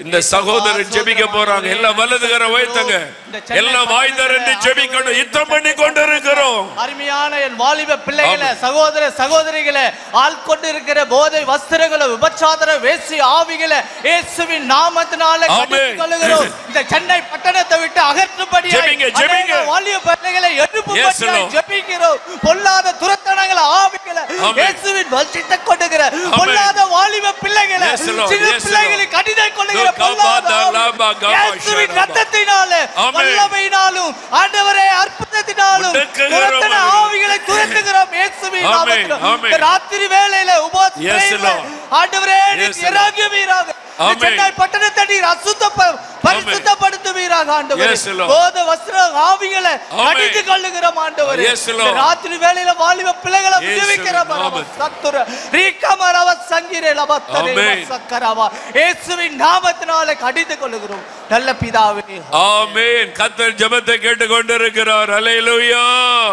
இந்த சகோதரர் ஜெபிக்க போறாங்க. எல்லாம் வலதுகர வைத்தங்க, எல்லாம் வாய் திறந்து ஜெபிக்கணும். யுத்தம் பண்ணி கொண்டிருக்கிறோம். அருமையான என் வாலிப பிள்ளைகளே, சகோதர சகோதரிகளே, ஆள் கொண்டு இருக்கிற போதை வஸ்திரங்களை, விபச்சார வேசி ஆவிகளை இயேசுவின் நாமத்தினால கடிந்து கொள்ளுகிறோம். இந்த சென்னை பட்டணத்தை விட்டு அகற்றும்படியாக வாலிப பிள்ளைகளை எழுப்பும்படியாக ஜெபிக்கிறோம். பொல்லாத துரத்தனங்களை ஆவிகளை இயேசுவின் வசித்து கொண்டுகிற பொல்லாத வாலிப பிள்ளைகளை, சிறு பிள்ளைகளை கடிந்து கொள்ளுகிற பொல்லாத இயேசுவின் இரத்தத்தினாலே, வல்லமையினாலும், ஆண்டவரே அற்புதத்தினாலும் துரத்தன ஆவிகளை துரத்துகிறோம் இயேசுவின் நாமத்தினாலே. ராத்திரி வேளையில உபவாசத்திலே ஆண்டவரே இறங்குவீராக. சென்னை பட்டணத்தை நீர் பரிசுத்தப்படுத்துவீராக ஆண்டவரே. போதை வஸ்திர ஆவிகளை கடிந்து கொள்ளுகிறோம் ஆண்டவரே. ராத்திரி வேளையில வாலிப பிள்ளைகளை விடுவிக்கிறோம். சத்துர ரீகமரவ சங்கீரேலவ சக்கரவ இயேசுவின் நாமத்தினாலே கடிந்து கொள்ளுகிறோம் நல்ல பிதாவே. ஆமென். கர்த்தர் ஜெபத்தை கேட்டுக்கொண்டிருக்கிறார். ஹல்லேலூயா,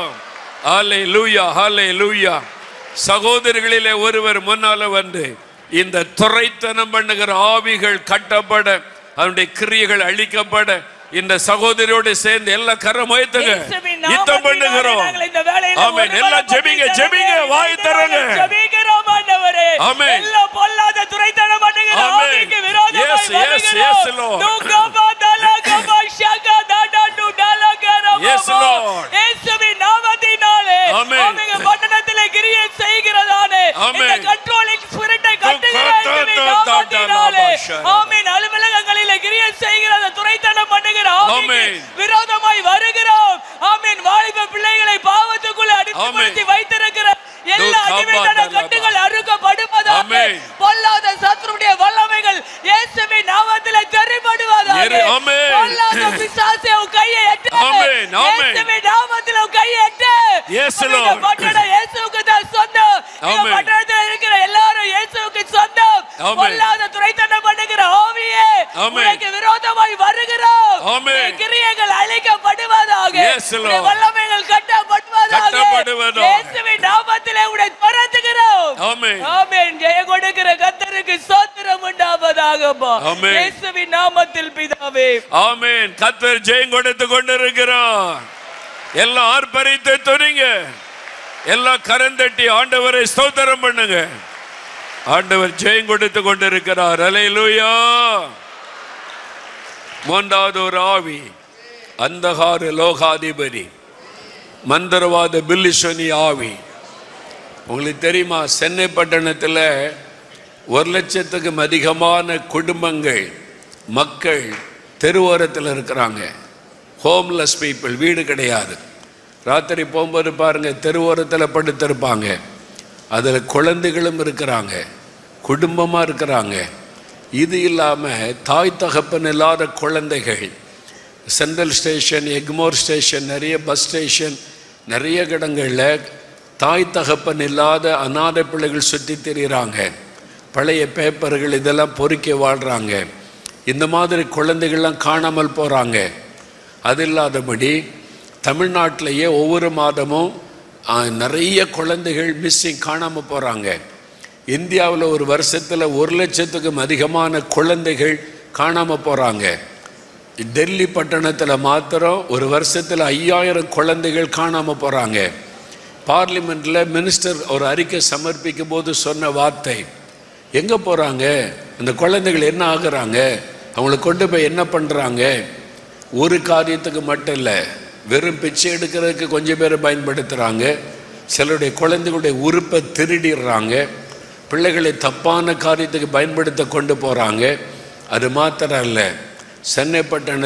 ஹல்லேலூயா, ஹல்லேலூயா. சகோதரர்களிலே ஒருவர் முன்னால வந்து இந்த துரைத்தனம் பண்ணுகிற ஆவிகள் கட்டப்பட, அவனுடைய கிரியைகள் அழிக்கப்பட, இந்த சகோதரியோடு சேர்ந்து எல்லா கரம் வைத்துங்க, யுத்தம் பண்ணுகிறோம். ஆமென். எல்லாம் ஜெபிங்க, ஜெபிங்க, வாய் திறங்க. ஜெபிக்கிறோம் ஆண்டவரே. ஆமென். எல்லா பொல்லாத துரைத்தனம் பண்ணுகிற ஆவிக்கு விரோதமாய் வருகிறோம். துகபதல கபஷக தடடு டலகரமோ. இயேசுவின் நாமத்தினாலே ஆமென். பட்டணத்திலே கிரியை செய்கிறதானே இந்த கண்ட்ரோலிங் ஸ்பிரிட்டை கட்டுகிற இயேசுவின் நாமத்தினாலே ஆமென். அலுவலகங்களிலே கிரியை செய்கிறத துரைத்தனம் பண்ணுகிற ஆவிக்கு விரோதமாய் வருகிறோம். ஆமென். வாலிப பிள்ளைகளை பாவத்துக்குள்ள அடிமைப்படுத்தி வைத்திருக்கிற எல்லா அடிமைத்தன கட்டுகள் அறுக்கப்படுவதாக, பொல்லாத சத்துருடைய வல்லமைகள் இயேசுவின் நாமத்திலே தெரிபடுவதாக. பொல்லாத பிசாசே உன் கையை எட்டு. இயேசுவின் நாமத்திலே உன் கையை எட்டு. பட்டணம் இயேசுவுக்கு தான் சொந்தம். இந்த பட்டணத்தில் இருக்கிற எல்லாரும் இயேசுவுக்கு சொந்தம். பொல்லாத துரைத்தனம் பண்ணுகிற ஆவியே உனக்கு விரோதமாய் வருகிறோம். கிரியைகள் அழிக்கப்படுவதாக, வல்லமைகள் கட்டப்படுவதாக. இயேசுவின் நாமத்திலே உன்னை துரத்துகிறோம். ஆமென். ஜெயம் கொடுக்கிற கர்த்தருக்கு ஸ்தோத்திரம் உண்டாவதாகப்பா. இயேசுவின் நாமத்தில் பிதாவே. ஆமென். கர்த்தர் ஜெயம் கொடுத்து கொண்டிருக்கிறார். எல்லாம் ஆர்ப்பரித்து துணிங்க, எல்லாம் கரந்தட்டி ஆண்டவரை ஸ்தோத்திரம் பண்ணுங்க. ஆண்டவர் ஜெயம் கொடுத்து கொண்டிருக்கிறார். ஹல்லேலூயா. மூன்றாவது ஒரு ஆவி, அந்தகார லோகாதிபதி, மந்திரவாத பில்லிசனி ஆவி. உங்களுக்கு தெரியுமா, சென்னை பட்டணத்தில் 1,00,000க்கும் அதிகமான குடும்பங்கள், மக்கள் தெருவோரத்தில் இருக்கிறாங்க. ஹோம்லெஸ் பீப்புள், வீடு கிடையாது. ராத்திரி போகும்போது பாருங்க, தெருவோரத்தில் படுத்திருப்பாங்க. அதில் குழந்தைகளும் இருக்கிறாங்க, குடும்பமாக இருக்கிறாங்க. இது இல்லாமல் தாய் தகப்பன் இல்லாத குழந்தைகள் சென்ட்ரல் ஸ்டேஷன், எக்மோர் ஸ்டேஷன், நிறைய பஸ் ஸ்டேஷன், நிறைய இடங்களில் தாய் தகப்பன் இல்லாத அநாத பிள்ளைகள் சுற்றி திரிகிறாங்க. பழைய பேப்பர்கள் இதெல்லாம் பொறுக்கி வாழ்கிறாங்க. இந்த மாதிரி குழந்தைகள்லாம் காணாமல் போகிறாங்க. அது இல்லாதபடி தமிழ்நாட்டிலேயே ஒவ்வொரு மாதமும் நிறைய குழந்தைகள் மிஸ்ஸிங், காணாமல் போகிறாங்க. இந்தியாவில் ஒரு வருஷத்தில் 1,00,000க்கும் அதிகமான குழந்தைகள் காணாமல் போகிறாங்க. டெல்லி பட்டணத்தில் மாத்திரம் ஒரு வருஷத்தில் 5,000 குழந்தைகள் காணாமல் போகிறாங்க. பார்லிமெண்ட்டில் மினிஸ்டர் ஒரு அறிக்கை சமர்ப்பிக்கும் போது சொன்ன வார்த்தை, எங்கே போகிறாங்க அந்த குழந்தைகள், என்ன ஆகுறாங்க, அவங்கள கொண்டு போய் என்ன பண்ணுறாங்க? ஒரு காரியத்துக்கு மட்டும் இல்லை, வெறும் பிச்சை எடுக்கிறதுக்கு கொஞ்சம் பேரை பயன்படுத்துகிறாங்க. சிலருடைய குழந்தைகளுடைய உறுப்பை திருடிடுறாங்க. பிள்ளைகளை தப்பான காரியத்துக்கு பயன்படுத்த கொண்டு போகிறாங்க. அது மாத்திரம் இல்லை, சென்னை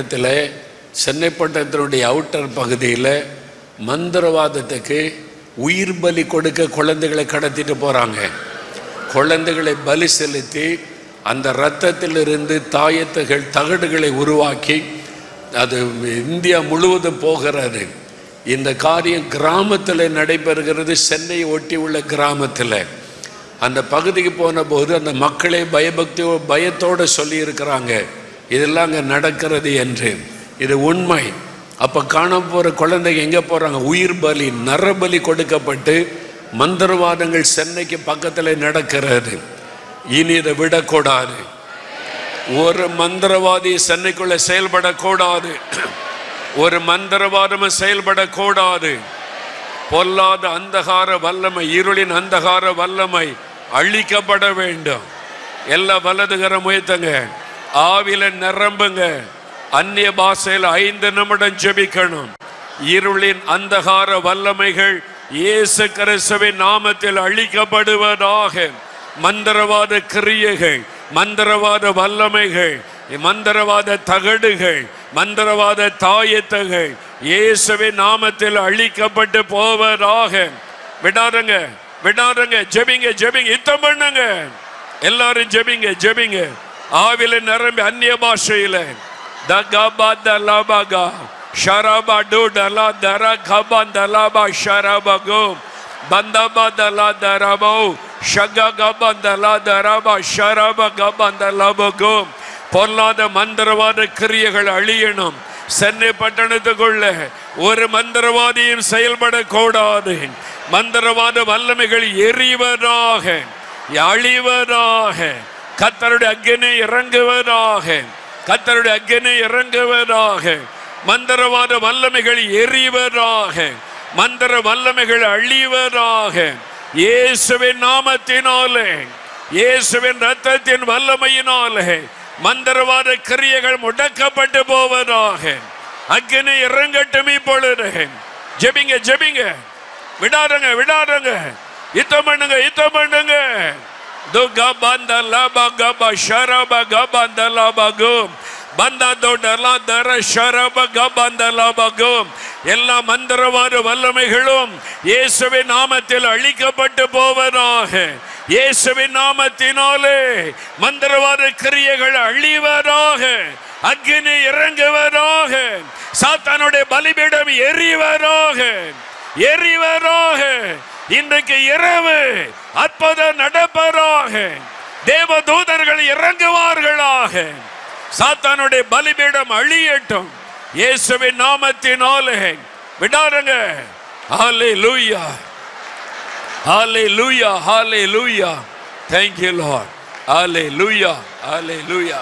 பட்டணத்தினுடைய அவுட்டர் பகுதியில் மந்திரவாதத்துக்கு உயிர் பலி கொடுக்க குழந்தைகளை கடத்திட்டு போகிறாங்க. குழந்தைகளை பலி செலுத்தி அந்த இரத்தத்திலிருந்து தாயத்துகள், தகடுகளை உருவாக்கி அது இந்தியா முழுவதும் போகிறது. இந்த காரியம் கிராமத்தில் நடைபெறுகிறது. சென்னையை ஒட்டி உள்ள கிராமத்தில் அந்த பகுதிக்கு போன போது அந்த மக்களே பயத்தோடு சொல்லியிருக்கிறாங்க, இதெல்லாம் அங்கே நடக்கிறது என்று. இது உண்மை. அப்போ காண போகிற குழந்தைங்க எங்கே போகிறாங்க? உயிர் பலி, நரபலி கொடுக்கப்பட்டு மந்திரவாதங்கள் சென்னைக்கு பக்கத்தில் நடக்கிறது. இனி இதை விடக்கூடாது. ஒரு மந்திரவாதி சென்னைக்குள்ள செயல்படக்கூடாது. ஒரு மந்திரவாதமும் செயல்படக்கூடாது. பொல்லாத அந்தகார வல்லமை, இருளின் அந்தகார வல்லமை அழிக்கப்பட வேண்டும். எல்லா வலதுகரம் உயர்த்துங்க. ஆவில நிரம்புங்க. அந்நிய பாஷையில் 5 நிமிடம் ஜெபிக்கணும். இருளின் அந்தகார வல்லமைகள் இயேசு கிறிஸ்துவின் நாமத்தில் அழிக்கப்படுவதாக. மந்திரவாத கிரியைகள், மந்திரவாத வல்லமைகள், மந்திரவாத தகடுகள், மந்திரவாத தாயத்துகள் இயேசுவின் நாமத்தில் அழிக்கப்பட்டு போவதாக. விடாதங்க, விடாதங்க. ஜெபிங்க, ஜெபிங்க. யுத்தம் பண்ணுங்க. எல்லாரும் ஜெபிங்க, ஜெபிங்க. ஆவில நிரம்பி அந்நிய பாஷையில தகபதலபகா ஷரபடுடலா தரகபந்தலபா ஷரபகோ பந்தபதலா தரபோ ஷககபந்தலா தரபா ஷரபகபந்தலபகோ. பொல்லாத மந்திரவாத கிரியைகள் அழியணும். சென்னை பட்டணத்துக்குள்ள ஒரு மந்திரவாதியும் செயல்படக்கூடாது. மந்திரவாத வல்லமைகள் எரிவதாக, அழிவதாக. கர்த்தருடைய அக்கினி இறங்குவதாக, கர்த்தருடைய அக்கினி இறங்குவதாக. மந்திரவாத வல்லமைகள் எரிவதாக, மந்திர வல்லமைகள் அழிவதாக. இயேசுவின் நாமத்தினாலே, இயேசுவின் இரத்தத்தின் வல்லமையினாலே மந்திரவாத கிரியைகள் முடக்கப்பட்டு போவதாக. அக்கினி இறங்கட்டும் இப்பொழுது. ஜெபிங்க, ஜெபிங்க. விடாதங்க, விடாதங்க. யுத்தம் பண்ணுங்க, யுத்தம் பண்ணுங்க. எல்லா மந்திரவாத வல்லமைகளும் இயேசுவின் நாமத்தில் அழிக்கப்பட்டு போவதாக. இயேசுவின் நாமத்தினாலே மந்திரவாத கிரியைகள் அழிவதாக. அக்கினி இறங்குவதாக. சாத்தானுடைய பலிபீடம் எரிவதாக, எரிவதாக. இன்றைக்கு இரவு அற்புதம் நடப்பதாக. தேவதூதர்கள் இறங்குவார்களாக. சாத்தானுடைய பலிபீடம் அழியட்டும் இயேசுவின் நாமத்தினாலே. விடாதங்க. ஹல்லேலூயா, ஹல்லேலூயா, ஹல்லேலூயா. Thank you Lord. ஹல்லேலூயா, ஹல்லேலூயா.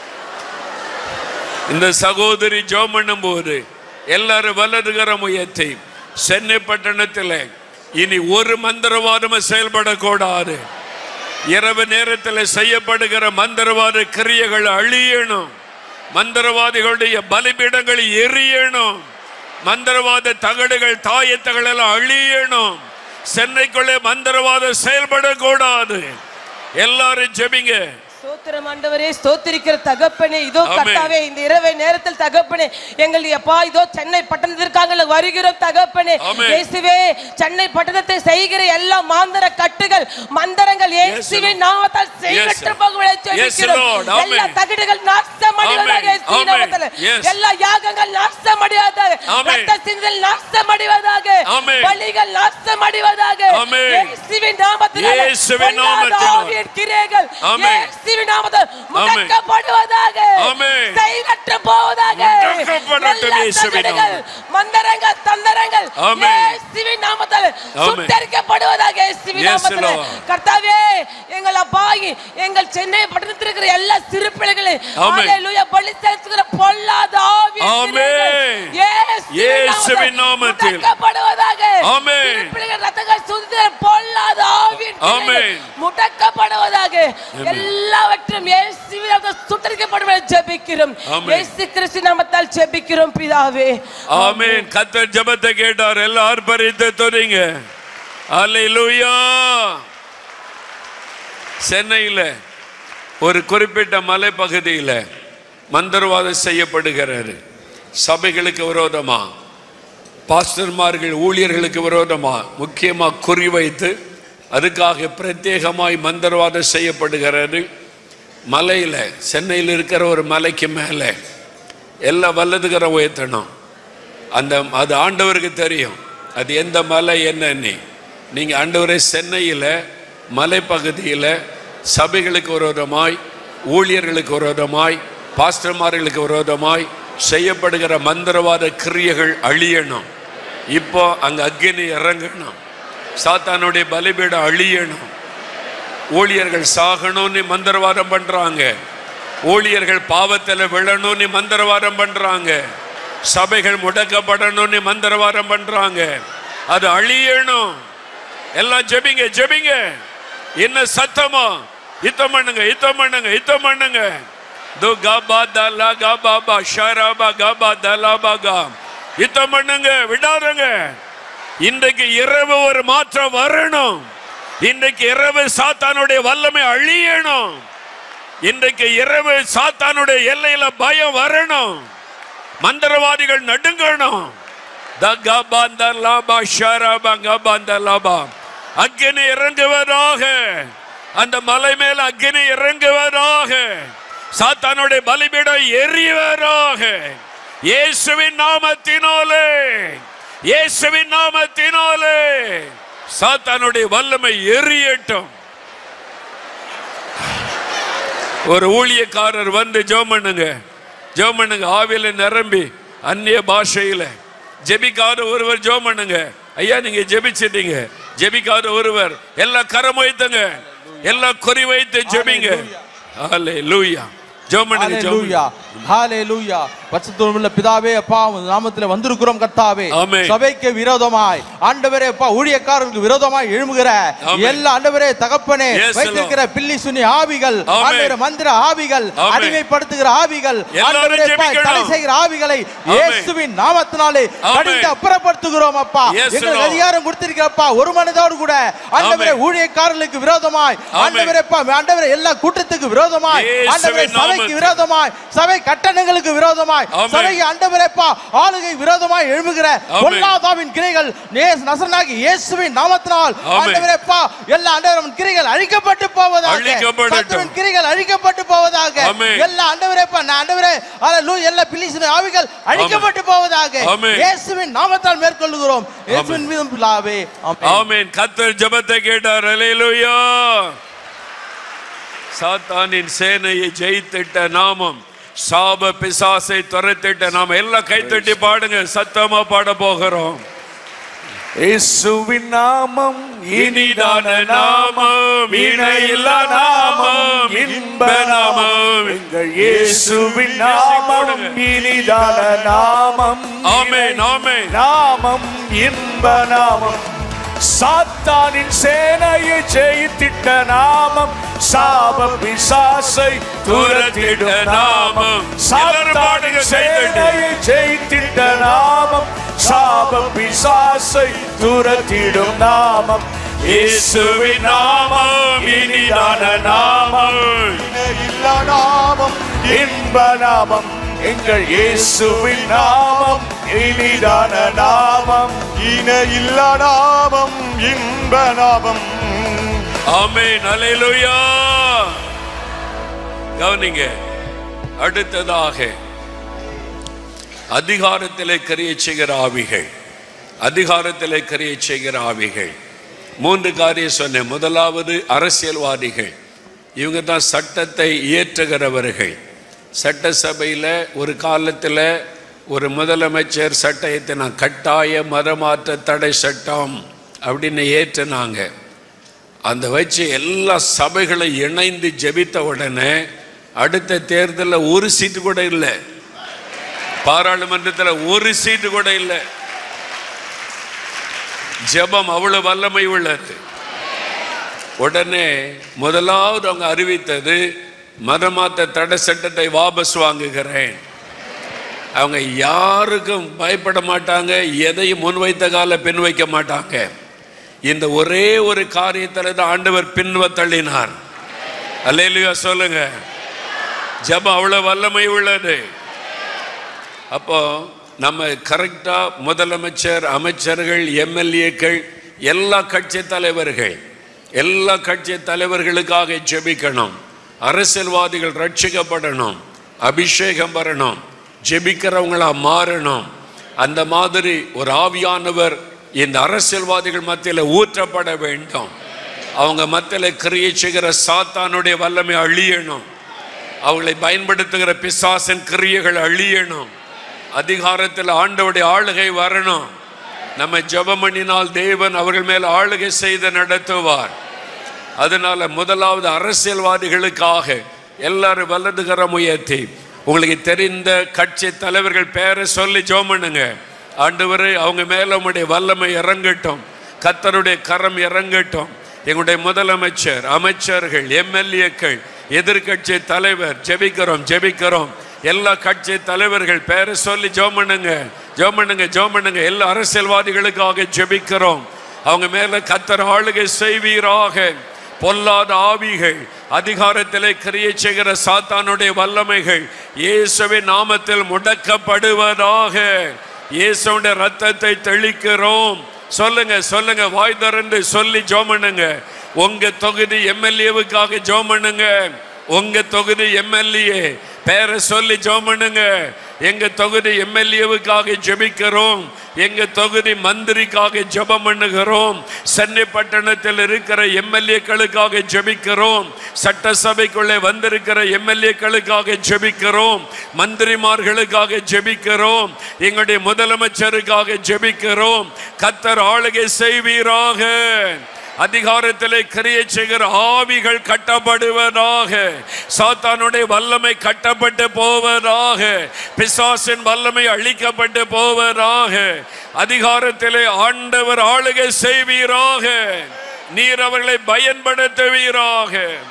இந்த சகோதரி ஜெபம் பண்ணும்போது எல்லாரும் வலதுகரம் உயர்த்தி, சென்னை பட்டணத்தில் இனி ஒரு மந்திரவாதமும் செயல்படக்கூடாது. இரவு நேரத்தில் செய்யப்படுகிற மந்திரவாத கிரியைகள் அழியணும். மந்திரவாதிகளுடைய பலிபீடங்கள் எரியணும். மந்திரவாத தகடுகள், தாயத்துகள் எல்லாம் அழியணும். சென்னைக்குள்ளே மந்திரவாதம் செயல்படக்கூடாது. எல்லாரும் ஜெபிங்க. ஸ்தோத்திரம் ஆண்டவரே, ஸ்தோத்திரிக்கிற தகப்பனே. இதோ கர்த்தாவே, இந்த இரவு நேரத்தில் தகப்பனே, எங்கள் அப்பா இதோ சென்னை பட்டணத்திற்காக வருகிறோம் தகப்பனே. இயேசுவே, சென்னை பட்டணத்தை செய்கிற எல்லா மாந்திர கட்டுகள், மந்திரங்கள் இயேசுவின் நாமத்தால் செயலற்று போகவே ஜெபிக்கிறோம். எல்லா தகடுகள் நாசமடைவதாக இயேசுவின் நாமத்தால். எல்லா யாகங்கள் நாசமடைவதாக, இரத்த சிந்தல் நாசமடைவதாக, பலிகள் நாசமடைவதாக இயேசுவின் நாமத்தால். இயேசுவின் நாமத்தால் கிரியைகள் இயேசுவின் நாமத்தால் முடக்கப்படுவதாக, செயலற்று போவதாக. மந்திரங்கள், தந்திரங்கள் இயேசுவின் நாமத்தால் சுட்டரிக்கப்படுவதாக இயேசுவின் நாமத்தால். கர்த்தாவே, எங்கள் அப்பாகி எங்கள் சென்னை பட்டணத்தில் இருக்கிற எல்லா சிறு பிள்ளைகளை ஹல்லேலூயா பலி செலுத்துகிற பொல்லாத ஆவிகள் இயேசுவின் நாமத்தில் முடக்கப்படுவதாக. சிறு பிள்ளைகள் ரத்தங்கள் சுத்திர பொல்லாத ஆவிகள் முடக்கப்படுவதாக. எல்லாவற்றும் இயேசுவின் நாமத்தால் சுட்டரிக்கப்படுவதாக ஜெபிக்கிறோம். இயேசு கிறிஸ்து நாமத்தால் ஜெபிக்கிறோம் பிதாவே. ஆமென். கர்த்தர் ஜெபத்தை கேட்டார். எல்லாரும் பரிந்து துதிங்க. ஹல்லேலூயா. சென்னையில் ஒரு குறிப்பிட்ட மலைப்பகுதியில் மந்திரவாதம் செய்யப்படுகிறது. சபைகளுக்கு விரோதமா, பாஸ்டர்மார்கள், ஊழியர்களுக்கு விரோதமா முக்கியமாக குறிவைத்து அதுக்காக பிரத்யேகமாய் மந்திரவாதம் செய்யப்படுகிறது. மலையில், சென்னையில் இருக்கிற ஒரு மலைக்கு மேலே எல்லா வல்லதுகரம் உயர்த்தணும். அது ஆண்டவருக்கு தெரியும் அது எந்த மலை என்னன்னு. நீங்கள் ஆண்டவரை சென்னையில் மலைப்பகுதியில் சபைகளுக்கு விரோதமாய், ஊழியர்களுக்கு விரோதமாய், பாஸ்டர்மார்களுக்கு விரோதமாய் செய்யப்படுகிற மந்திரவாத கிரியைகள் அழியணும். இப்போ அங்கே அக்கினி இறங்கணும். சாத்தானுடைய பலிபீடம் அழியணும். ஊழியர்கள் சாகணும்னு மந்திரவாதம் பண்றாங்க. ஊழியர்கள் பாவத்தில் விழணும்னு மந்திரவாதம் பண்றாங்க. சபைகள் முடக்கப்படணும்னு மந்திரவாதம் பண்றாங்க. அது அழியணும். எல்லாம் ஜெபிங்க ஜெபிங்க. என்ன சத்தமா? யுத்தம் பண்ணுங்க யுத்தம் பண்ணுங்க யுத்தம் பண்ணுங்க. யுத்தம் பண்ணுங்க, விடாதுங்க. இன்றைக்கு இரவு ஒரு மாற்றம் வரணும். இன்றைக்கு இரவு சாத்தானுடைய வல்லமை அழியணும். இன்றைக்கு இரவு சாத்தானுடைய எல்லையில பயம் வரணும். மந்திரவாதிகள் நடுங்கணும். அக்கினி இறங்குவதாக. அந்த மலை மேல அக்கினி இறங்குவதாக. சாத்தானுடைய பலிபீடம் எரிவதாக. இயேசுவின் நாமத்தினாலே, இயேசுவின் நாமத்தினாலே சாத்தானுடைய வல்லமை எரியட்டும். ஒரு ஊழியக்காரர் வந்து ஜெபம் பண்ணுங்க ஜெபம் பண்ணுங்க. ஆவியில நிரம்பி அந்நிய பாஷையில ஜெபிக்காத ஒருவர் ஜெபம் பண்ணுங்க. ஐயா நீங்க ஜெபிச்சிட்டீங்க. ஜெபிக்காத ஒருவர் எல்லாம் கரம் வைத்துங்க, எல்லாம் குறி வைத்து ஜெபிங்க. ஹல்லேலூயா. பரிசுத்தமுள்ள பிதாவே, அப்பா உமது நாமத்திலே வந்திருக்கிறோம் கர்த்தாவே. சபைக்கு விரோதமாய் ஆண்டவரே அப்பா ஊழியக்காரர்களுக்கு விரோதமாய் எழும்புகிற எல்லா ஆண்டவரே தகப்பனே வைத்திருக்கிற பில்லி சுனி ஆவிகள், ஆண்டவரே மந்திர ஆவிகள், அடிமைப்படுத்துகிற ஆவிகள், ஆண்டவரே அப்பா தடை செய்கிற ஆவிகளை இயேசுவின் நாமத்தினாலே கடிந்து அப்புறப்படுத்துகிறோம் அப்பா. எங்களுக்கு அதிகாரம் கொடுத்திருக்கிறப்பா. ஒரு மனதோடு கூட ஆண்டவரே ஊழியக்காரர்களுக்கு விரோதமாய் ஆண்டவரே அப்பா ஆண்டவரே எல்லா கூட்டத்துக்கு விரோதமாய் ஆண்டவரே சபைக்கு விரோதமாய் சபை கட்டணங்களுக்கு விரோதமாய் சபை ஆண்டவரேப்பா ஆளுகை விரோதமாய் எழும்புகிற பொல்லாதாவின் கிரைகள் நசரேயனாகிய இயேசுவின் நாமத்தினால் ஆண்டவரேப்பா எல்லா ஆண்டவரின் கிரைகள் அழிக்கப்பட்டு போவதாக. சத்துருவின் கிரைகள் அழிக்கப்பட்டு போவதாக. எல்லா ஆண்டவரேப்பா ஆண்டவரே ஹல்லேலூயா எல்லா பில்லிசுன ஆவிகள் அழிக்கப்பட்டு போவதாக. இயேசுவின் நாமத்தால் மேற்கொள்கிறோம். இயேசுவின் மீதும் பிதாவே ஆமென். கர்த்தர் ஜெபத்தை கேட்டார். ஹல்லேலூயா. சாத்தானின் சேனையை ஜெயித்திட்ட நாமம், சாப பிசாசை துரத்திட்ட நாமம். எல்லாம் கைத்தட்டி பாடுங்க. சத்தமா பாட போகிறோம். இயேசுவின் நாமம் இனிதான நாமம், இணையில்லா நாமம், இன்ப நாமம். எங்கள் இயேசுவின் நாமம் இனிதான நாமம். ஆமென் ஆமென். நாமம் இன்ப நாமம். சாத்தானின் சேனையை ஜெயித்திட்ட நாமம், சாப பிசாசை துரத்திடும் நாமம். சாத்தானின் சேனையை ஜெயித்திட்ட நாமம், சாப பிசாசை துரத்திடும் நாமம். இயேசுவின் நாமம் இனிதான நாமம், இணையில்லா நாமம், இன்ப நாமம். எங்கள் இயேசுவின் நாமம் இனிதான நாமம், இணையில்லா நாமம், இன்ப நாமம். ஆமென். ஹல்லேலூயா. கவனிங்க. அடுத்ததாக அதிகாரத்திலே கிரியை செய்கிற ஆவிகள். அதிகாரத்திலே கிரியை செய்கிற ஆவிகள். 3 காரியம் சொன்னேன். முதலாவது அரசியல்வாதிகள். இவங்க தான் சட்டத்தை இயற்றுகிறவர்கள். சட்டசபையில் ஒரு காலத்தில் ஒரு முதலமைச்சர் சட்டத்தை நான் கட்டாய மதமாற்ற தடை சட்டம் அப்படின்னு ஏற்றினாங்க. அந்த வச்சு எல்லா சபைகளை இணைந்து ஜெபித்த உடனே அடுத்த தேர்தலில் ஒரு சீட்டு கூட இல்லை. பாராளுமன்றத்தில் ஒரு சீட்டு கூட இல்லை. ஜெபம் அவ்வளவு வல்லமை உள்ளது. உடனே முதலாவது அவங்க அறிவித்தது, மதமாற்ற தடை சட்டத்தை வாபஸ் வாங்குகிறேன். அவங்க யாருக்கும் பயப்பட மாட்டாங்க, எதையும் முன்வைத்த கால பின் வைக்க மாட்டாங்க. இந்த ஒரே ஒரு காரியத்தில் தான் ஆண்டவர் பின்வ தள்ளினார். அல்லேலூயா சொல்லுங்க. ஜெபம் அவ்வளவு வல்லமை உள்ளது. அப்போ நம்ம கரெக்டா முதலமைச்சர், அமைச்சர்கள், எம்எல்ஏக்கள், எல்லா கட்சி தலைவர்கள், எல்லா கட்சி தலைவர்களுக்காக ஜெபிக்கணும். அரசியல்வாதிகள் ரட்சிக்கப்படணும், அபிஷேகம் வரணும், ஜெபிக்கிறவங்களா மாறணும். அந்த மாதிரி ஒரு ஆவியானவர் இந்த அரசியல்வாதிகள் மத்தியில் ஊற்றப்பட வேண்டும். அவங்க மத்தியில் கிரியை செய்கிற சாத்தானுடைய வல்லமை அழியணும். அவங்களை பயன்படுத்துகிற பிசாசின் கிரியைகள் அழியணும். அதிகாரத்தில் ஆண்டவருடைய ஆளுகை வரணும். நம்ம ஜெபம் பண்ணினால் தேவன் அவர்கள் மேல் ஆளுகை செய்து நடத்துவார். அதனால முதலாவது அரசியல்வாதிகளுக்காக எல்லாரும் வலதுகரம் உயர்த்தி உங்களுக்கு தெரிந்த கட்சி தலைவர்கள் பேரை சொல்லி ஜெபம் பண்ணுங்க. ஆண்டவரே, அவங்க மேல உம்முடைய வல்லமை இறங்கட்டும், கர்த்தருடைய கரம் இறங்கட்டும். எங்களுடைய முதலமைச்சர், அமைச்சர்கள், எம்எல்ஏக்கள், எதிர்கட்சி தலைவர், ஜெபிக்கிறோம். எல்லா கட்சி தலைவர்கள் பேரை சொல்லி ஜெபம் பண்ணுங்க. எல்லா அரசியல்வாதிகளுக்காக ஜெபிக்கிறோம். அவங்க மேல கர்த்தர் ஆளுகை செய்வீராக. பொல்லாத ஆவிகள், அதிகாரத்திலே கிரியை செய்கிற சாத்தானுடைய வல்லமைகள் இயேசுவின் நாமத்தில் முடக்கப்படுவதாக. இயேசுவுடைய ரத்தத்தை தெளிக்கிறோம். சொல்லுங்க, வாய் திறந்து சொல்லி ஜெபம் பண்ணுங்க. உங்க தொகுதி எம்எல்ஏவுக்காக ஜெபம் பண்ணுங்க. உங்க தொகுதி எம்எல்ஏ பேரை சொல்லி ஜெபம் பண்ணுங்க. எங்க தொகுதி எம்எல்ஏவுக்காக ஜெபிக்கிறோம். எங்க தொகுதி மந்திரிக்காக ஜெபம் பண்ணுகிறோம். சென்னை பட்டணத்தில் இருக்கிற எம்எல்ஏக்களுக்காக ஜெபிக்கிறோம். சட்டசபைக்குள்ளே வந்திருக்கிற எம்எல்ஏக்களுக்காக ஜெபிக்கிறோம். மந்திரிமார்களுக்காக ஜெபிக்கிறோம். எங்களுடைய முதலமைச்சருக்காக ஜெபிக்கிறோம். கர்த்தர் ஆளுகை செய்வீராக. அதிகாரத்திலே கிரியை செய்கிற ஆவிகள் கட்டப்படுவதாக. சாத்தானுடைய வல்லமை கட்டப்பட்டு போவதாக. பிசாசின் வல்லமை அழிக்கப்பட்டு போவதாக. அதிகாரத்திலே ஆண்டவர் ஆளுகை செய்வீராக. நீர் அவர்களை பயன்படுத்துவீராக.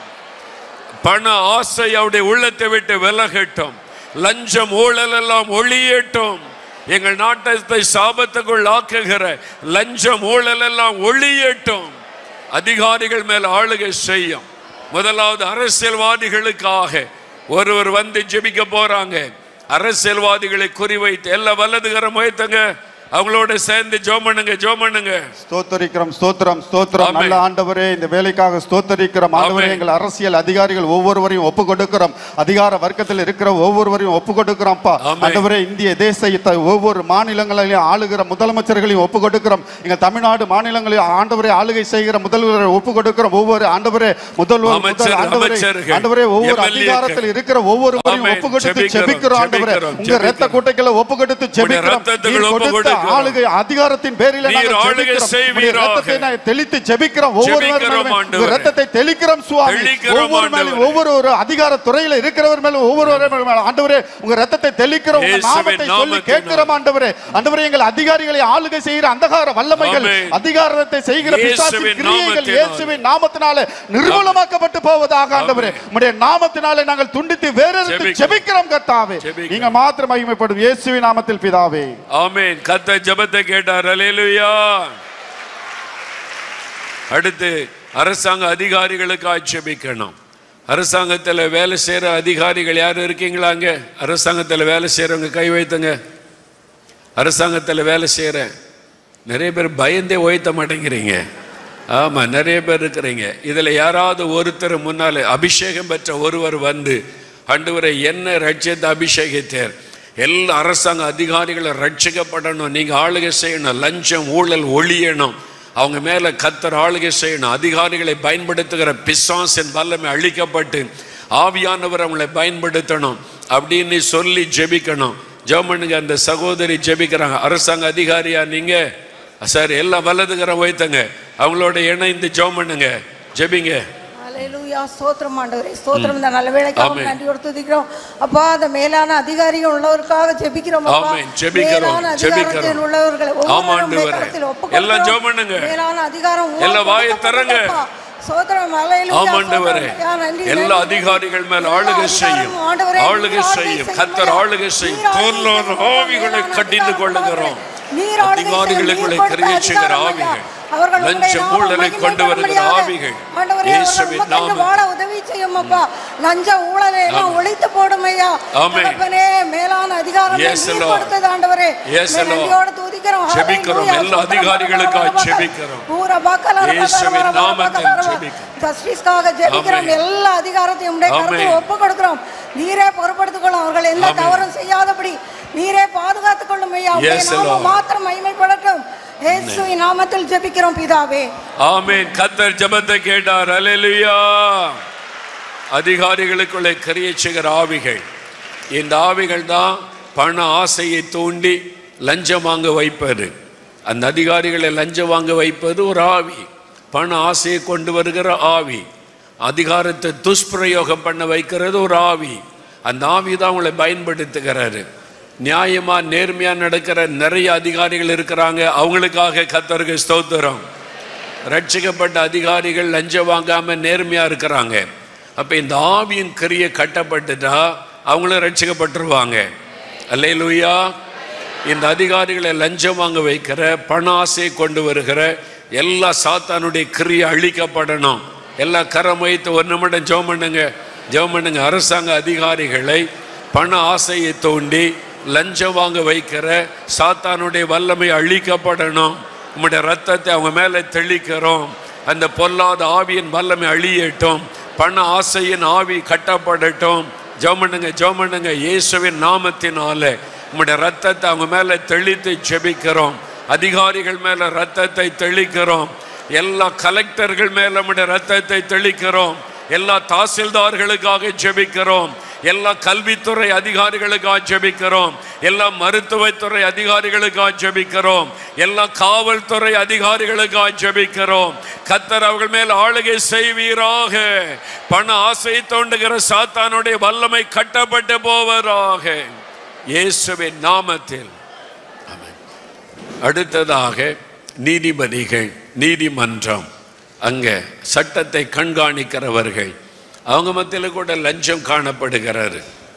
பண ஆசை அவருடைய உள்ளத்தை விட்டு விலகட்டும். லஞ்சம் ஊழல் எல்லாம் ஒழியட்டும். எங்கள் நாட்டை சாபத்துக்குள் ஆக்குகிற லஞ்சம் ஊழல் எல்லாம் ஒழியட்டும். அதிகாரிகள் மேல் ஆளுகை செய்யும். முதலாவது அரசியல்வாதிகளுக்காக ஒருவர் வந்து ஜெபிக்க போறாங்க. அரசியல்வாதிகளை குறிவைத்து எல்லா வலதுகரம் உயர்த்துங்க. அவங்களோட சேர்ந்து ஜெபம் பண்ணுங்க. ஸ்தோத்திரம். நல்ல ஆண்டவரே, இந்த வேலைக்காக ஸ்தோத்திரிக்கிறோம். ஆண்டவரே, எங்கள் அரசியல் அதிகாரிகள் ஒவ்வொருவரையும் ஒப்பு கொடுக்கிறோம். அதிகார வர்க்கத்தில் இருக்கிற ஒவ்வொருவரையும் ஒப்பு கொடுக்கிறோம்ப்பா. ஆண்டவரே, இந்திய தேசத்தை ஒவ்வொரு மாநிலங்களையும் ஆளுகிற முதலமைச்சர்களையும் ஒப்பு கொடுக்கிறோம். எங்கள் தமிழ்நாடு மாநிலங்களையும் ஆண்டவரே ஆளுகை செய்கிற முதல்வரை ஒப்பு கொடுக்கிறோம். ஒவ்வொரு ஆண்டவரே ஆண்டவரே ஒவ்வொரு அதிகாரத்தில் இருக்கிற ஒவ்வொருவரையும் ஒப்பு கொடுத்து ஜெபிக்கிறோம். ஆண்டவரே, உங்க இரத்த கூட்டைகளை ஒப்பு கொடுத்து ஜெபிக்கிறோம். ஆளுகை அதிகாரத்தின் பேரில் தெளித்து ஜெபிக்கிறோம். ஒவ்வொரு ரத்தத்தை தெளிக்கிறோம் சுவாமி. ஒவ்வொரு அதிகார துறையில இருக்கிறவர் மேல ஒவ்வொரு ஆண்டவரே உங்க ரத்தத்தை தெளிக்கிறோம். நாமத்தை சொல்லி கேட்கிறோம். ஆண்டவரே, எங்கள் அதிகாரிகளை ஆளுகை செய்கிற அந்தகார வல்லமைகள், அதிகாரத்தை செய்கிற பிசாசின் கிரியைகள் இயேசுவின் நாமத்தினாலே நிர்மூலமாக்கப்பட்டு போவதாக. ஆண்டவரே, உம்முடைய நாமத்தினாலே நாங்கள் துண்டித்து வேறெடுத்து ஜெபிக்கிறோம். கர்த்தாவே, நீங்க மாத்திரம் மகிமைப்படும் இயேசுவின் நாமத்தில் பிதாவே, ஆமென். கர்த்தர் ஜெபத்தை கேட்டார். அல்லேலூயா. அடுத்து அரசாங்க அதிகாரிகளுக்காக ஜெபிக்கணும். அரசாங்கத்தில் வேலை செய்யற அதிகாரிகள் யாரும் இருக்கீங்களாங்க? அரசாங்கத்தில் வேலை செய்யறவங்க கை வைத்துங்க. அரசாங்கத்தில் வேலை செய்யற நிறைய பேர் பயந்தே உயர்த்த மாட்டேங்கிறீங்க. ஆமா, நிறைய பேர் இருக்கிறீங்க. இதுல யாராவது ஒருத்தர் முன்னால அபிஷேகம் பெற்ற ஒருவர் வந்து ஆண்டவரே என்ன ரட்சித்த அபிஷேகித்தார், எல்லா அரசாங்க அதிகாரிகளும் ரட்சிக்கப்படணும், நீங்க ஆளுகை செய்யணும், லஞ்சம் ஊழல் ஒழியணும், அவங்க மேல கர்த்தர் ஆளுகை செய்யணும், அதிகாரிகளை பயன்படுத்துகிற பிசாசின் வல்லமை அழிக்கப்பட்டு ஆவியானவர் அவங்களை பயன்படுத்தணும் அப்படின்னு சொல்லி ஜெபிக்கணும். ஜெபம் பண்ணுங்க. அந்த சகோதரி ஜெபிக்கிறாங்க. அரசாங்க அதிகாரியா நீங்க? சார், எல்லாம் வலதுகரம் வைத்தங்க. அவங்களோட இணைந்து ஜெபம் பண்ணுங்க, ஜெபிங்க. அல்லேலூயா. ஸ்தோத்திரம் ஆண்டவரே, ஸ்தோத்திரம். இந்த நல்ல வேளைக்காக நன்றியோடு துதிக்கிறோம் அப்பா. அந்த மேலான அதிகாரிகள் உள்ளவருக்காக ஜெபிக்கிறோம் அப்பா. மேலான அதிகாரத்தில் உள்ளவர்களை ஒவ்வொருவரும் ஒப்புக்கொடுக்கிறோம். எல்லாம் ஜெபம் பண்ணுங்க. மேலான அதிகாரம் எல்லாம் வாயை திறங்க. ஸ்தோத்திரம். அல்லேலூயா. ஆண்டவரே, எல்லா அதிகாரிகள் மேல் ஆளுகை செய்யும், கர்த்தர் ஆளுகை செய்யும். பொல்லாத ஆவிகளை கடிந்து கொள்ளுகிறோம். அதிகாரிகளுக்குள்ளே கிரியை செய்கிற ஆவிகள், லஞ்சம் ஊழலை கொண்டு வருகிற ஆவிகள் இயேசுவின் நாமத்தில் உதவி செய்யும் அப்பா. லஞ்ச ஊழலை எல்லாம் ஒழித்து போடும் ஐயா. தகப்பனே, மேலான அதிகாரம் கொடுத்தது ஆண்டவரே. நன்றியோடு துதிக்கிறோம். ஜெபிக்கிறோம். எல்லா அதிகாரிகளுக்காக ஜெபிக்கிறோம். இயேசுவின் நாமத்தில் ஜெபிக்கிறோம். ஜஸ்டிஸ்காக ஜெபிக்கிறோம். எல்லா அதிகாரத்தையும் உம்முடைய கரத்தில் ஒப்பு கொடுக்கிறோம். நீரே பொறுப்படுத்திக் கொள்ளும். அவர்கள் எந்த தவறும் செய்யாதபடி நீரே பாதுகாத்துக் கொள்ளும் ஐயா. மாத்திரம் மகிமைப்படட்டும். இயேசுவின் நாமத்தில் ஜெபிக்கிறோம் பிதாவே, ஆமென். கர்த்தர் ஜெபத்தை கேட்டார். அல்லேலூயா. அதிகாரிகளுக்குள்ளே கிரியை செய்கிற ஆவிகள், இந்த ஆவிகள் தான் பண ஆசையை தூண்டி லஞ்சம் வாங்க வைப்பது. அந்த அதிகாரிகளை லஞ்சம் வாங்க வைப்பது ஒரு ஆவி, பண ஆசையை கொண்டு வருகிற ஆவி. அதிகாரத்தை துஷ்பிரயோகம் பண்ண வைக்கிறது ஒரு ஆவி. அந்த ஆவி தான் அவங்களை பயன்படுத்துகிறாரு. நியாயமா நேர்மையா நடக்கிற நிறைய அதிகாரிகள் இருக்கிறாங்க. அவங்களுக்காக கர்த்தருக்கு ஸ்தோத்திரம். ரட்சிக்கப்பட்ட அதிகாரிகள் லஞ்சம் வாங்காம நேர்மையா இருக்கிறாங்க. அப்ப இந்த ஆவியின் கிரியை கட்டப்பட்டுட்டா அவங்களும் ரட்சிக்கப்பட்டுருவாங்க. அல்லேலூயா. இந்த அதிகாரிகளை லஞ்சம் வாங்க வைக்கிற, பண ஆசையை கொண்டு வருகிற எல்லா சாத்தானுடைய கிரியை அழிக்கப்படணும். எல்லா கரம் வைத்து ஒரு நிமிடம் ஜெபம் பண்ணுங்க. அரசாங்க அதிகாரிகளை பண ஆசையை தோண்டி லஞ்சம் வாங்க வைக்கிற சாத்தானுடைய வல்லமை அழிக்கப்படணும். உம்முடைய ரத்தத்தை அவங்க மேலே தெளிக்கிறோம். அந்த பொல்லாத ஆவியின் வல்லமை அழியட்டும். பண ஆசையின் ஆவி கட்டப்படட்டும். ஜெபம் பண்ணுங்க. இயேசுவின் நாமத்தினாலே உம்முடைய ரத்தத்தை அவங்க மேலே தெளித்து ஜெபிக்கிறோம். அதிகாரிகள் மேலே ரத்தத்தை தெளிக்கிறோம். எல்லா கலெக்டர்கள் மேலே உம்முடைய ரத்தத்தை தெளிக்கிறோம். எல்லா தாசில்தார்களுக்காக ஜெபிக்கிறோம். எல்லா கல்வித்துறை அதிகாரிகளுக்காக ஜெபிக்கிறோம். எல்லா மருத்துவத்துறை அதிகாரிகளுக்காக ஜெபிக்கிறோம். எல்லா காவல்துறை அதிகாரிகளுக்காக ஜெபிக்கிறோம். கர்த்தர் அவர்கள் மேல் ஆளுகை செய்வீராக. பண ஆசை தோண்டுகிற சாத்தானுடைய வல்லமை கட்டப்பட்டு போவதாக இயேசுவின் நாமத்தில். அடுத்ததாக நீதிபதிகள், நீதிமன்றம், அங்க சட்டத்தை கண்காணிக்கிறவர்கள், அவங்க மத்தியில் கூட லஞ்சம் காணப்படுகிறாரு.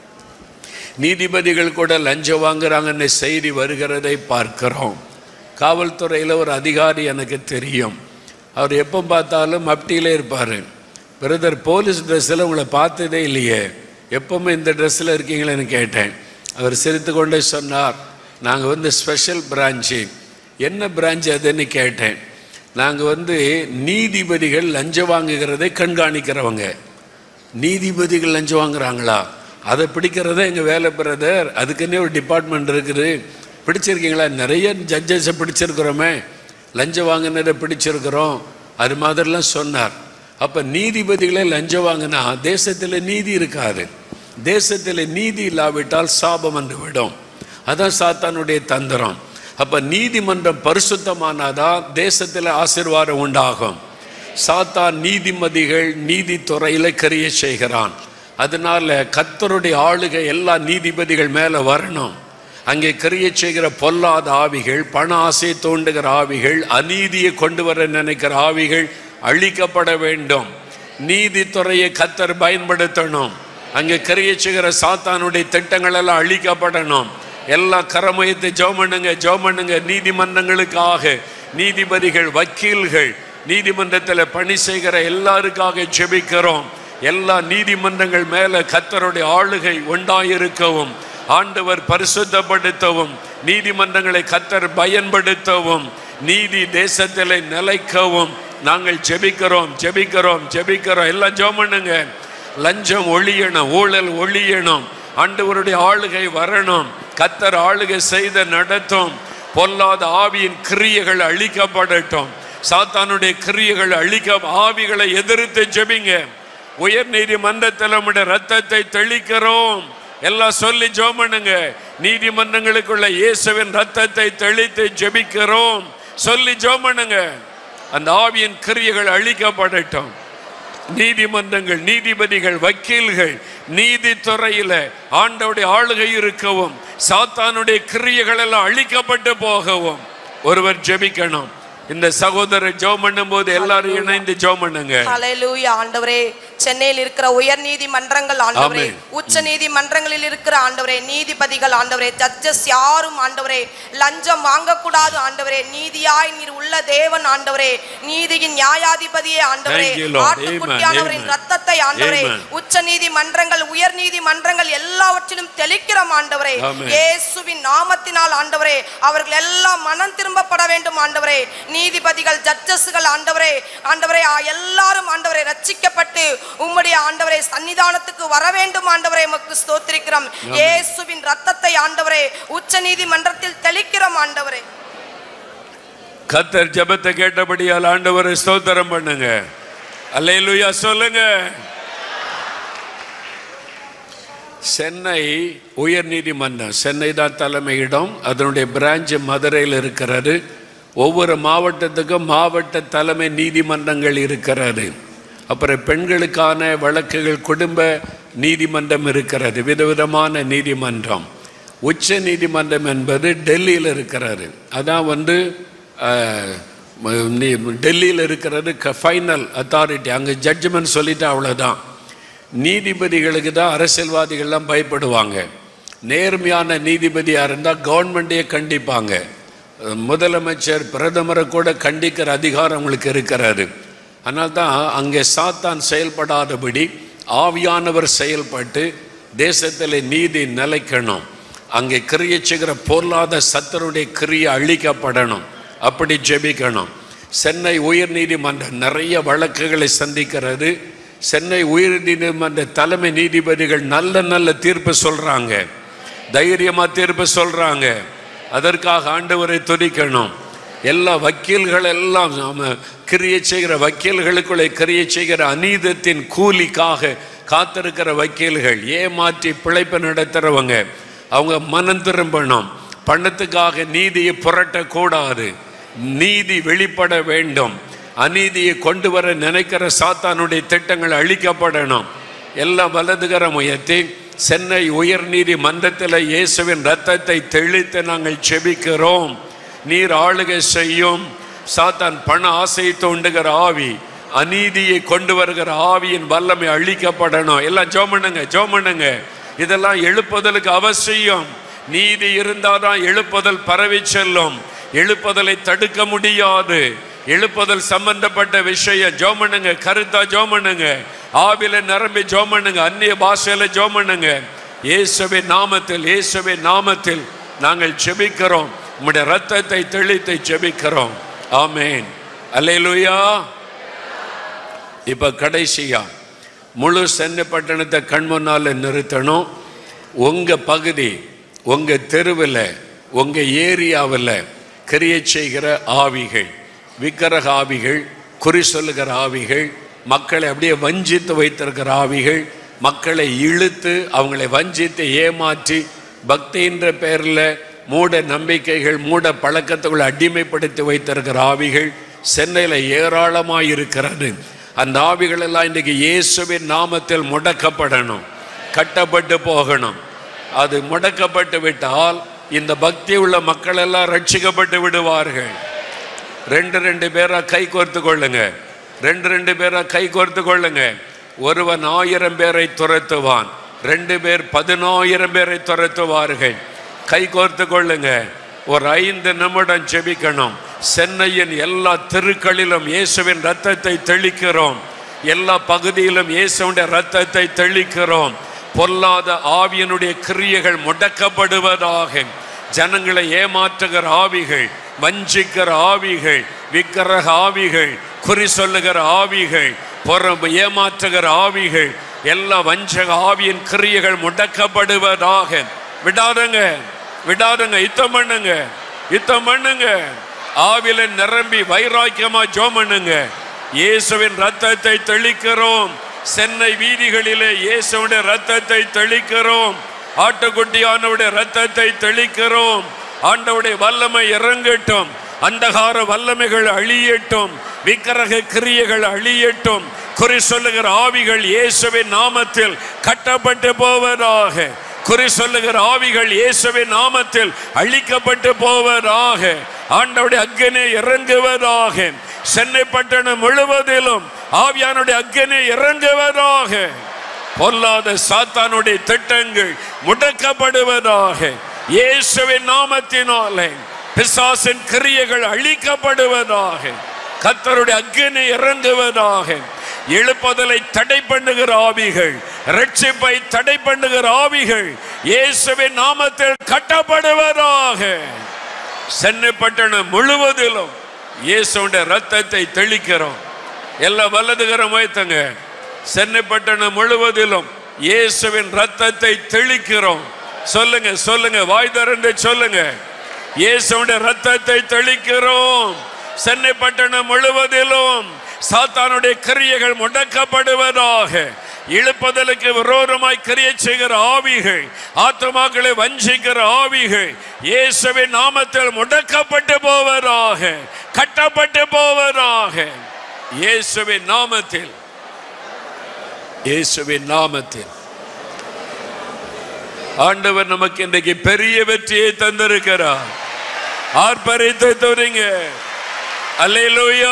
நீதிபதிகள் கூட லஞ்சம் வாங்குறாங்கன்னு செய்தி வருகிறதை பார்க்கிறோம். காவல்துறையில் ஒரு அதிகாரி எனக்கு தெரியும். அவர் எப்போ பார்த்தாலும் மப்டியிலே இருப்பார். பிரதர், போலீஸ் ட்ரெஸ்ஸில் உங்களை பார்த்ததே இல்லையே, எப்பவுமே இந்த ட்ரெஸ்ஸில் இருக்கீங்களேன்னு கேட்டேன். அவர் சிரித்து கொண்டே சொன்னார், நாங்கள் ஸ்பெஷல் பிரான்ச்சு. என்ன பிரான்ச் அதுன்னு கேட்டேன். நாங்கள் நீதிபதிகள் லஞ்சம் வாங்குகிறதை கண்காணிக்கிறவங்க. நீதிபதிகள் லஞ்சம் வாங்குறாங்களா? அதை பிடிக்கிறதா எங்கள் வேலை பிரதர். அதுக்குன்னே ஒரு டிபார்ட்மெண்ட் இருக்குது. பிடிச்சிருக்கீங்களா? நிறைய ஜட்ஜஸை பிடிச்சிருக்கிறோமே, லஞ்சம் வாங்கினதை பிடிச்சிருக்கிறோம். அது மாதிரிலாம் சொன்னார். அப்போ நீதிபதிகளே லஞ்சம் வாங்கினா தேசத்தில் நீதி இருக்காது. தேசத்தில் நீதி இல்லாவிட்டால் சாபம் வந்து விடும். அதான் சாத்தானுடைய தந்திரம். அப்போ நீதிமன்றம் பரிசுத்தமானாதான் தேசத்தில் ஆசீர்வாதம் உண்டாகும். சாத்தான் நீதிமதிகள் நீதித்துறையில் கிரியை செய்கிறான். அதனால கர்த்தருடைய ஆளுகை எல்லா நீதிபதிகள் மேலே வரணும். அங்கே கிரியை செய்கிற பொல்லாத ஆவிகள், பண ஆசை தோண்டுகிற ஆவிகள், அநீதியை கொண்டு வர நினைக்கிற ஆவிகள் அழிக்கப்பட வேண்டும். நீதித்துறையை கர்த்தர் பயன்படுத்தணும். அங்கே கிரியை செய்கிற சாத்தானுடைய திட்டங்கள் எல்லாம் அழிக்கப்படணும். எல்லா கரமயத்தை ஜெபம் பண்ணுங்க. நீதிமன்றங்களுக்காக, நீதிபதிகள், வக்கீல்கள், நீதிமன்றத்தில் பணி செய்கிற எல்லாருக்காக ஜெபிக்கிறோம். எல்லா நீதிமன்றங்கள் மேலே கர்த்தருடைய ஆளுகை உண்டாயிருக்கவும், ஆண்டவர் பரிசுத்தப்படுத்தவும், நீதிமன்றங்களை கர்த்தர் பயன்படுத்தவும், நீதி தேசத்தில் நிலைக்கவும் நாங்கள் ஜெபிக்கிறோம். எல்லாம் ஜெபம் பண்ணுங்க. லஞ்சம் ஒழியணும், ஊழல் ஒழியணும், ஆண்டவருடைய ஆளுகை வரணும். கர்த்தர் ஆளுகை செய்த நடத்தும். பொல்லாத ஆவியின் கிரியைகள் அழிக்கப்படட்டும். சாத்தானுடைய கிரியைகள் ஆவிகளை எதிர்த்து ஜெபிங்க. உயர் நீதிமன்றத்தில் நம்முடைய ரத்தத்தை தெளிக்கிறோம். எல்லாம் சொல்லி ஜெபம் பண்ணுங்க. நீதிமன்றங்களுக்குள்ள இயேசுவின் ரத்தத்தை தெளித்து ஜெபிக்கிறோம். சொல்லி ஜெபம் பண்ணுங்க. அந்த ஆவியின் கிரியைகள் அழிக்கப்படட்டும். நீதிமன்றங்கள், நீதிபதிகள், வக்கீல்கள், நீதித்துறையில ஆண்டவருடைய ஆளுகை இருக்கவும், சாத்தானுடைய கிரியைகள் எல்லாம் அழிக்கப்பட்டு போகவும் ஒருவர் ஜெபிக்கணும். இந்த சகோதரர் ஜெபம் பண்ணும் போது எல்லாரும் இணைந்து ஜெபம் பண்ணுங்க. ஹல்லேலூயா. ஆண்டவரே, சென்னையில் இருக்கிற உயர் நீதிமன்றங்கள் ஆண்டவரே, உச்ச நீதிமன்றங்களில் இருக்கிற ஆண்டவரே, நீதிபதிகள் ஆண்டவரே, ஜட்ஜஸ் யாரும் ஆண்டவரே லஞ்சம் வாங்கக்கூடாது ஆண்டவரே. நீதியாய் நீர் உள்ள தேவன் ஆண்டவரே, நீதியின் நியாயாதிபதியே ஆண்டவரே, ஆட்டுக்குட்டியானவரின் ரத்தத்தை ஆண்டவரே உச்ச நீதிமன்றங்கள், உயர் நீதிமன்றங்கள் எல்லாவற்றிலும் தெளிக்கிறோம் ஆண்டவரே. இயேசுவின் நாமத்தினால் ஆண்டவரே அவர்கள் எல்லாம் மனம் திரும்பப்பட வேண்டும் ஆண்டவரே. நீதிபதிகள், ஜட்ஜஸ்கள் ஆண்டவரே எல்லாரும் ஆண்டவரே ரட்சிக்கப்பட்டு உம்முடைய ஆண்டவரே சன்னிதானத்துக்கு வர வேண்டும் ஆண்டவரே. உமக்கு ஸ்தோத்திரிக்கிறோம். இயேசுவின் ரத்தத்தை ஆண்டவரே உச்ச நீதிமன்றத்தில் தெளிக்கிறோம் ஆண்டவரே. கர்த்தர் ஜெபத்தை கேட்டபடியால் ஆண்டவரை ஸ்தோத்திரம் பண்ணுங்க. அல்லேலூயா சொல்லுங்க. சென்னை உயர் நீதிமன்றம், சென்னை தான் தலைமையிடம். அதனுடைய பிரான்ச் மதுரையில் இருக்கிறது. ஒவ்வொரு மாவட்டத்துக்கும் மாவட்ட தலைமை நீதிமன்றங்கள் இருக்கிறது. அப்புறம் பெண்களுக்கான வழக்குகள், குடும்ப நீதிமன்றம் இருக்கிறது, விதவிதமான நீதிமன்றம். உச்ச நீதிமன்றம் என்பது டெல்லியில் இருக்கிறது. அதான் டெல்லியில் இருக்கிறது ஃபைனல் அத்தாரிட்டி. அங்கே ஜட்ஜ்மெண்ட் சொல்லிட்டு அவ்வளோதான். நீதிபதிகளுக்கு தான் அரசியல்வாதிகள்லாம் பயப்படுவாங்க. நேர்மையான நீதிபதியாக இருந்தால் கவர்மெண்ட்டையே கண்டிப்பாங்க. முதலமைச்சர், பிரதமரை கூட கண்டிக்கிற அதிகாரம் அவங்களுக்கு இருக்கிறது. அதனால தான் அங்கே சாத்தான் செயல்படாதபடி ஆவியானவர் செயல்பட்டு தேசத்தில் நீதி நிலைக்கணும். அங்கே கிரியை செய்கிற பொருளாத சத்தருடைய கிரியை அழிக்கப்படணும். அப்படி ஜெபிக்கணும். சென்னை உயர் நீதிமன்றம் நிறைய வழக்குகளை சந்திக்கிறது. சென்னை உயர் நீதிமன்ற தலைமை நீதிபதிகள் நல்ல நல்ல தீர்ப்பு சொல்றாங்க, தைரியமா தீர்ப்பு சொல்றாங்க. அதற்காக ஆண்டவரை துதிக்கணும். எல்லா வக்கீல்கள் எல்லாம் கிரியை செய்கிற வக்கீல்களுக்குள்ளே கிரியை செய்கிற அநீதத்தின் கூலிக்காக காத்திருக்கிற வக்கீல்கள், ஏமாற்றி பிழைப்பு நடத்துறவங்க, அவங்க மனம் திரும்பணும். பணத்துக்காக நீதியை புரட்டக்கூடாது. நீதி வெளிப்பட வேண்டும். அநீதியை கொண்டு வர நினைக்கிற சாத்தானுடைய திட்டங்கள் அழிக்கப்படணும். எல்லாம் வலதுகரம் உயர்த்தி சென்னை உயர் நீதிமன்றத்தில் இயேசுவின் இரத்தத்தை தெளித்து நாங்கள் செபிக்கிறோம். நீர் ஆளுகை செய்யும். சாத்தான் பண ஆசையை தூண்டுகிற ஆவி, அநீதியை கொண்டு வருகிற ஆவியின் வல்லமை அழிக்கப்படணும். எல்லாம் ஜெபம் பண்ணுங்க, ஜெபம் பண்ணுங்க. இதெல்லாம் எழுப்புதலுக்கு அவசியம். நீதி இருந்தாதான் எழுப்புதல் பரவி செல்லும். எழுப்புதலை தடுக்க முடியாது. எழுப்புதல் சம்பந்தப்பட்ட விஷயம் ஜெபம் பண்ணுங்க, கருத்தா ஜெபம் பண்ணுங்க, ஆவில நிரம்பி ஜெபம் பண்ணுங்க, அந்நிய பாஷையில ஜெபம் பண்ணுங்க. இயேசுவின் நாமத்தில், இயேசுவின் நாமத்தில் நாங்கள் ஜெபிக்கிறோம். உம்முடைய இரத்தத்தை தெளித்து ஜெபிக்கிறோம். ஆமென், அல்லேலூயா. இப்ப கடைசியா முழு சென்னை பட்டணத்தை கண் முன்னால நிறுத்தணும். உங்க பகுதி, உங்க தெருவில், உங்க ஏரியாவில் கிரியை செய்கிற ஆவிகள், விக்கிரக ஆவிகள், குறி சொல்லுகிற ஆவிகள், மக்களை அப்படியே வஞ்சித்து வைத்திருக்கிற ஆவிகள், மக்களை இழுத்து அவங்களை வஞ்சித்து ஏமாற்றி பக்தின்ற பெயரில் மூட நம்பிக்கைகள், மூட பழக்கத்துக்குள்ள அடிமைப்படுத்தி வைத்திருக்கிற ஆவிகள் சென்னையில் ஏராளமாக இருக்கிறது. அந்த ஆவிகள் எல்லாம் இன்றைக்கு இயேசுவின் நாமத்தில் முடக்கப்படணும், கட்டப்பட்டு போகணும். அது முடக்கப்பட்டு விட்டால் இந்த பக்தி உள்ள மக்கள் எல்லாம் ரட்சிக்கப்பட்டு விடுவார்கள். ரெண்டு பேரா கை கோர்த்து கொள்ளுங்க, ரெண்டு பேரா கை கோர்த்து கொள்ளுங்க. ஒருவன் 1000 பேரை துரத்துவான், 2 பேர் 10,000 பேரை துரத்துவார்கள். கை கோர்த்து கொள்ளுங்க. ஒரு 5 நிமிடம் ஜெபிக்கணும். சென்னையின் எல்லா தெருக்களிலும் இயேசுவின் இரத்தத்தை தெளிக்கிறோம். எல்லா பகுதியிலும் இயேசுவின் இரத்தத்தை தெளிக்கிறோம். பொல்லாத ஆவியனுடைய கிரியைகள் முடக்கப்படுவதாக. ஜனங்களை ஏமாற்றுகிற ஆவிகள், வஞ்சிக்கிற ஆவிகள், விக்கிரக ஆவிகள், குறி சொல்லுகிற ஆவிகள், ஏமாற்றுகிற ஆவிகள், எல்லா வஞ்சக ஆவியின் கிரியைகள் முடக்கப்படுவதாக. விடாதங்க, விடாதங்க. யுத்தம் பண்ணுங்க, யுத்தம் பண்ணுங்க. ஆவில நிரம்பி வைராக்கியமா ஜெபம் பண்ணுங்க. இயேசுவின் இரத்தத்தை தெளிக்கிறோம். சென்னை வீதிகளிலே இயேசுவின் இரத்தத்தை தெளிக்கிறோம். ஆட்டுக்குட்டியானவருடைய இரத்தத்தை தெளிக்கிறோம். ஆண்டவருடைய வல்லமை இறங்கட்டும். அந்தகார வல்லமைகள் அழியட்டும். விக்கிரக கிரியைகள் அழியட்டும். குறி சொல்லுகிற ஆவிகள் இயேசுவின் நாமத்தில் கட்டப்பட்டு போவதாக. குறி சொல்லுகிற ஆவிகள் இயேசுவின் நாமத்தில் அழிக்கப்பட்டு போவதாக. ஆண்டவருடைய அக்கினி இறங்குவதாக. சென்னை பட்டணம் முழுவதிலும் ஆவியானுடைய அக்கினி இறங்குவதாக. பொல்லாத சாத்தானுடைய திட்டங்கள் முடக்கப்படுவதாக. இயேசுவின் நாமத்தினாலே பிசாசின் கிரியைகள் அழிக்கப்படுவதாக. கர்த்தருடைய அக்கினி இறங்குவதாக. எழுப்புதலை தடை பண்ணுகிற ஆவிகள், ரட்சிப்பை தடை பண்ணுகிற ஆவிகள் இயேசுவின் நாமத்தில் கட்டப்படுவதாக. சென்னை பட்டணம் முழுவதிலும் இயேசுவின் இரத்தத்தை தெளிக்கிறோம். எல்லா வலதுகரம் வைத்தங்க. சென்னை பட்டணம் முழுவதிலும் இயேசுவின் இரத்தத்தை தெளிக்கிறோம். சொல்லுங்க, சொல்லுங்க, வாய் திறந்து சொல்லுங்க. இயேசுவின் இரத்தத்தை தெளிக்கிறோம். சென்னை பட்டணம் முழுவதிலும் சாத்தானுடைய கிரியைகள் முடக்கப்படுவதாக. இழுப்பதலுக்கு விரோதமாய் கிரியை செய்கிற ஆவிகள், ஆத்துமாக்களை வஞ்சிக்கிற ஆவிகள் இயேசுவின் நாமத்தில் முடக்கப்பட்டு போவதாக, கட்டப்பட்டு போவதாக. இயேசுவின் நாமத்தில் இயேசுவின் நாமத்தில். ஆண்டவர் நமக்கு இன்றைக்கு பெரிய வெற்றியை தந்திருக்கிறார். ஆர்ப்பரித்து தோறீங்க. அல்லேலூயா,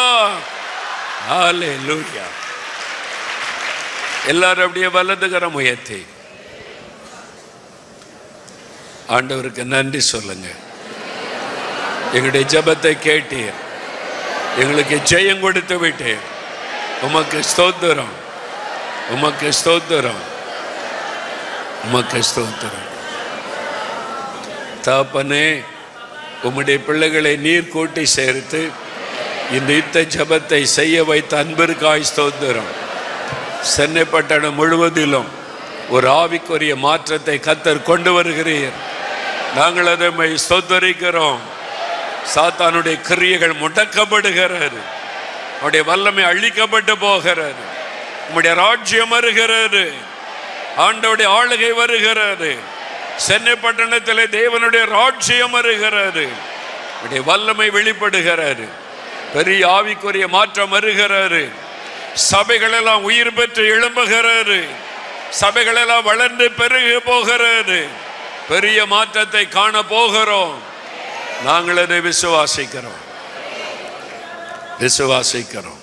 அல்லேலூயா. எல்லாரும் அப்படியே வலதுகரம் உயர்த்தி ஆண்டவருக்கு நன்றி சொல்லுங்க. எங்களுடைய ஜெபத்தை கேட்டீர், எங்களுக்கு ஜெயம் கொடுத்து விட்டீர். உமக்கு ஸ்தோத்திரம், உமக்கு ஸ்தோத்திரம், உமக்கு ஸ்தோத்திரம். தகப்பனே, உம்முடைய பிள்ளைகளை நீர் கூட்டி சேர்த்து இந்த யுத்த ஜெபத்தை செய்ய வைத்த அன்பிற்காய் ஸ்தோத்திரம். சென்னை பட்டணம் முழுவதிலும் ஒரு ஆவிக்குரிய மாற்றத்தை கர்த்தர் கொண்டு வருகிறீர். நாங்கள் அதை ஸ்தோத்தரிக்கிறோம். சாத்தானுடைய கிரியைகள் முடக்கப்படுகிறது, அவருடைய வல்லமை அழிக்கப்பட்டு போகிறது. உம்முடைய ராஜ்யம் வருகிறது, ஆண்டவருடைய ஆளுகை வருகிறது. சென்னை பட்டணத்தில் தேவனுடைய ராஜ்யம் வருகிறது, அவருடைய வல்லமை வெளிப்படுகிறது. பெரிய ஆவிக்குரிய மாற்றம் வருகிறது. சபைகள் எல்லாம் உயிர் பெற்று எழும்புகிறது, சபைகள் எல்லாம் வளர்ந்து பெருகி போகிறது. பெரிய மாற்றத்தை காண போகிறோம். நாங்கள் அதை விசுவாசிக்கிறோம், விசுவாசிக்கிறோம்.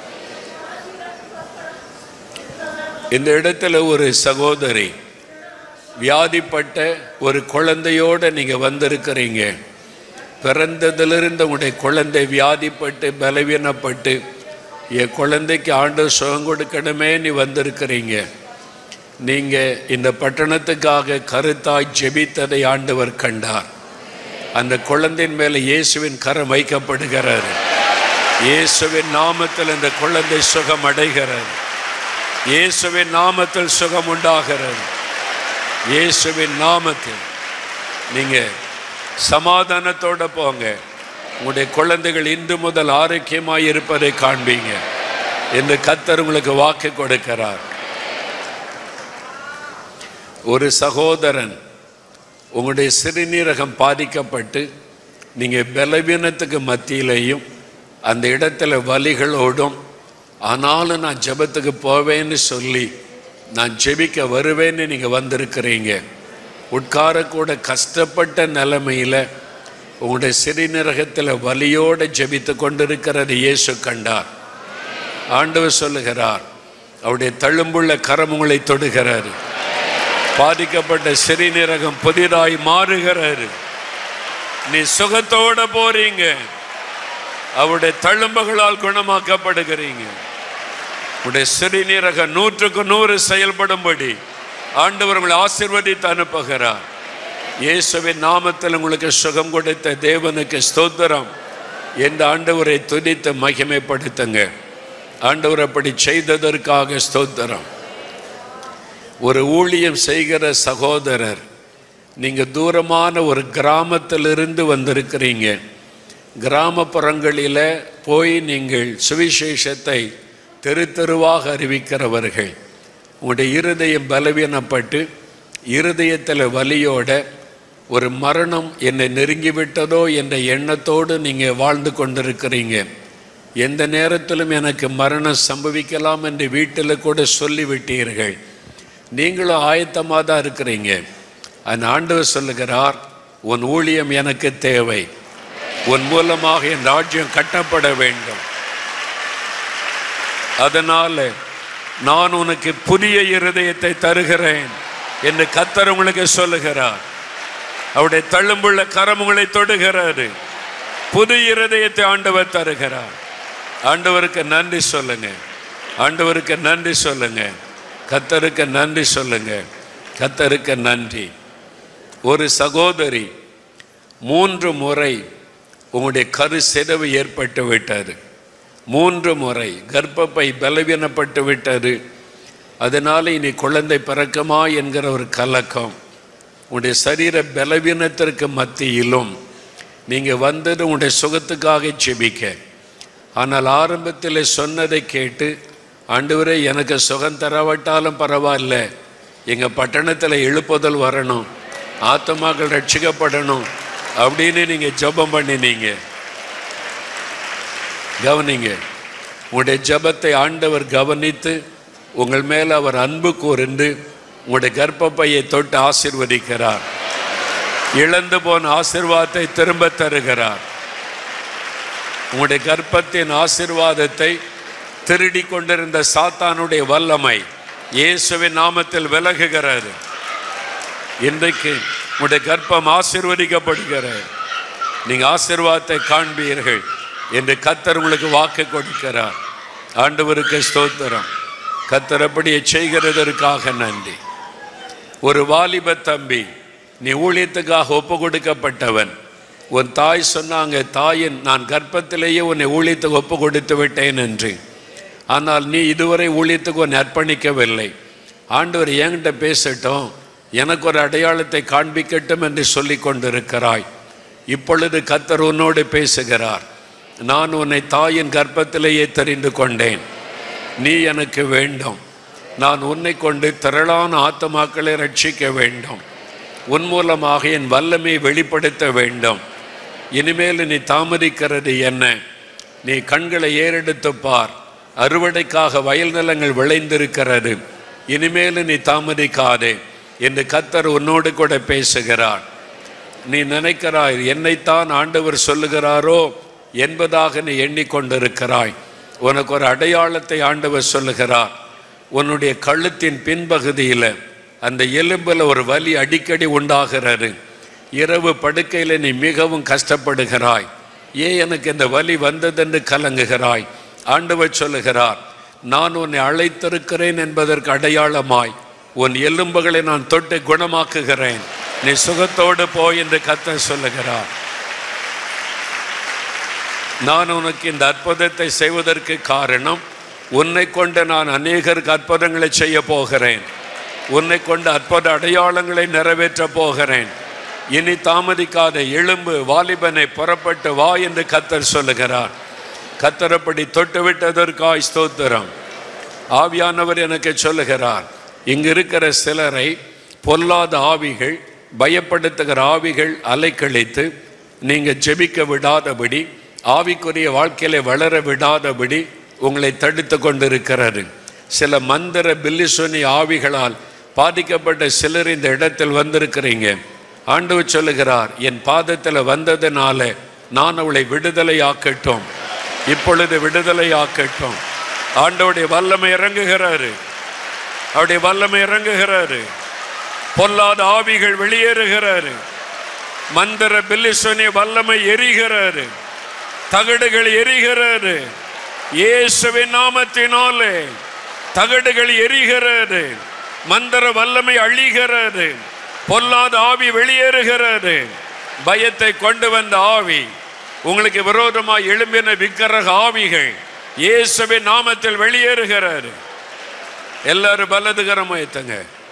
இந்த இடத்துல ஒரு சகோதரி வியாதிப்பட்ட ஒரு குழந்தையோட நீங்க வந்திருக்கிறீங்க. பிறந்ததிலிருந்து உங்களுடைய குழந்தை வியாதிப்பட்டு பலவீனப்பட்டு என் குழந்தைக்கு ஆண்டவர் சுகம் கொடுக்கணுமே நீ வந்திருக்கிறீங்க. நீங்க இந்த பட்டணத்துக்காக கருத்தாய் ஜெபித்ததை ஆண்டவர் கண்டார். அந்த குழந்தையின் மேல இயேசுவின் கரம் வைக்கப்படுகிறது. இயேசுவின் நாமத்தில் இந்த குழந்தை சுகம் அடைகிறது. இயேசுவின் நாமத்தில் சுகம் உண்டாகிறது. இயேசுவின் நாமத்தில் நீங்க சமாதானத்தோட போங்க. உங்களுடைய குழந்தைகள் இன்று முதல் ஆரோக்கியமாய் இருப்பதை காண்பீங்க என்று கர்த்தர் உங்களுக்கு வாக்கு கொடுக்கிறார். ஒரு சகோதரன் உங்களுடைய சிறுநீரகம் பாதிக்கப்பட்டு நீங்க பலவீனத்துக்கு மத்தியிலையும் அந்த இடத்துல வலிகளோடும், ஆனாலும் நான் ஜெபத்துக்கு போவேன்னு சொல்லி நான் ஜெபிக்க வருவேன்னு நீங்க வந்திருக்கிறீங்க. உட்காரக்கூட கஷ்டப்பட்ட நிலைமையில உங்களுடைய சிறுநீரகத்தில் வலியோடு ஜெபித்து கொண்டிருக்கிறது இயேசு கண்டார். ஆண்டவர் சொல்லுகிறார், அவருடைய தழும்புள்ள கரம் உங்களை தொடுகிறார். பாதிக்கப்பட்ட சிறுநீரகம் புதிதாய் மாறுகிறார். நீ சுகத்தோட போறீங்க, அவருடைய தழும்புகளால் குணமாக்கப்படுகிறீங்க. உடைய சிறுநீரகம் 100க்கு 100 செயல்படும்படி ஆண்டவர் உங்களை ஆசீர்வதித்து அனுப்புகிறார். இயேசுவின் நாமத்தில் உங்களுக்கு சுகம் கொடுத்த தேவனுக்கு ஸ்தோத்திரம் என்று ஆண்டவரை துதித்து மகிமைப்படுத்துங்க. ஆண்டவர் அப்படி செய்ததற்காக ஸ்தோத்திரம். ஒரு ஊழியம் செய்கிற சகோதரர், நீங்க தூரமான ஒரு கிராமத்திலிருந்து வந்திருக்கிறீங்க. கிராமப்புறங்களில் போய் நீங்கள் சுவிசேஷத்தை தெரு தெருவாக அறிவிக்கிறவர்கள். உங்களுடைய இருதயம் பலவீனப்பட்டு இருதயத்தில் வலியோட ஒரு மரணம் என்னை நெருங்கிவிட்டதோ என்ற எண்ணத்தோடு நீங்கள் வாழ்ந்து கொண்டிருக்கிறீங்க. எந்த நேரத்திலும் எனக்கு மரணம் சம்பவிக்கலாம் என்று வீட்டில் கூட சொல்லிவிட்டீர்கள். நீங்களும் ஆயத்தமாக தான் இருக்கிறீங்க. அந்த ஆண்டவர் சொல்லுகிறார், உன் ஊழியம் எனக்கு தேவை, உன் மூலமாக என் ராஜ்யம் கட்டப்பட வேண்டும். அதனால நான் உனக்கு புதிய இருதயத்தை தருகிறேன் என்று கர்த்தர் உங்களுக்கு சொல்லுகிறார். அவருடைய தழும்புள்ள கரம் உங்களை தொடுகிறாரு. புது இருதயத்தை ஆண்டவர் தருகிறார். ஆண்டவருக்கு நன்றி சொல்லுங்க, ஆண்டவருக்கு நன்றி சொல்லுங்க, கர்த்தருக்கு நன்றி சொல்லுங்க, கர்த்தருக்கு நன்றி. ஒரு சகோதரி 3 முறை உங்களுடைய கரு சிதைவு ஏற்பட்டு விட்டது. 3 முறை கர்ப்பப்பை பலவீனப்பட்டு விட்டது. அதனால இனி குழந்தை பிறக்குமா என்கிற ஒரு கலக்கம். உங்களுடைய சரீர பலவீனத்திற்கு மத்தியிலும் நீங்கள் வந்தது உங்களுடைய சுகத்துக்காக ஜெபிக்க. ஆனால் ஆரம்பத்தில் சொன்னதை கேட்டு, ஆண்டவரே எனக்கு சுகம் தரவிட்டாலும் பரவாயில்ல, எங்கள் பட்டணத்தில் எழுப்புதல் வரணும், ஆத்மாக்கள் ரட்சிக்கப்படணும் அப்படின்னு நீங்கள் ஜெபம் பண்ணினீங்க. கவனிங்க, உங்களுடைய ஜெபத்தை ஆண்டவர் கவனித்து உங்கள் மேல் அவர் அன்பு கூர்ந்து உங்களுடைய கர்ப்பப்பையை தொட்டு ஆசீர்வதிக்கிறார். இழந்து போன ஆசீர்வாதத்தை திரும்ப தருகிறார். உங்களுடைய கர்ப்பத்தின் ஆசீர்வாதத்தை திருடி கொண்டிருந்த சாத்தானுடைய வல்லமை இயேசுவின் நாமத்தில் விலகுகிறது. இன்றைக்கு உங்களுடைய கர்ப்பம் ஆசீர்வதிக்கப்படுகிறது. நீங்கள் ஆசீர்வாதத்தை காண்பீர்கள் என்று கர்த்தர் உங்களுக்கு வாக்கு கொடுக்கிறார். ஆண்டவருக்கு ஸ்தோத்திரம். கர்த்தர் அப்படியே செய்கிறதற்காக நன்றி. ஒரு வாலிப தம்பி, நீ ஊழியத்துக்காக ஒப்பு கொடுக்கப்பட்டவன். உன் தாய் சொன்னாங்க, தாயின் நான் கர்ப்பத்திலேயே உன்னை ஊழியத்துக்கு ஒப்பு கொடுத்து விட்டேன் என்று. ஆனால் நீ இதுவரை ஊழியத்துக்கு உன்னை அர்ப்பணிக்கவில்லை. ஆண்டவர் என்கிட்ட பேசட்டும், எனக்கு ஒரு அடையாளத்தை காண்பிக்கட்டும் என்று சொல்லி கொண்டிருக்கிறாய். இப்பொழுது கர்த்தர் உன்னோடு பேசுகிறார். நான் உன்னை தாயின் கர்ப்பத்திலேயே தெரிந்து கொண்டேன். நீ எனக்கு வேண்டும். நான் உன்னை கொண்டு திரளான ஆத்துமாக்களை ரட்சிக்க வேண்டும். உன் மூலமாக என் வல்லமையை வெளிப்படுத்த வேண்டும். இனிமேல் நீ தாமதிக்கிறது என்ன? நீ கண்களை ஏறெடுத்து பார். அறுவடைக்காக வயல் நிலங்கள் விளைந்திருக்கிறது. இனிமேல் நீ தாமதிக்காதே என்று கர்த்தர் உன்னோடு கூட பேசுகிறார். நீ நினைக்கிறாய் என்னைத்தான் ஆண்டவர் சொல்லுகிறாரோ என்பதாக நீ எண்ணிக்கொண்டிருக்கிறாய். உனக்கு ஒரு அடையாளத்தை ஆண்டவர் சொல்லுகிறார். உன்னுடைய கழுத்தின் பின்பகுதியில் அந்த எலும்பில் ஒரு வலி அடிக்கடி உண்டாகிறது. இரவு படுக்கையில் நீ மிகவும் கஷ்டப்படுகிறாய். ஏன் எனக்கு இந்த வலி வந்ததென்று கலங்குகிறாய். ஆண்டவர் சொல்லுகிறார், நான் உன்னை அழைத்திருக்கிறேன் என்பதற்கு அடையாளமாய் உன் எலும்புகளை நான் தொட்டு குணமாக்குகிறேன். நீ சுகத்தோடு போய் என்று கர்த்தர் சொல்லுகிறார். நான் உனக்கு இந்த அற்புதத்தை செய்வதற்கு காரணம், உன்னை கொண்டு நான் அநேகருக்கு அற்புதங்களை செய்ய போகிறேன். உன்னை கொண்டு அற்புத அடையாளங்களை நிறைவேற்ற போகிறேன். இனி தாமதிக்காத எழும்பு வாலிபனை, புறப்பட்டு வா என்று கர்த்தர் சொல்லுகிறார். கர்த்தரப்படி தொட்டு விட்டதற்காய் ஸ்தோத்திரம். ஆவியானவர் எனக்கு சொல்லுகிறார், இங்கு இருக்கிற சிலரை பொல்லாத ஆவிகள், பயப்படுத்துகிற ஆவிகள் அலைக்கழித்து நீங்கள் ஜெபிக்க விடாதபடி, ஆவிக்குரிய வாழ்க்கையில வளர விடாதபடி உங்களை தடுத்து கொண்டிருக்கிறது. சில மந்திர பில்லிசோனி ஆவிகளால் பாதிக்கப்பட்ட சிலர் இந்த இடத்தில் வந்திருக்கிறீங்க. ஆண்டவர் சொல்லுகிறார், என் பாதத்தில் வந்ததுனால நான் அவளை விடுதலை ஆக்கட்டும். இப்பொழுது விடுதலை ஆக்கட்டும். ஆண்டவருடைய வல்லமை இறங்குகிறாரு. அவருடைய வல்லமை இறங்குகிறாரு. பொல்லாத ஆவிகள் வெளியேறுகிறாரு. மந்திர பில்லிசோனி வல்லமை எரிகிறாரு. தகடுகள் எரிகிறது. இயேசுவின் நாமத்தினாலே தகடுகள் எரிகிறது. மந்திர வல்லமை அழிகிறது. பொல்லாத ஆவி வெளியேறுகிறது. பயத்தை கொண்டு வந்த ஆவி, உங்களுக்கு விரோதமாய் எழும்பின விக்கிரக ஆவிகள் இயேசுவின் நாமத்தில் வெளியேறுகிறது. எல்லாரும் வலதுகரம் உயர்த்துங்க.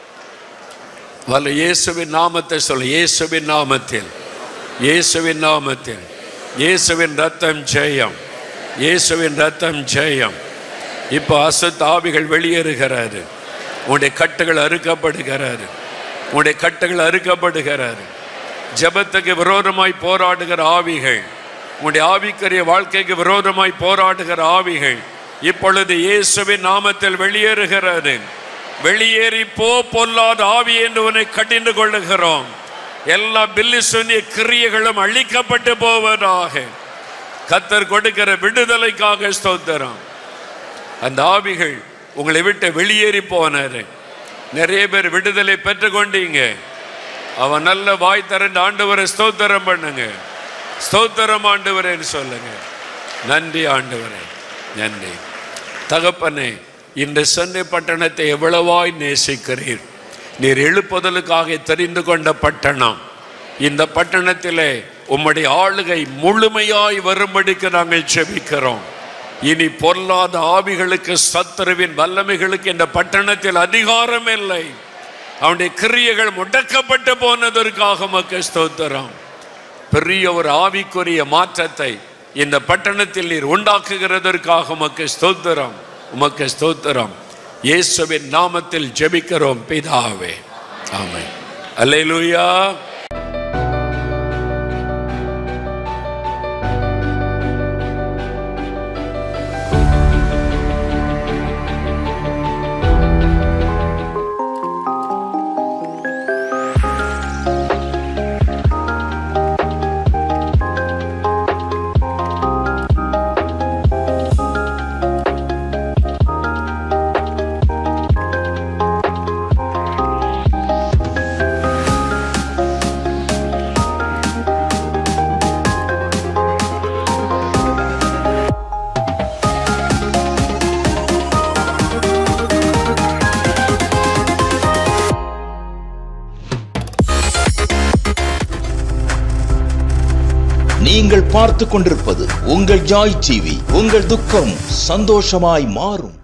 வல்ல இயேசுவின் நாமத்தை சொல்ல. இயேசுவின் நாமத்தில், இயேசுவின் நாமத்தில், இயேசுவின் ரத்தம் ஜெயம், இயேசுவின் ரத்தம் ஜெயம். இப்போ அசுத்த ஆவிகள் வெளியேறுகிறாரு. உன்னுடைய கட்டுகள் அறுக்கப்படுகிறாரு. உன்னுடைய கட்டுகள் அறுக்கப்படுகிறாரு. ஜெபத்துக்கு விரோதமாய் போராடுகிற ஆவிகள், உன்னுடைய ஆவிக்குரிய வாழ்க்கைக்கு விரோதமாய் போராடுகிற ஆவிகள் இப்பொழுது இயேசுவின் நாமத்தில் வெளியேறுகிறது. வெளியேறி போ பொல்லாத ஆவி என்று உன்னை கடிந்து கொள்ளுகிறோம். எல்லா பில்லிசோனிய கிரியைகளும் அழிக்கப்பட்டு போவதாக. கர்த்தர் கொடுக்கிற விடுதலைக்காக ஸ்தோத்திரம். அந்த ஆவிகள் உங்களை விட்டு வெளியேறி போனாரு. நிறைய பேர் விடுதலை பெற்றுக்கொண்டீங்க. அவன் நல்ல வாய் திறந்து ஆண்டவரை ஸ்தோத்திரம் பண்ணுங்க. ஸ்தோத்திரம் ஆண்டவரேன்னு சொல்லுங்க. நன்றி ஆண்டவரே, நன்றி தகப்பனே. இந்த சென்னை பட்டணத்தை எவ்வளவாய் நேசிக்கிறீர். நீர் எழுப்புதலுக்காக தெரிந்து கொண்ட பட்டணம். இந்த பட்டணத்திலே உம்முடைய ஆளுகை முழுமையாய் வரும்படிக்கு நாங்கள் ஜெபிக்கிறோம். இனி பொல்லாத ஆவிகளுக்கு, சத்துருவின் வல்லமைகளுக்கு இந்த பட்டணத்தில் அதிகாரம் இல்லை. அவனுடைய கிரியைகள் முடக்கப்பட்டு போனதற்காக உமக்கு ஸ்தோத்திரம். பெரிய ஒரு ஆவிக்குரிய மாற்றத்தை இந்த பட்டணத்தில் நீர் உண்டாக்குகிறதற்காக உமக்கு ஸ்தோத்திரம், உமக்கு ஸ்தோத்திரம். இயேசுவின் நாமத்தில் ஜெபிக்கிறோம் பிதாவே, ஆமென். அல்லேலூயா. நீங்கள் பார்த்து கொண்டிருப்பது உங்கள் ஜாய் டிவி. உங்கள் துக்கம் சந்தோஷமாய் மாறும்.